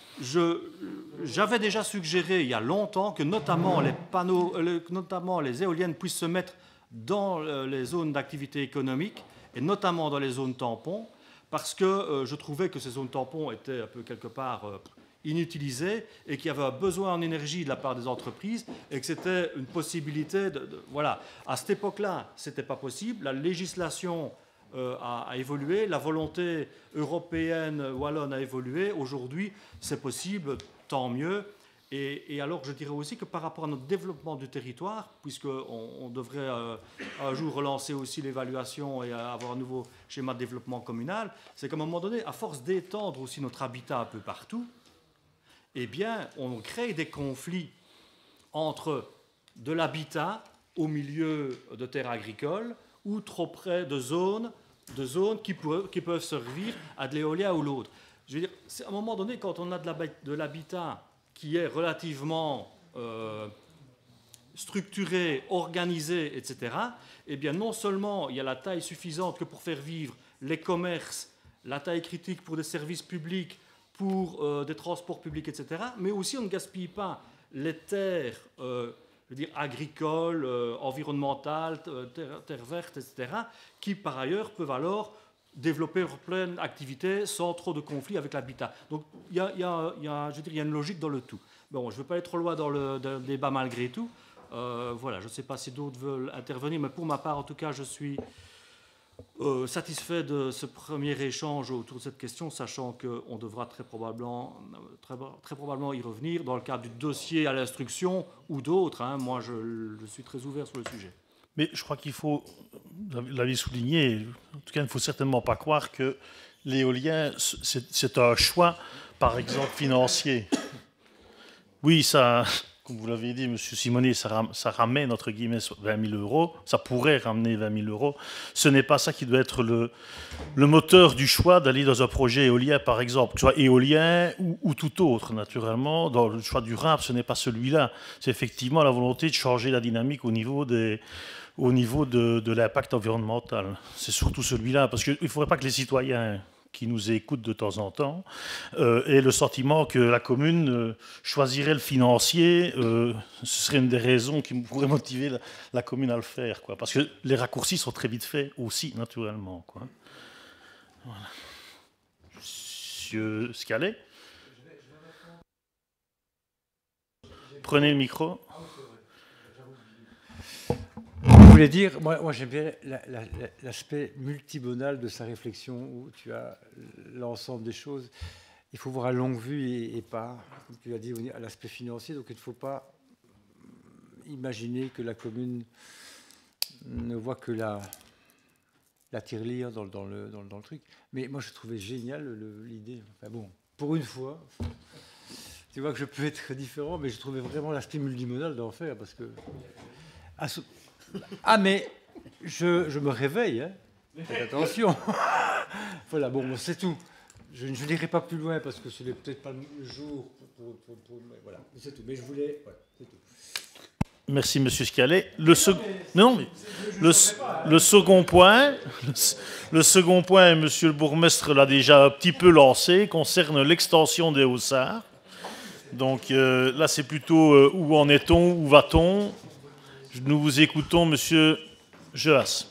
J'avais déjà suggéré il y a longtemps que notamment les panneaux, notamment les éoliennes puissent se mettre dans les zones d'activité économique et notamment dans les zones tampons, parce que euh, je trouvais que ces zones tampons étaient un peu quelque part euh, inutilisées et qu'il y avait un besoin en énergie de la part des entreprises et que c'était une possibilité de, de voilà. À cette époque-là, c'était pas possible. La législation Euh, a, a évolué, la volonté européenne wallonne a évolué. Aujourd'hui, c'est possible, tant mieux. Et, et alors, je dirais aussi que par rapport à notre développement du territoire, puisqu'on on devrait euh, un jour relancer aussi l'évaluation et avoir un nouveau schéma de développement communal, c'est qu'à un moment donné, à force d'étendre aussi notre habitat un peu partout, eh bien, on crée des conflits entre de l'habitat au milieu de terres agricoles ou trop près de zones, de zones qui, pourraient, qui peuvent servir à de l'éolien ou l'autre. Je veux dire, à un moment donné, quand on a de l'habitat qui est relativement euh, structuré, organisé, et cetera, eh bien, non seulement il y a la taille suffisante que pour faire vivre les commerces, la taille critique pour des services publics, pour euh, des transports publics, et cetera, mais aussi on ne gaspille pas les terres euh, je veux dire, agricoles, euh, environnementales, terres, terres vertes, et cetera, qui par ailleurs peuvent alors développer leur pleine activité sans trop de conflits avec l'habitat. Donc il y a, y a, y a, je veux dire, y a une logique dans le tout. Bon, je ne veux pas aller trop loin dans le, dans le débat malgré tout. Euh, voilà, je ne sais pas si d'autres veulent intervenir, mais pour ma part, en tout cas, je suis euh, satisfait de ce premier échange autour de cette question, sachant qu'on devra très probablement, très, très probablement y revenir dans le cadre du dossier à l'instruction ou d'autres. Hein. Moi, je, je suis très ouvert sur le sujet. Mais je crois qu'il faut, vous l'avez souligné, en tout cas, il ne faut certainement pas croire que l'éolien, c'est un choix, par exemple, financier. Oui, ça, comme vous l'avez dit, M. Simonet, ça, ram, ça ramène, entre guillemets, vingt mille euros. Ça pourrait ramener vingt mille euros. Ce n'est pas ça qui doit être le, le moteur du choix d'aller dans un projet éolien, par exemple. Que ce soit éolien ou, ou tout autre, naturellement. Dans le choix durable, ce n'est pas celui-là. C'est effectivement la volonté de changer la dynamique au niveau, des, au niveau de, de l'impact environnemental. C'est surtout celui-là. Parce qu'il ne faudrait pas que les citoyens qui nous écoutent de temps en temps, euh, et le sentiment que la commune euh, choisirait le financier, euh, ce serait une des raisons qui pourrait motiver la, la commune à le faire, quoi. Parce que les raccourcis sont très vite faits aussi, naturellement, quoi. Voilà. Monsieur Scallet. Prenez le micro. Je voulais dire, moi, moi j'aime bien l'aspect multimodal de sa réflexion, où tu as l'ensemble des choses. Il faut voir à longue vue et, et pas, comme tu as dit, à l'aspect financier. Donc il ne faut pas imaginer que la commune ne voit que la, la tirelire dans, dans, le, dans, dans le truc. Mais moi je trouvais génial l'idée. Enfin bon, pour une fois, tu vois que je peux être différent, mais je trouvais vraiment l'aspect multimodal d'en faire, parce que... À ce, Ah, mais je, je me réveille, hein. Faites attention. Voilà, bon, c'est tout. Je ne dirai pas plus loin parce que ce n'est peut-être pas le jour. Pour, pour, pour, voilà, c'est tout. Mais je voulais. Voilà, c'est tout. Merci, Monsieur Scallet. Le, sec... non, mais le, le second point, le, le second point, Monsieur le bourgmestre l'a déjà un petit peu lancé, concerne l'extension des Hauts-Sarts. Donc euh, là, c'est plutôt euh, où en est-on, où va-t-on? Nous vous écoutons, Monsieur Jeas.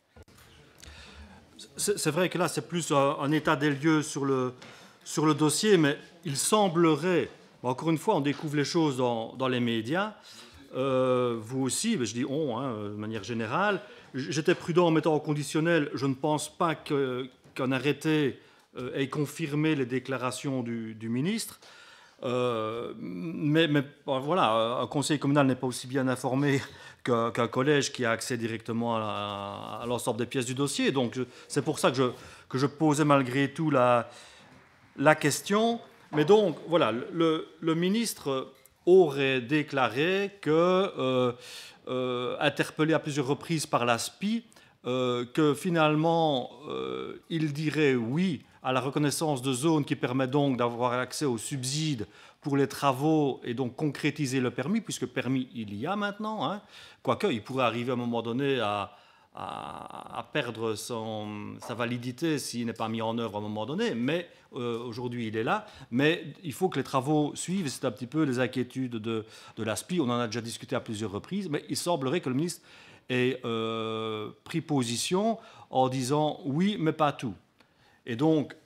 C'est vrai que là, c'est plus un, un état des lieux sur le, sur le dossier, mais il semblerait, encore une fois, on découvre les choses dans, dans les médias, euh, vous aussi, mais je dis on, hein, de manière générale, j'étais prudent en mettant en conditionnel, je ne pense pas que, qu'un arrêté euh, ait confirmé les déclarations du, du ministre. Euh, mais, mais voilà, un conseil communal n'est pas aussi bien informé qu'un qu'un collège qui a accès directement à, à l'ensemble des pièces du dossier. Donc c'est pour ça que je, que je posais malgré tout la, la question. Mais donc voilà, le, le ministre aurait déclaré que, euh, euh, interpellé à plusieurs reprises par l'A S P I, euh, que finalement euh, il dirait oui à la reconnaissance de zone qui permet donc d'avoir accès aux subsides pour les travaux et donc concrétiser le permis, puisque permis il y a maintenant, hein. Quoique il pourrait arriver à un moment donné à, à, à perdre son, sa validité s'il n'est pas mis en œuvre à un moment donné, mais euh, aujourd'hui il est là, mais il faut que les travaux suivent, c'est un petit peu les inquiétudes de, de l'A S P I, on en a déjà discuté à plusieurs reprises, mais il semblerait que le ministre ait euh, pris position en disant oui, mais pas tout. Et donc,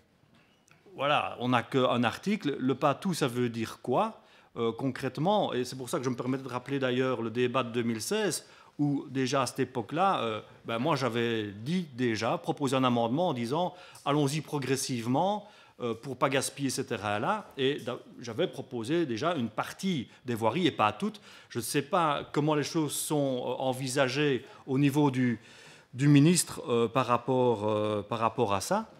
voilà, on n'a qu'un article. Le pas tout, ça veut dire quoi euh, concrètement? Et c'est pour ça que je me permets de rappeler d'ailleurs le débat de deux mille seize, où déjà à cette époque-là, euh, ben moi j'avais dit déjà, proposé un amendement en disant allons-y progressivement euh, pour ne pas gaspiller ces terrains-là. Et j'avais proposé déjà une partie des voiries et pas toutes. Je ne sais pas comment les choses sont envisagées au niveau du, du ministre euh, par, rapport, euh, par rapport à ça.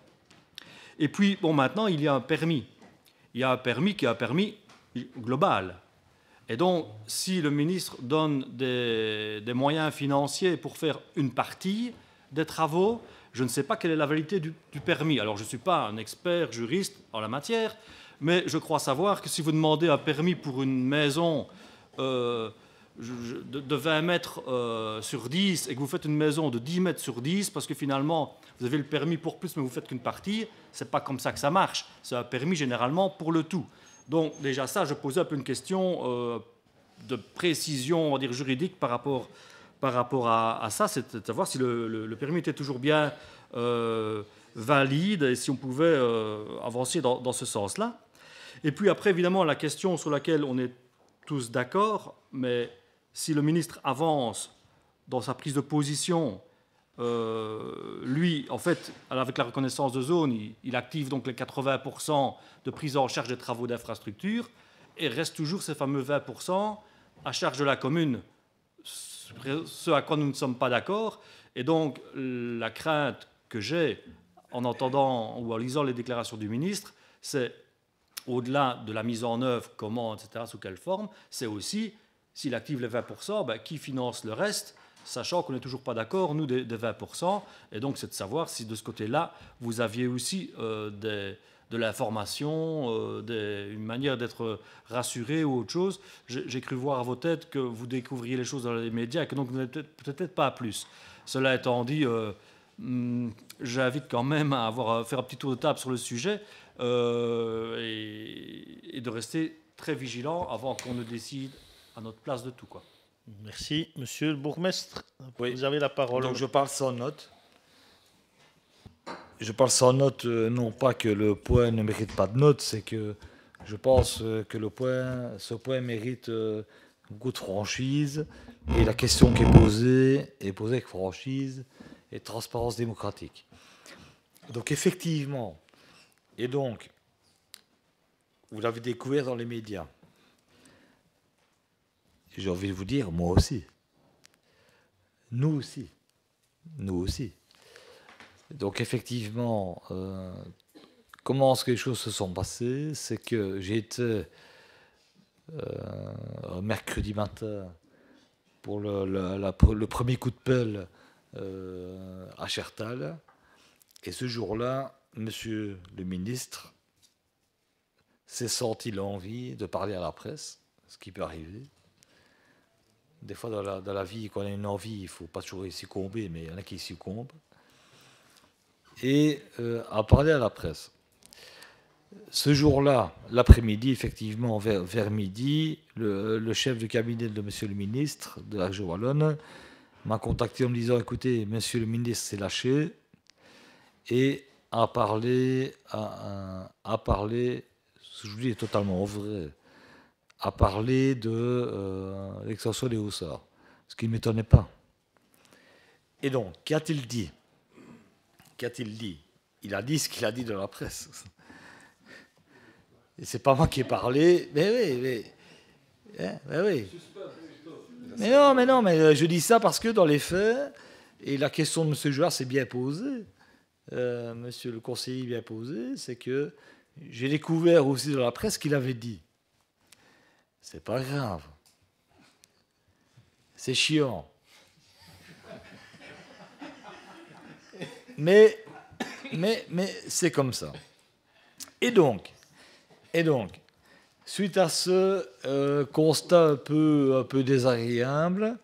Et puis, bon, maintenant, il y a un permis. Il y a un permis qui est un permis global. Et donc, si le ministre donne des, des moyens financiers pour faire une partie des travaux, je ne sais pas quelle est la validité du, du permis. Alors, je ne suis pas un expert juriste en la matière, mais je crois savoir que si vous demandez un permis pour une maison euh, de, de vingt mètres euh, sur dix et que vous faites une maison de dix mètres sur dix, parce que finalement, vous avez le permis pour plus, mais vous ne faites qu'une partie, ce n'est pas comme ça que ça marche. C'est un permis généralement pour le tout. Donc déjà ça, je posais un peu une question euh, de précision, on va dire, juridique par rapport, par rapport à, à ça, c'est de savoir si le, le, le permis était toujours bien euh, valide et si on pouvait euh, avancer dans, dans ce sens-là. Et puis après, évidemment, la question sur laquelle on est tous d'accord, mais si le ministre avance dans sa prise de position, Euh, lui, en fait, avec la reconnaissance de zone, il, il active donc les quatre-vingts pour cent de prise en charge des travaux d'infrastructure et reste toujours ces fameux vingt pour cent à charge de la commune, ce à quoi nous ne sommes pas d'accord. Et donc, la crainte que j'ai en entendant ou en lisant les déclarations du ministre, c'est au-delà de la mise en œuvre, comment, et cetera, sous quelle forme, c'est aussi, s'il active les vingt pour cent, ben, qui finance le reste, sachant qu'on n'est toujours pas d'accord, nous, des, des vingt pour cent. Et donc, c'est de savoir si de ce côté-là, vous aviez aussi euh, des, de l'information, euh, des, une manière d'être rassuré ou autre chose. J'ai cru voir à vos têtes que vous découvriez les choses dans les médias et que donc vous n'êtes peut-être peut pas à plus. Cela étant dit, euh, j'invite quand même à avoir, à faire un petit tour de table sur le sujet euh, et, et de rester très vigilant avant qu'on ne décide à notre place de tout, quoi. Merci. Monsieur le bourgmestre, oui. Vous avez la parole. Donc je parle sans note. Je parle sans note, euh, non pas que le point ne mérite pas de note, c'est que je pense euh, que le point, ce point mérite euh, beaucoup de franchise, et la question qui est posée est posée avec franchise et transparence démocratique. Donc effectivement, et donc, vous l'avez découvert dans les médias. J'ai envie de vous dire, moi aussi. Nous aussi. Nous aussi. Donc effectivement, euh, comment est-ce que les choses se sont passées? C'est que j'ai été euh, un mercredi matin pour le, le, la, le premier coup de pelle euh, à Chertal. Et ce jour-là, monsieur le ministre s'est senti l'envie de parler à la presse, ce qui peut arriver. Des fois, dans la, dans la vie, quand on a une envie, il ne faut pas toujours y succomber, mais il y en a qui y succombent. Et euh, à parler à la presse. Ce jour-là, l'après-midi, effectivement, vers, vers midi, le, le chef de cabinet de monsieur le ministre de la région wallonne m'a contacté en me disant, écoutez, monsieur le ministre s'est lâché et a parlé, a, a, a parlé, ce que je vous dis est totalement vrai, a parlé de euh, l'extension des Hauts-Sarts, ce qui ne m'étonnait pas. Et donc, qu'a-t-il dit? Qu'a-t-il dit? Il a dit ce qu'il a dit dans la presse. Et c'est pas moi qui ai parlé, mais oui, mais, hein, mais oui. Mais non, mais non, mais je dis ça parce que dans les faits, et la question de M. Jouard s'est bien posée, euh, monsieur le conseiller bien posé, c'est que j'ai découvert aussi dans la presse ce qu'il avait dit. C'est pas grave. C'est chiant. Mais, mais, mais c'est comme ça. Et donc, et donc, suite à ce euh, constat un peu, un peu désagréable,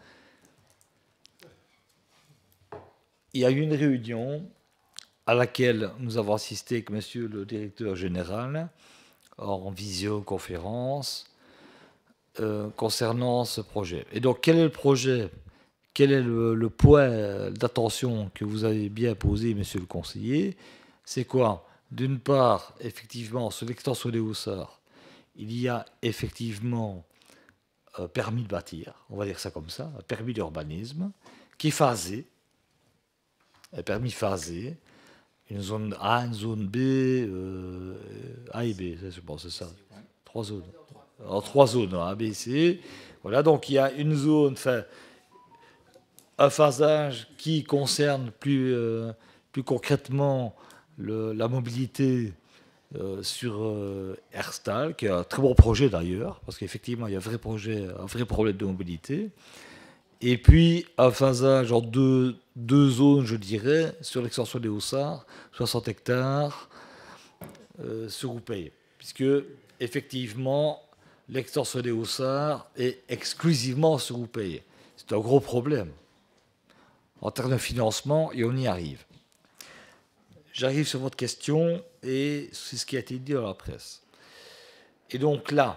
il y a eu une réunion à laquelle nous avons assisté avec monsieur le directeur général en visioconférence euh, concernant ce projet. Et donc, quel est le projet? Quel est le, le point d'attention que vous avez bien posé, monsieur le conseiller? C'est quoi? D'une part, effectivement, sur l'extension des Hauts-Sarts, il y a effectivement un permis de bâtir, on va dire ça comme ça, un permis d'urbanisme, qui est phasé, un permis phasé, une zone A, une zone B, euh, A et B, je pense, c'est ça. Trois zones. Alors, trois zones, A, B, C. Voilà, donc il y a une zone, enfin, un phasage qui concerne plus, euh, plus concrètement le, la mobilité euh, sur euh, Herstal, qui est un très bon projet d'ailleurs, parce qu'effectivement, il y a un vrai projet, un vrai problème de mobilité. Et puis, un phasage en deux, deux zones, je dirais, sur l'extension des Hauts-Sarts, soixante hectares, euh, sur Roupeil. Puisque, effectivement, l'extension des Hauts-Sarts est exclusivement sur Roupeil. C'est un gros problème en termes de financement, et on y arrive. J'arrive sur votre question, et c'est ce qui a été dit dans la presse. Et donc là,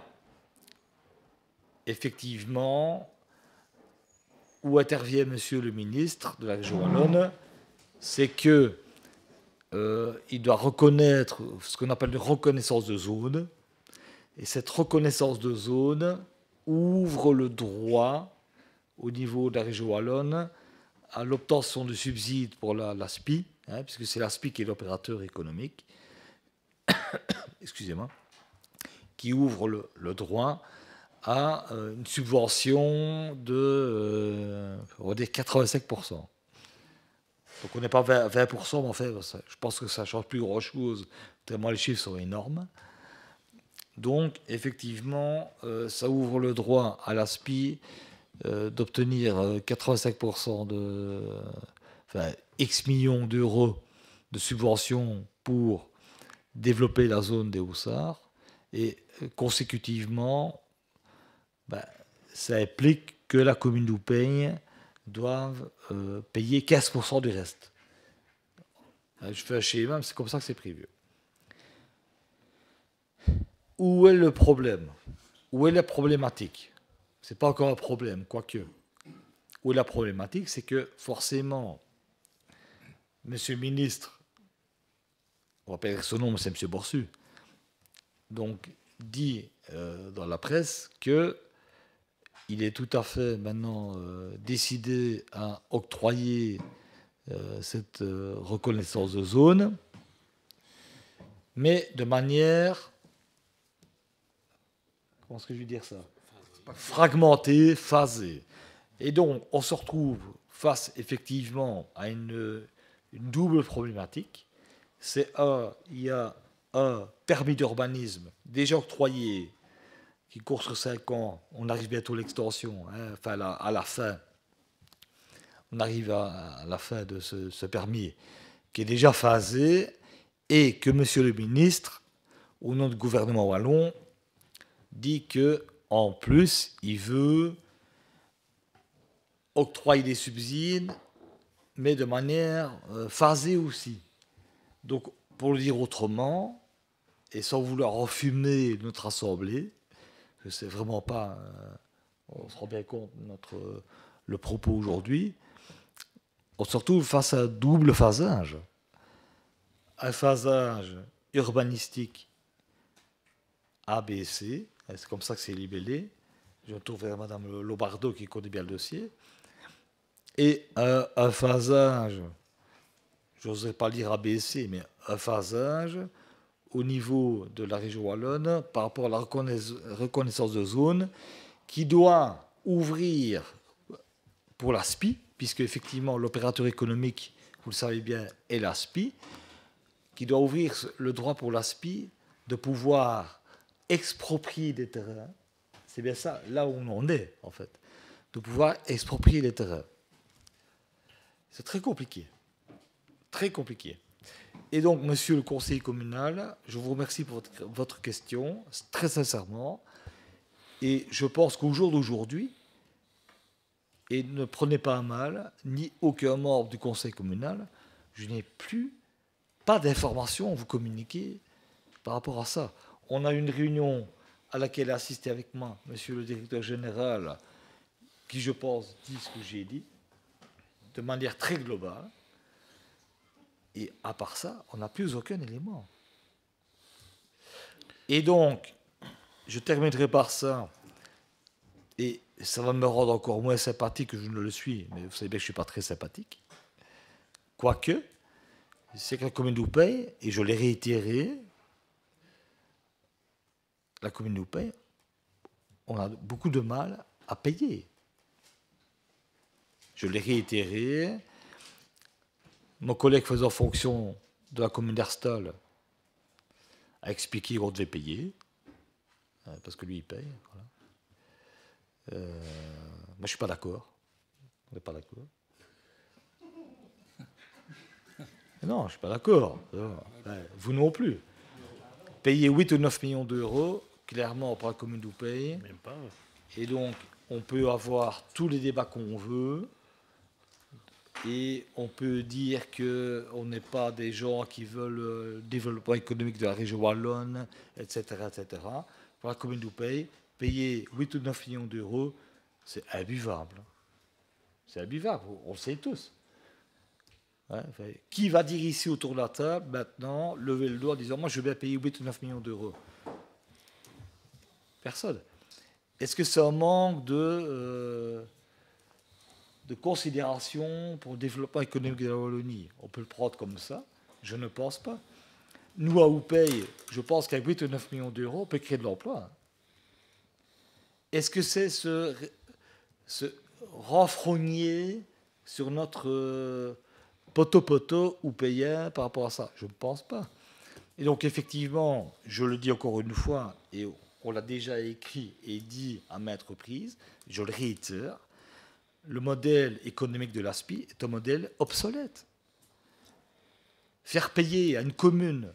effectivement, où intervient monsieur le ministre de la région wallonne, c'est qu'il euh, doit reconnaître ce qu'on appelle une reconnaissance de zone, et cette reconnaissance de zone ouvre le droit, au niveau de la région wallonne, à l'obtention de subsides pour la, la S P I, hein, puisque c'est la S P I qui est l'opérateur économique, excusez-moi, qui ouvre le, le droit à euh, une subvention de euh, on va dire quatre-vingt-cinq pour cent. Donc on n'est pas vingt pour cent, mais en fait, ça, je pense que ça ne change plus grand-chose, tellement les chiffres sont énormes. Donc, effectivement, euh, ça ouvre le droit à l'A S P I euh, d'obtenir euh, quatre-vingt-cinq pour cent de, enfin, X millions d'euros de subventions pour développer la zone des Hauts-Sarts. Et euh, consécutivement, ben, ça implique que la commune d'Oupeigne doive euh, payer quinze pour cent du reste. Je fais un schéma, mais c'est comme ça que c'est prévu. Où est le problème? Où est la problématique? Ce n'est pas encore un problème, quoique. Où est la problématique? C'est que forcément, Monsieur le ministre, on va pas dire son nom, mais c'est Monsieur Borsu, donc dit euh, dans la presse que il est tout à fait maintenant euh, décidé à octroyer euh, cette euh, reconnaissance de zone, mais de manière, comment est-ce que je vais dire ça, fragmentée, phasée. Et donc, on se retrouve face effectivement à une, une double problématique. C'est un, il y a un permis d'urbanisme déjà octroyé qui court sur cinq ans, on arrive bientôt à l'extension, hein, enfin à la, à la fin, on arrive à, à la fin de ce, ce permis qui est déjà phasé, et que Monsieur le ministre, au nom du gouvernement wallon, dit que en plus, il veut octroyer des subsides, mais de manière euh, phasée aussi. Donc, pour le dire autrement, et sans vouloir enfumer notre assemblée, que c'est vraiment pas, euh, on se rend bien compte de notre, euh, le propos aujourd'hui, on se retrouve face à un double phasage. Un phasage urbanistique A B C, c'est comme ça que c'est libellé. Je me tourne vers Madame Lobardo qui connaît bien le dossier. Et un, un phasage, je n'oserais pas dire A B C, mais un phasage au niveau de la région wallonne par rapport à la reconnaissance de zone qui doit ouvrir pour l'A S P I, puisque effectivement l'opérateur économique, vous le savez bien, est l'A S P I, qui doit ouvrir le droit pour l'A S P I de pouvoir exproprier des terrains. C'est bien ça, là où on en est, en fait. De pouvoir exproprier les terrains. C'est très compliqué. Très compliqué. Et donc, monsieur le conseiller communal, je vous remercie pour votre, votre question, très sincèrement. Et je pense qu'au jour d'aujourd'hui, et ne prenez pas à mal, ni aucun membre du conseil communal, je n'ai plus pas d'informations à vous communiquer par rapport à ça. On a une réunion à laquelle a assisté avec moi monsieur le directeur général, qui, je pense, dit ce que j'ai dit, de manière très globale. Et à part ça, on n'a plus aucun élément. Et donc, je terminerai par ça, et ça va me rendre encore moins sympathique que je ne le suis, mais vous savez bien que je ne suis pas très sympathique. Quoique, c'est que la commune d'Oupeigne, et je l'ai réitéré, la commune d'Oupeigne, on a beaucoup de mal à payer. Je l'ai réitéré. Mon collègue faisant fonction de la commune d'Herstal a expliqué qu'on devait payer, parce que lui, il paye. Voilà. Euh, moi, je ne suis pas d'accord. On n'est pas d'accord. Non, je ne suis pas d'accord. Vous non plus. Payer huit ou neuf millions d'euros, clairement, pour la commune d'Oupeigne. Même pas. Et donc, on peut avoir tous les débats qu'on veut. Et on peut dire qu'on n'est pas des gens qui veulent le développement économique de la région wallonne, et cetera, et cetera. Pour la commune d'Oupeigne, payer huit ou neuf millions d'euros, c'est imbuvable. C'est imbuvable, on le sait tous. Ouais, enfin, qui va dire ici autour de la table, maintenant, lever le doigt en disant « moi, je vais payer huit ou neuf millions d'euros » Personne. Est-ce que c'est un manque de... Euh, de considération pour le développement économique de la Wallonie? On peut le prendre comme ça, je ne pense pas. Nous, à Oupeigne, je pense qu'avec huit ou neuf millions d'euros, on peut créer de l'emploi. Est-ce que c'est se, se renfrogner sur notre euh, poteau-poteau oupéien par rapport à ça? Je ne pense pas. Et donc, effectivement, je le dis encore une fois, et on l'a déjà écrit et dit à maintes reprises, je le réitère, le modèle économique de l'A S P I est un modèle obsolète. Faire payer à une commune,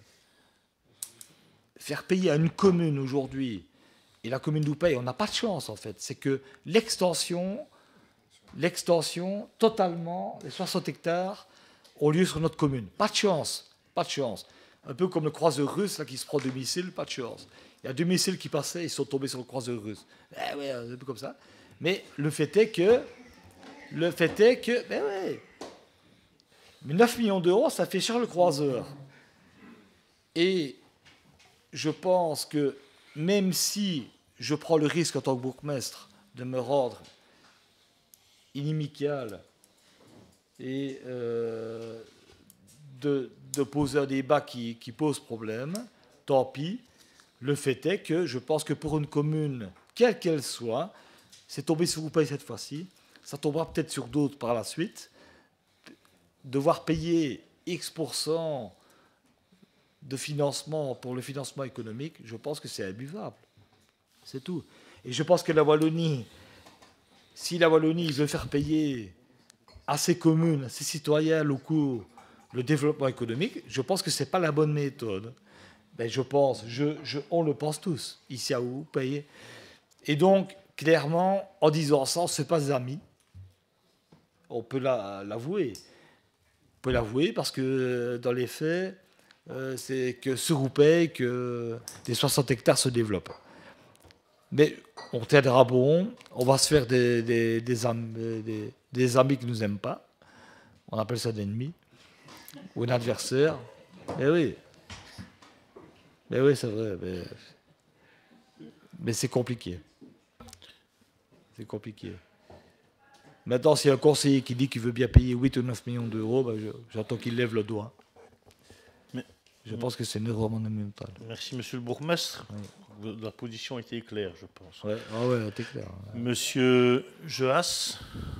faire payer à une commune aujourd'hui, et la commune nous paye, on n'a pas de chance en fait, c'est que l'extension, l'extension totalement, les soixante hectares ont lieu sur notre commune. Pas de chance, pas de chance. Un peu comme le croiseur russe là, qui se prend deux missiles, pas de chance. Il y a deux missiles qui passaient, ils sont tombés sur le croiseur russe. Eh ouais, un peu comme ça. Mais le fait est que, le fait est que, ben ouais, mais neuf millions d'euros, ça fait cher le croiseur. Et je pense que même si je prends le risque en tant que bourgmestre de me rendre inimical et euh, de, de poser un débat qui, qui pose problème, tant pis. Le fait est que je pense que pour une commune, quelle qu'elle soit, c'est tombé sur vous paye cette fois-ci, ça tombera peut-être sur d'autres par la suite. Devoir payer X pour cent de financement pour le financement économique, je pense que c'est imbuvable. C'est tout. Et je pense que la Wallonie, si la Wallonie veut faire payer à ses communes, à ses citoyens locaux, le développement économique, je pense que ce n'est pas la bonne méthode. Ben, je pense, je, je, on le pense tous, ici à où payer. Et donc, clairement, en disant ça, on ne se fait pas amis. On peut l'avouer. On peut l'avouer parce que dans les faits, euh, c'est que sur où paye que les soixante hectares se développent. Mais on tiendra bon, on va se faire des, des, des, am, des, des amis qui ne nous aiment pas. On appelle ça des ennemis. Ou un adversaire. Eh oui. Mais oui, c'est vrai. Mais, mais c'est compliqué. C'est compliqué. Maintenant, s'il y a un conseiller qui dit qu'il veut bien payer huit ou neuf millions d'euros, ben j'entends qu'il lève le doigt. Mais, je pense que c'est une erreur monumentale. Merci, monsieur le bourgmestre. Oui. La position était claire, je pense. Ouais. Ah ouais, c'était clair. Monsieur Jeas.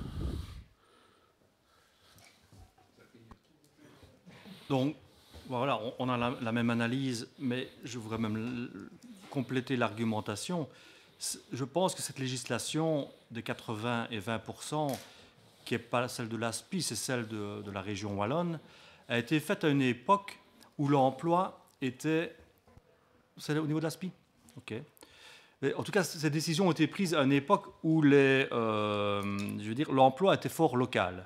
Donc, voilà, on a la, la même analyse, mais je voudrais même compléter l'argumentation. Je pense que cette législation de quatre-vingts et vingt pour cent, qui n'est pas celle de l'A S P I, c'est celle de, de la région wallonne, a été faite à une époque où l'emploi était... C'est au niveau de l'A S P I ? Ok. Mais en tout cas, ces décisions ont été prises à une époque où les, euh, je veux dire, l'emploi était fort local.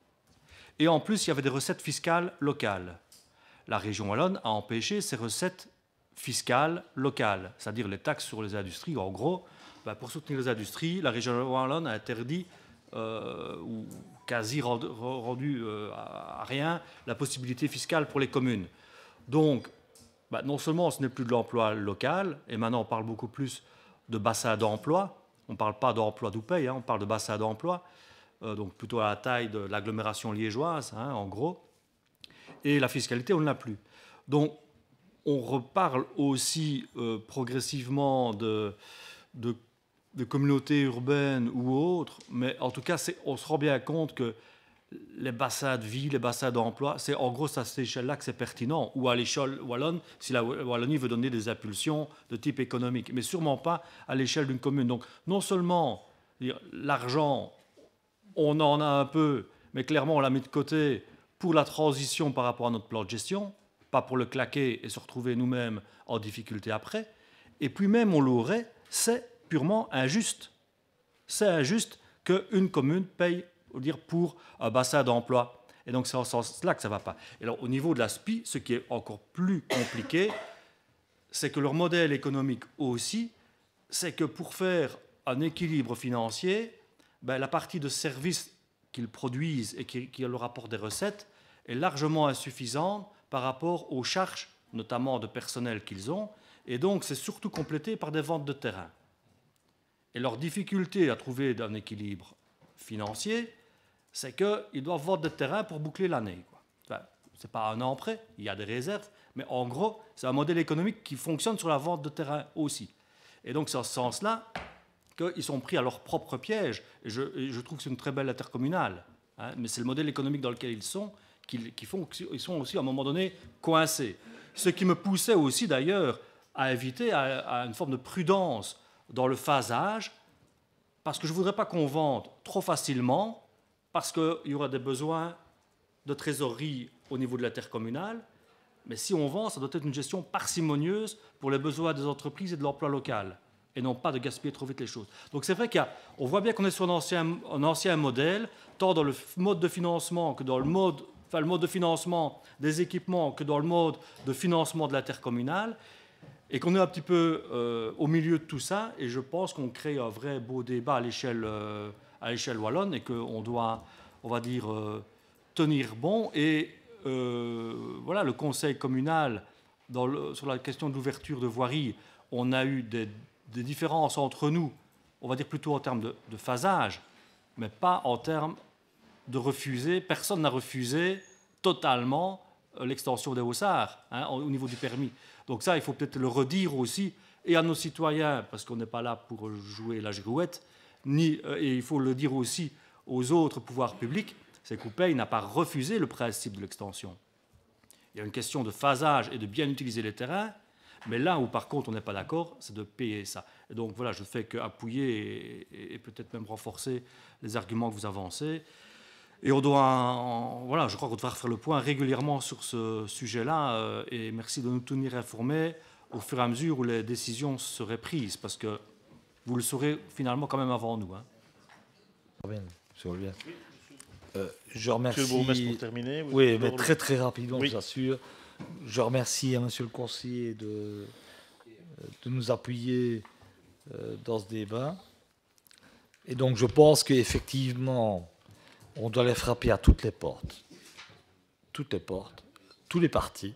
Et en plus, il y avait des recettes fiscales locales. La région wallonne a empêché ces recettes fiscales locales, c'est-à-dire les taxes sur les industries. En gros, ben pour soutenir les industries, la région wallonne a interdit, euh, ou quasi rendu, rendu euh, à rien, la possibilité fiscale pour les communes. Donc, ben non seulement ce n'est plus de l'emploi local, et maintenant on parle beaucoup plus de bassin d'emploi, on ne parle pas d'emploi d'Oupey, hein, on parle de bassin d'emploi, euh, donc plutôt à la taille de l'agglomération liégeoise, hein, en gros. Et la fiscalité, on ne l'a plus. Donc, on reparle aussi euh, progressivement de, de, de communautés urbaines ou autres, mais en tout cas, on se rend bien compte que les bassins de vie, les bassins d'emploi, c'est en gros à cette échelle-là que c'est pertinent, ou à l'échelle wallonne, si la Wallonie veut donner des impulsions de type économique, mais sûrement pas à l'échelle d'une commune. Donc, non seulement l'argent, on en a un peu, mais clairement, on l'a mis de côté pour la transition par rapport à notre plan de gestion, pas pour le claquer et se retrouver nous-mêmes en difficulté après. Et puis même on l'aurait, c'est purement injuste. C'est injuste qu'une commune paye dire, pour un bassin d'emploi. Et donc c'est en ce sens-là que ça ne va pas. Et alors au niveau de l'A S P I, ce qui est encore plus compliqué, c'est que leur modèle économique aussi, c'est que pour faire un équilibre financier, ben, la partie de services qu'ils produisent et qui, qui leur apportent des recettes est largement insuffisante par rapport aux charges, notamment de personnel qu'ils ont, et donc c'est surtout complété par des ventes de terrain. Et leur difficulté à trouver un équilibre financier, c'est qu'ils doivent vendre des terrains pour boucler l'année. Enfin, ce n'est pas un an près, il y a des réserves, mais en gros, c'est un modèle économique qui fonctionne sur la vente de terrain aussi. Et donc c'est en ce sens-là qu'ils sont pris à leur propre piège. Et je, et je trouve que c'est une très belle intercommunale, hein, mais c'est le modèle économique dans lequel ils sont qui, qui font qu'ils sont aussi à un moment donné coincés. Ce qui me poussait aussi d'ailleurs à inviter à, à une forme de prudence dans le phasage, parce que je ne voudrais pas qu'on vende trop facilement, parce qu'il y aura des besoins de trésorerie au niveau de l'intercommunal. Mais si on vend, ça doit être une gestion parcimonieuse pour les besoins des entreprises et de l'emploi local, et non pas de gaspiller trop vite les choses. Donc c'est vrai qu'on voit bien qu'on est sur un ancien, un ancien modèle, tant dans le mode de financement que dans le mode, enfin, le mode de financement des équipements que dans le mode de financement de l'intercommunal, et qu'on est un petit peu euh, au milieu de tout ça, et je pense qu'on crée un vrai beau débat à l'échelle euh, à l'échelle wallonne, et qu'on doit, on va dire, euh, tenir bon. Et euh, voilà, le conseil communal, dans le, sur la question de l'ouverture de voirie, on a eu des, des différences entre nous, on va dire plutôt en termes de, de phasage, mais pas en termes de refuser. Personne n'a refusé totalement l'extension des Haussards, hein, au niveau du permis. Donc ça, il faut peut-être le redire aussi, et à nos citoyens, parce qu'on n'est pas là pour jouer la girouette, ni, et il faut le dire aussi aux autres pouvoirs publics, c'est qu'Oupey n'a pas refusé le principe de l'extension. Il y a une question de phasage et de bien utiliser les terrains, mais là où par contre on n'est pas d'accord, c'est de payer ça. Et donc voilà, je ne fais qu'appuyer et, et peut-être même renforcer les arguments que vous avancez. Et on doit, en, voilà, je crois qu'on doit faire le point régulièrement sur ce sujet-là, euh, et merci de nous tenir informés au fur et à mesure où les décisions seraient prises, parce que vous le saurez finalement quand même avant nous. Hein. Bien, bien. Euh, je remercie. Monsieur le bourgmestre, pour terminer. Oui, mais très très rapidement, oui. je vous assure. Je remercie à Monsieur le conseiller de, de nous appuyer euh, dans ce débat. Et donc, je pense qu'effectivement, on doit les frapper à toutes les portes, toutes les portes, tous les partis,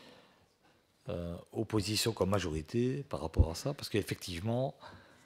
euh, opposition comme majorité par rapport à ça, parce qu'effectivement,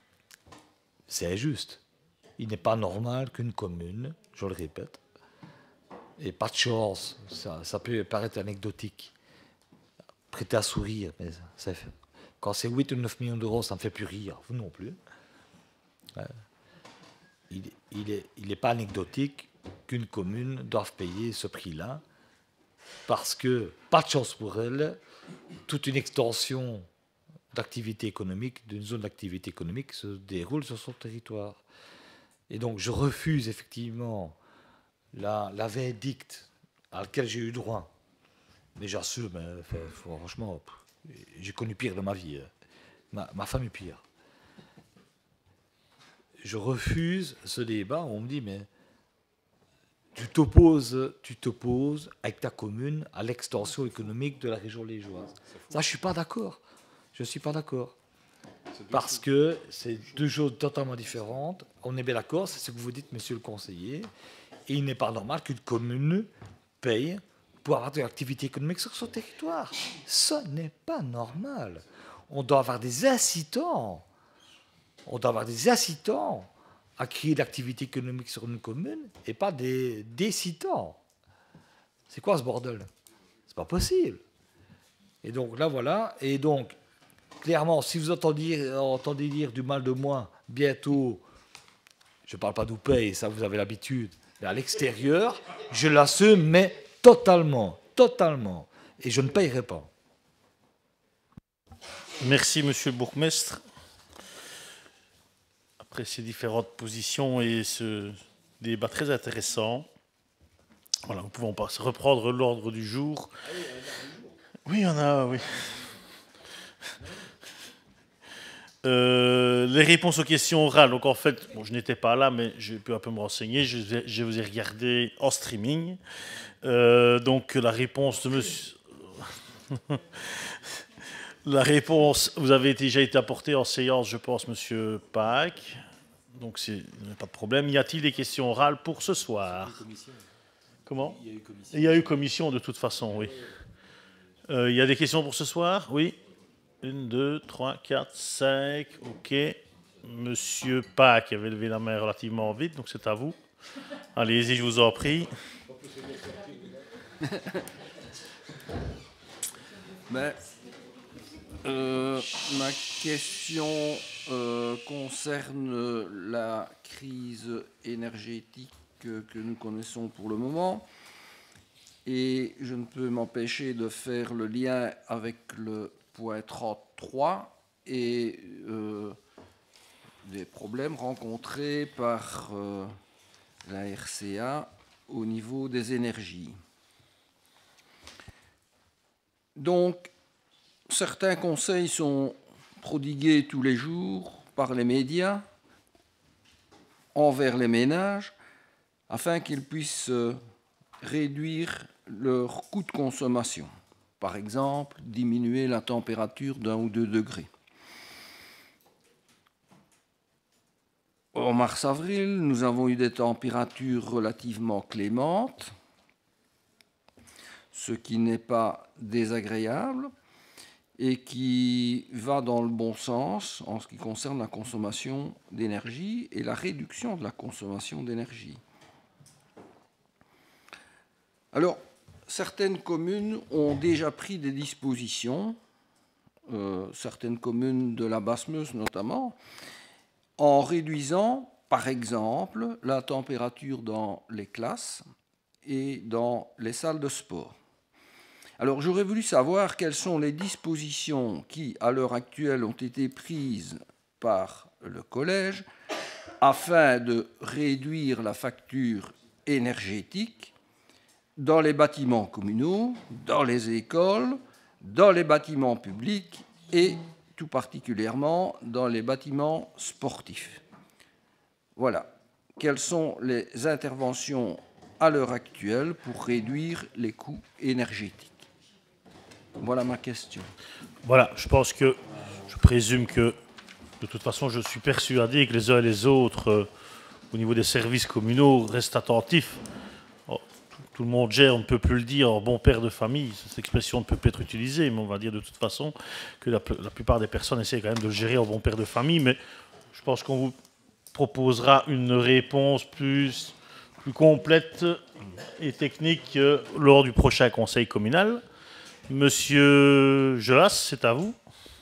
c'est injuste. Il n'est pas normal qu'une commune, je le répète, et pas de chance, ça, ça peut paraître anecdotique, prêter à sourire, mais ça fait, quand c'est huit ou neuf millions d'euros, ça ne me fait plus rire, vous non plus. Euh, il n'est il est, il est pas anecdotique qu'une commune doive payer ce prix-là, parce que, pas de chance pour elle, toute une extension d'activité économique, d'une zone d'activité économique se déroule sur son territoire. Et donc je refuse effectivement la, la vindicte à laquelle j'ai eu droit. Mais j'assume, hein, enfin, franchement, j'ai connu pire de ma vie. Ma, ma femme est pire. Je refuse ce débat où on me dit, mais tu t'opposes, tu t'opposes avec ta commune à l'extension économique de la région liégeoise. Ça, je ne suis pas d'accord. Je ne suis pas d'accord. Parce que c'est deux choses totalement différentes. On est bien d'accord, c'est ce que vous dites, monsieur le conseiller. Et il n'est pas normal qu'une commune paye pour avoir de l'activité économique sur son territoire. Ce n'est pas normal. On doit avoir des incitants. On doit avoir des incitants à créer de l'activité économique sur une commune et pas des décitants. C'est quoi ce bordel? C'est pas possible. Et donc là, voilà. Et donc, clairement, si vous entendez, entendez dire du mal de moi, bientôt, je ne parle pas d'Oupey, ça vous avez l'habitude, mais à l'extérieur, je l'assume, mais totalement, totalement. Et je ne payerai pas. Merci, monsieur le bourgmestre. Après ces différentes positions et ce débat très intéressant, voilà, nous pouvons pas reprendre l'ordre du jour. Oui, il y en a, oui. Euh, les réponses aux questions orales. Donc en fait, bon, je n'étais pas là, mais j'ai pu un peu me renseigner. Je, je vous ai regardé en streaming. Euh, donc la réponse de monsieur... la réponse, vous avez déjà été apportée en séance, je pense, monsieur Pâques. Donc il n'y a pas de problème. Y a-t-il des questions orales pour ce soir? Comment? Il y a eu commission. Il y a eu commission de toute façon, oui. Euh, il y a des questions pour ce soir? Oui. Une, deux, trois, quatre, cinq. OK. Monsieur Pâques avait levé la main relativement vite, donc c'est à vous. Allez-y, je vous en prie. Ben, euh, ma question euh, concerne la crise énergétique que, que nous connaissons pour le moment. Et je ne peux m'empêcher de faire le lien avec le point trente-trois et euh, des problèmes rencontrés par euh, la R C A au niveau des énergies. Donc, certains conseils sont prodigués tous les jours par les médias envers les ménages afin qu'ils puissent réduire leur coût de consommation. Par exemple, diminuer la température d'un ou deux degrés. En mars-avril, nous avons eu des températures relativement clémentes, ce qui n'est pas désagréable et qui va dans le bon sens en ce qui concerne la consommation d'énergie et la réduction de la consommation d'énergie. Alors, certaines communes ont déjà pris des dispositions, euh, certaines communes de la Basse-Meuse notamment, en réduisant, par exemple, la température dans les classes et dans les salles de sport. Alors, j'aurais voulu savoir quelles sont les dispositions qui, à l'heure actuelle, ont été prises par le collège afin de réduire la facture énergétique dans les bâtiments communaux, dans les écoles, dans les bâtiments publics et tout particulièrement dans les bâtiments sportifs. Voilà. Quelles sont les interventions à l'heure actuelle pour réduire les coûts énergétiques? Voilà ma question. Voilà, je pense que, je présume que, de toute façon, je suis persuadé que les uns et les autres, euh, au niveau des services communaux, restent attentifs. Oh, tout, tout le monde gère, on ne peut plus le dire, en bon père de famille. Cette expression ne peut pas être utilisée, mais on va dire de toute façon que la, la plupart des personnes essaient quand même de le gérer en bon père de famille. Mais je pense qu'on vous proposera une réponse plus, plus complète et technique euh, lors du prochain conseil communal. Monsieur Joas, c'est à vous.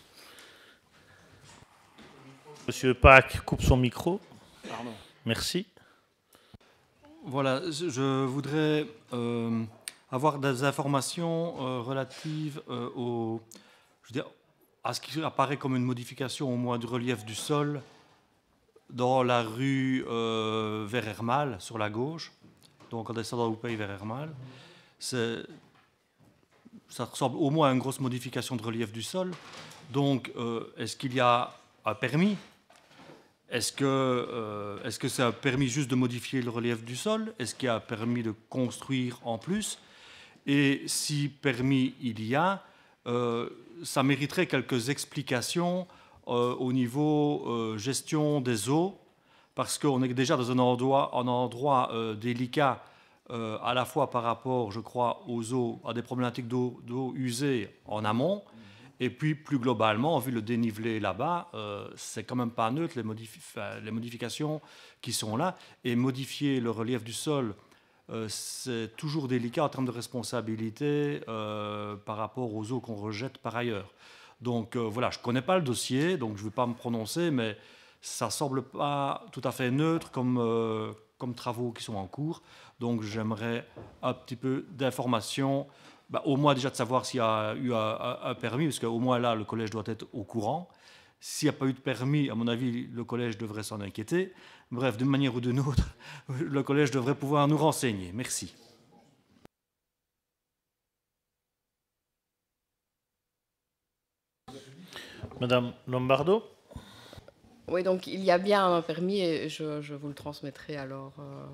Monsieur Pâques coupe son micro. Pardon. Merci. Voilà, je voudrais euh, avoir des informations euh, relatives euh, au, je veux dire, à ce qui apparaît comme une modification au moins du relief du sol dans la rue euh, vers Hermal, sur la gauche, donc en descendant au pays vers Hermal. C'est... Ça ressemble au moins à une grosse modification de relief du sol. Donc, euh, est-ce qu'il y a un permis? Est-ce que, euh, est-ce que c'est un permis juste de modifier le relief du sol? Est-ce qu'il y a un permis de construire en plus? Et si permis il y a, euh, ça mériterait quelques explications euh, au niveau euh, gestion des eaux, parce qu'on est déjà dans un endroit, un endroit euh, délicat, Euh, à la fois par rapport, je crois, aux eaux, à des problématiques d'eau, d'eau usée en amont, et puis plus globalement, vu le dénivelé là-bas, euh, c'est quand même pas neutre les, modif- enfin, les modifications qui sont là, et modifier le relief du sol, euh, c'est toujours délicat en termes de responsabilité euh, par rapport aux eaux qu'on rejette par ailleurs. Donc euh, voilà, je ne connais pas le dossier, donc je ne vais pas me prononcer, mais ça ne semble pas tout à fait neutre comme, euh, comme travaux qui sont en cours. Donc j'aimerais un petit peu d'informations, bah, au moins déjà de savoir s'il y a eu un, un permis, parce qu'au moins là, le collège doit être au courant. S'il n'y a pas eu de permis, à mon avis, le collège devrait s'en inquiéter. Bref, d'une manière ou d'une autre, le collège devrait pouvoir nous renseigner. Merci. Madame Lombardo? Oui, donc il y a bien un permis et je, je vous le transmettrai alors euh,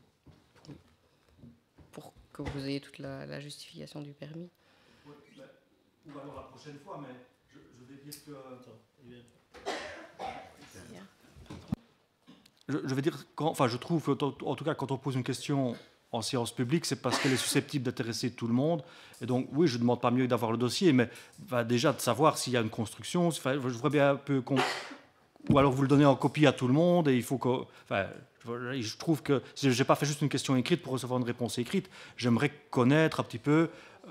pour que vous ayez toute la, la justification du permis. Oui, ou alors la prochaine fois, mais je, je vais dire que... Je, je vais dire, quand, enfin je trouve, en tout cas quand on pose une question en séance publique, c'est parce qu'elle est susceptible d'intéresser tout le monde. Et donc, oui, je ne demande pas mieux d'avoir le dossier, mais bah, déjà de savoir s'il y a une construction. Enfin, je voudrais bien un peu qu'on... Ou alors vous le donnez en copie à tout le monde et il faut que... Enfin, je trouve que... Je n'ai pas fait juste une question écrite pour recevoir une réponse écrite. J'aimerais connaître un petit peu... Euh...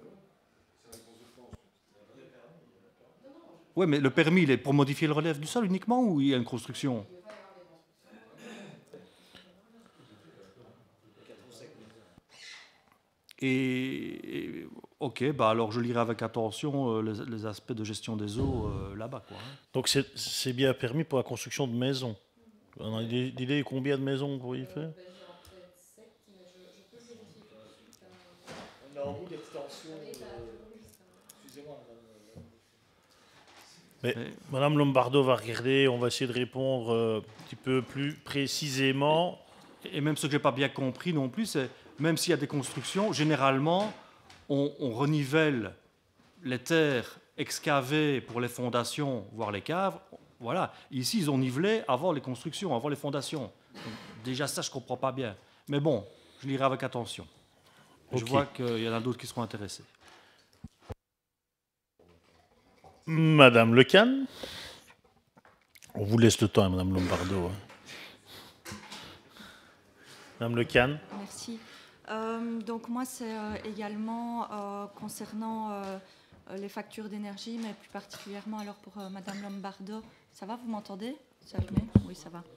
Oui, mais le permis, il est pour modifier le relief du sol uniquement ou il y a une construction ? Et, et ok, bah alors je lirai avec attention euh, les, les aspects de gestion des eaux euh, là-bas, quoi. Hein. Donc c'est bien permis pour la construction de maisons. On a une idée de combien de maisons vous pourriez faire? On a en bout d'extension. Excusez-moi. Mais Madame Lombardo va regarder, on va essayer de répondre euh, un petit peu plus précisément. Et, et même ce que je n'ai pas bien compris non plus, c'est même s'il y a des constructions, généralement, on, on renivelle les terres excavées pour les fondations, voire les caves. Voilà. Ici, ils ont nivelé avant les constructions, avant les fondations. Donc, déjà, ça, je ne comprends pas bien. Mais bon, je lirai avec attention. Okay. Je vois qu'il y en a d'autres qui seront intéressés. Madame Lecan, on vous laisse le temps, hein, Madame Lombardo. Hein. Madame Lecan. Merci. Euh, donc moi, c'est euh, également euh, concernant euh, les factures d'énergie, mais plus particulièrement alors pour euh, Madame Lombardo. Ça va, vous m'entendez? Ça allumé? Oui, ça va.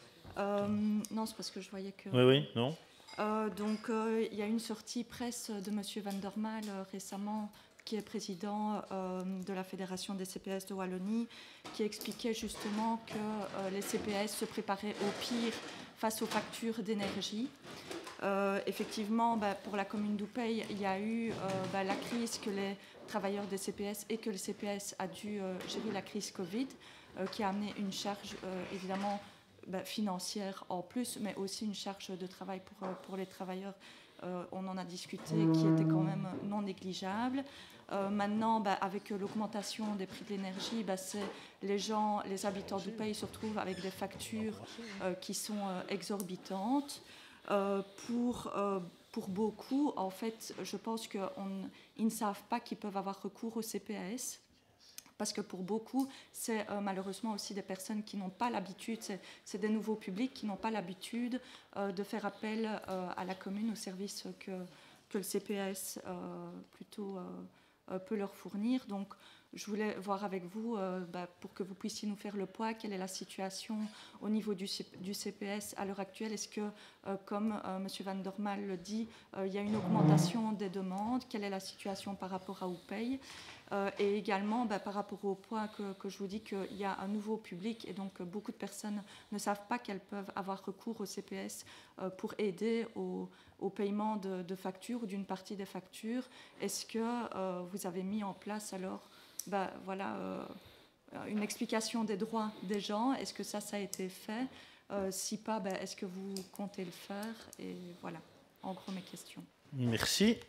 Euh, non, c'est parce que je voyais que... Oui, oui, non. Euh, donc, euh, il y a une sortie presse de Monsieur Van der Maal euh, récemment, qui est président euh, de la Fédération des C P S de Wallonie, qui expliquait justement que euh, les C P S se préparaient au pire face aux factures d'énergie. Euh, effectivement, bah, pour la commune d'Oupey, il y a eu euh, bah, la crise que les travailleurs des C P S et que le C P S a dû euh, gérer la crise Covid, euh, qui a amené une charge euh, évidemment bah, financière en plus, mais aussi une charge de travail pour, euh, pour les travailleurs. Euh, on en a discuté, qui était quand même non négligeable. Euh, maintenant, bah, avec l'augmentation des prix de l'énergie, bah, les gens, les habitants du pays se retrouvent avec des factures euh, qui sont euh, exorbitantes. Euh, pour, euh, pour beaucoup, en fait, je pense qu'ils ne savent pas qu'ils peuvent avoir recours au C P S. Parce que pour beaucoup, c'est euh, malheureusement aussi des personnes qui n'ont pas l'habitude, c'est des nouveaux publics qui n'ont pas l'habitude euh, de faire appel euh, à la commune, au service que, que le C P S euh, plutôt euh, euh, peut leur fournir. Donc, je voulais voir avec vous, euh, bah, pour que vous puissiez nous faire le poids, quelle est la situation au niveau du, du C P S à l'heure actuelle. Est-ce que, euh, comme euh, M. Van der Maal le dit, euh, il y a une augmentation des demandes? Quelle est la situation par rapport à Oupey? Euh, et également, bah, par rapport au point que, que je vous dis qu'il y a un nouveau public et donc beaucoup de personnes ne savent pas qu'elles peuvent avoir recours au C P S euh, pour aider au, au paiement de, de factures ou d'une partie des factures. Est-ce que euh, vous avez mis en place alors bah, voilà, euh, une explication des droits des gens? Est-ce que ça, ça a été fait? euh, Si pas, bah, est-ce que vous comptez le faire? Et voilà, en gros, mes questions. Merci.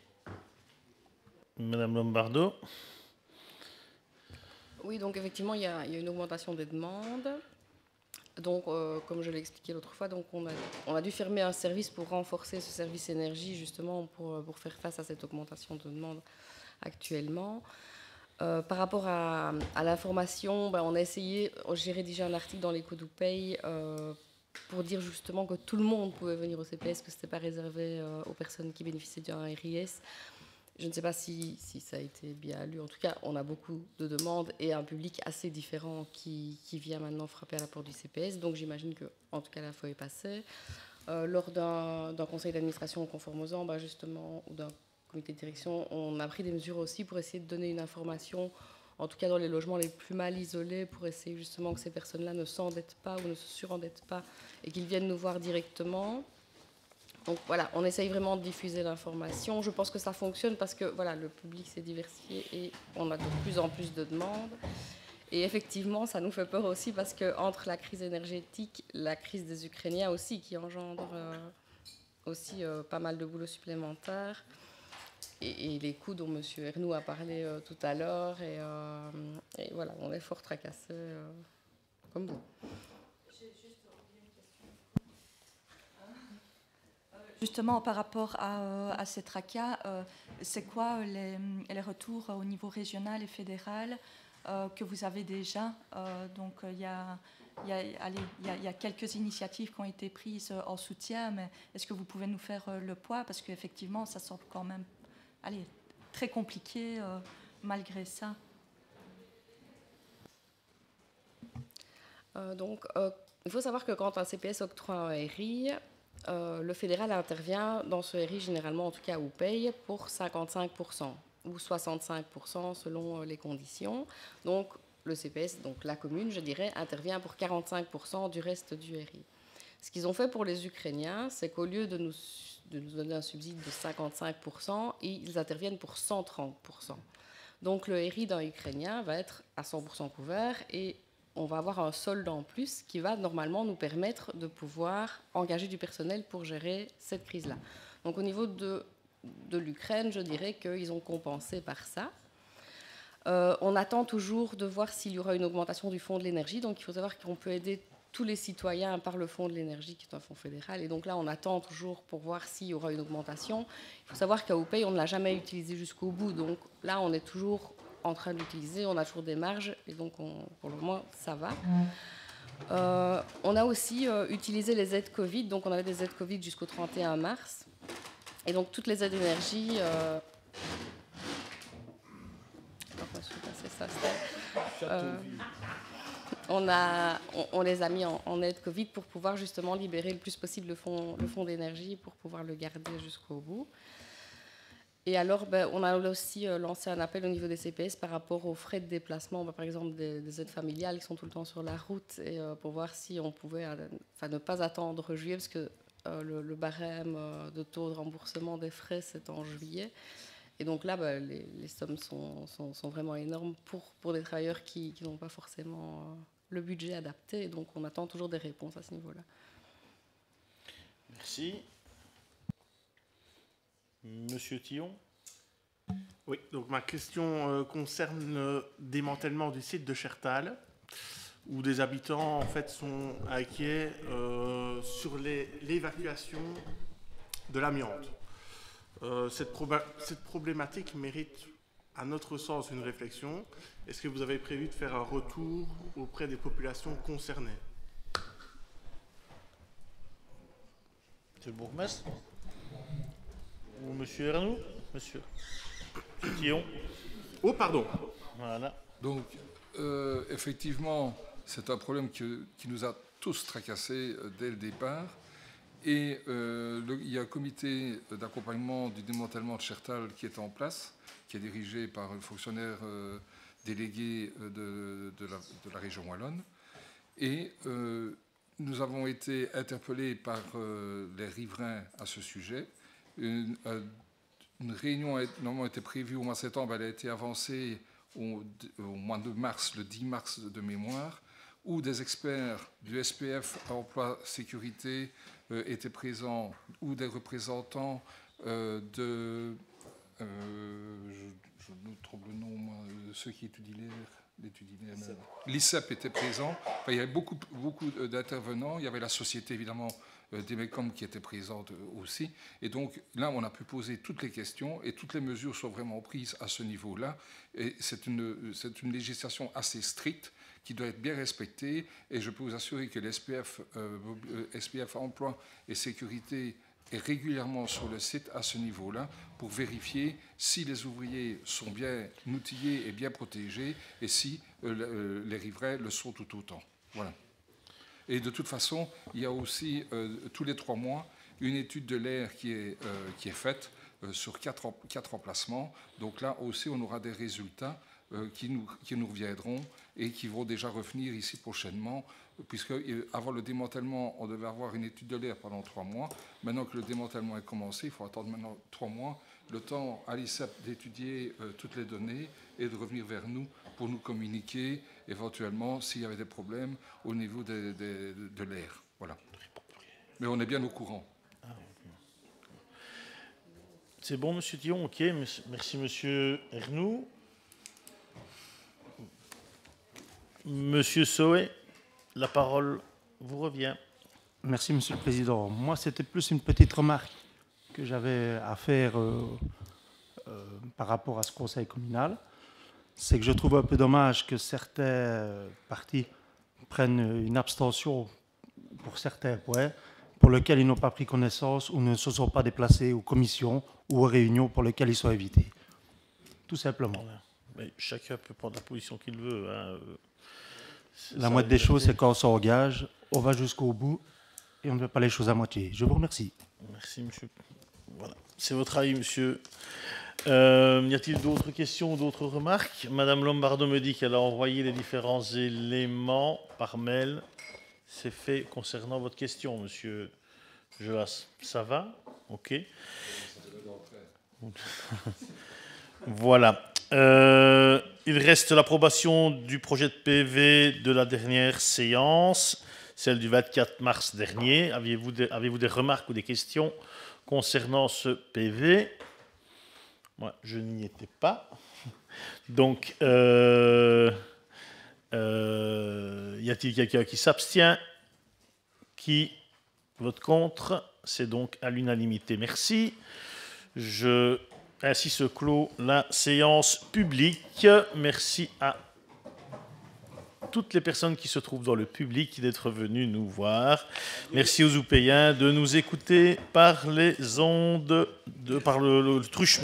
Madame Lombardo. Oui, donc effectivement, il y a, il y a une augmentation des demandes. Donc, euh, comme je l'ai expliqué l'autre fois, donc on a, on a dû fermer un service pour renforcer ce service énergie, justement, pour, pour faire face à cette augmentation de demandes actuellement. Euh, par rapport à, à l'information, ben, on a essayé, j'ai rédigé un article dans l'Écho d'Oupey euh, pour dire justement que tout le monde pouvait venir au C P S, que ce n'était pas réservé euh, aux personnes qui bénéficiaient d'un R I S. Je ne sais pas si, si ça a été bien lu. En tout cas, on a beaucoup de demandes et un public assez différent qui, qui vient maintenant frapper à la porte du C P S. Donc j'imagine que, en tout cas, la fois est passée. Euh, lors d'un conseil d'administration conforme aux ans, bah, justement, ou d'un comité de direction, on a pris des mesures aussi pour essayer de donner une information, en tout cas dans les logements les plus mal isolés, pour essayer justement que ces personnes-là ne s'endettent pas ou ne se surendettent pas et qu'ils viennent nous voir directement. Donc voilà, on essaye vraiment de diffuser l'information. Je pense que ça fonctionne parce que voilà, le public s'est diversifié et on a de plus en plus de demandes. Et effectivement, ça nous fait peur aussi parce qu'entre la crise énergétique, la crise des Ukrainiens aussi, qui engendre euh, aussi euh, pas mal de boulot supplémentaire, et, et les coûts dont M. Ernoult a parlé euh, tout à l'heure, et, euh, et voilà, on est fort tracassés euh, comme vous. Justement, par rapport à, à ces tracas, euh, c'est quoi les, les retours au niveau régional et fédéral euh, que vous avez déjà? euh, Donc, il y a, y, a, allez, y, a, y a quelques initiatives qui ont été prises en soutien, mais est-ce que vous pouvez nous faire le poids? Parce qu'effectivement, ça semble quand même allez, très compliqué euh, malgré ça. Euh, donc, euh, il faut savoir que quand un C P S octroie un R I, euh, le fédéral intervient dans ce R I, généralement, en tout cas, où paye, pour cinquante-cinq pour cent ou soixante-cinq pour cent selon les conditions. Donc, le C P S, donc la commune, je dirais, intervient pour quarante-cinq pour cent du reste du R I. Ce qu'ils ont fait pour les Ukrainiens, c'est qu'au lieu de nous, de nous donner un subside de cinquante-cinq pour cent, ils interviennent pour cent trente pour cent. Donc, le R I d'un Ukrainien va être à cent pour cent couvert et on va avoir un solde en plus qui va normalement nous permettre de pouvoir engager du personnel pour gérer cette crise-là. Donc, au niveau de de l'Ukraine, je dirais qu'ils ont compensé par ça. Euh, on attend toujours de voir s'il y aura une augmentation du fonds de l'énergie. Donc, il faut savoir qu'on peut aider tous les citoyens par le fonds de l'énergie, qui est un fonds fédéral. Et donc là, on attend toujours pour voir s'il y aura une augmentation. Il faut savoir qu'à Opay, on ne l'a jamais utilisé jusqu'au bout. Donc là, on est toujours en train de l'utiliser. On a toujours des marges. Et donc, on, pour le moment, ça va. Euh, on a aussi euh, utilisé les aides Covid. Donc, on avait des aides Covid jusqu'au trente et un mars. Et donc, toutes les aides d'énergie... Euh... Ça, euh, on, a, on, on les a mis en, en aide Covid pour pouvoir justement libérer le plus possible le fonds, le fonds d'énergie pour pouvoir le garder jusqu'au bout. Et alors, ben, on a aussi euh, lancé un appel au niveau des C P S par rapport aux frais de déplacement, ben, par exemple des, des aides familiales qui sont tout le temps sur la route, et euh, pour voir si on pouvait euh, ne pas attendre juillet, parce que Euh, le, le barème euh, de taux de remboursement des frais, c'est en juillet. Et donc là, bah, les, les sommes sont, sont, sont vraiment énormes pour, pour des travailleurs qui, qui n'ont pas forcément euh, le budget adapté. Et donc, on attend toujours des réponses à ce niveau-là. Merci. Monsieur Tillon. Oui, donc ma question euh, concerne le démantèlement du site de Chertal, où des habitants en fait sont inquiets euh, sur l'évacuation de l'amiante. Euh, cette, cette problématique mérite, à notre sens, une réflexion. Est-ce que vous avez prévu de faire un retour auprès des populations concernées? Monsieur le bourgmestre ou Monsieur Ernoux? Monsieur Tillon. Oh, pardon. Voilà. Donc, euh, effectivement, c'est un problème que, qui nous a tous tracassés euh, dès le départ. Et euh, le, il y a un comité d'accompagnement du démantèlement de Chertal qui est en place, qui est dirigé par un fonctionnaire euh, délégué de, de, la, de la région wallonne. Et euh, nous avons été interpellés par euh, les riverains à ce sujet. Une, une réunion a normalement été prévue au mois de septembre, elle a été avancée au, au mois de mars, le dix mars de mémoire, où des experts du S P F Emploi Sécurité euh, étaient présents, ou des représentants euh, de... Euh, je, je me trompe le nom, moi, ceux qui étudient l'air. L'I C E P était présent. Enfin, il y avait beaucoup, beaucoup d'intervenants. Il y avait la société, évidemment, euh, d'Emecom qui était présente aussi. Et donc, là, on a pu poser toutes les questions et toutes les mesures sont vraiment prises à ce niveau-là. Et c'est une, c'est une législation assez stricte qui doit être bien respectée. Et je peux vous assurer que l'S P F, euh, S P F Emploi et Sécurité est régulièrement sur le site à ce niveau-là pour vérifier si les ouvriers sont bien outillés et bien protégés et si euh, les riverains le sont tout autant. Voilà. Et de toute façon, il y a aussi euh, tous les trois mois une étude de l'air qui est, euh, qui est faite euh, sur quatre, em quatre emplacements. Donc là aussi, on aura des résultats euh, qui, nous, qui nous reviendront et qui vont déjà revenir ici prochainement, puisque avant le démantèlement, on devait avoir une étude de l'air pendant trois mois. Maintenant que le démantèlement est commencé, il faut attendre maintenant trois mois, le temps à l'I C E P d'étudier euh, toutes les données et de revenir vers nous pour nous communiquer éventuellement s'il y avait des problèmes au niveau de, de, de l'air. Voilà. Mais on est bien au courant. C'est bon, Monsieur Tillon, ok. Merci, Monsieur Ernoux. Monsieur Soé, la parole vous revient. Merci, Monsieur le Président. Moi, c'était plus une petite remarque que j'avais à faire euh, euh, par rapport à ce conseil communal. C'est que je trouve un peu dommage que certains partis prennent une abstention pour certains points pour lesquels ils n'ont pas pris connaissance ou ne se sont pas déplacés aux commissions ou aux réunions pour lesquelles ils sont invités. Tout simplement. Mais chacun peut prendre la position qu'il veut. Hein. La moindre des choses, c'est quand on s'engage, on va jusqu'au bout et on ne fait pas les choses à moitié. Je vous remercie. Merci, monsieur. Voilà. C'est votre avis, monsieur. Euh, y a-t-il d'autres questions ou d'autres remarques? Madame Lombardo me dit qu'elle a envoyé les différents éléments par mail. C'est fait concernant votre question, monsieur Joas. Ça va? OK. Voilà. Euh, il reste l'approbation du projet de P V de la dernière séance, celle du vingt-quatre mars dernier. Aviez-vous des, avez-vous des remarques ou des questions concernant ce P V? Moi, je n'y étais pas. Donc, euh, euh, y a-t-il quelqu'un qui s'abstient? Qui vote contre? C'est donc à l'unanimité. Merci. Je... Ainsi se clôt la séance publique. Merci à toutes les personnes qui se trouvent dans le public d'être venues nous voir. Merci aux Oupéens de nous écouter par les ondes, de, par le, le truchement.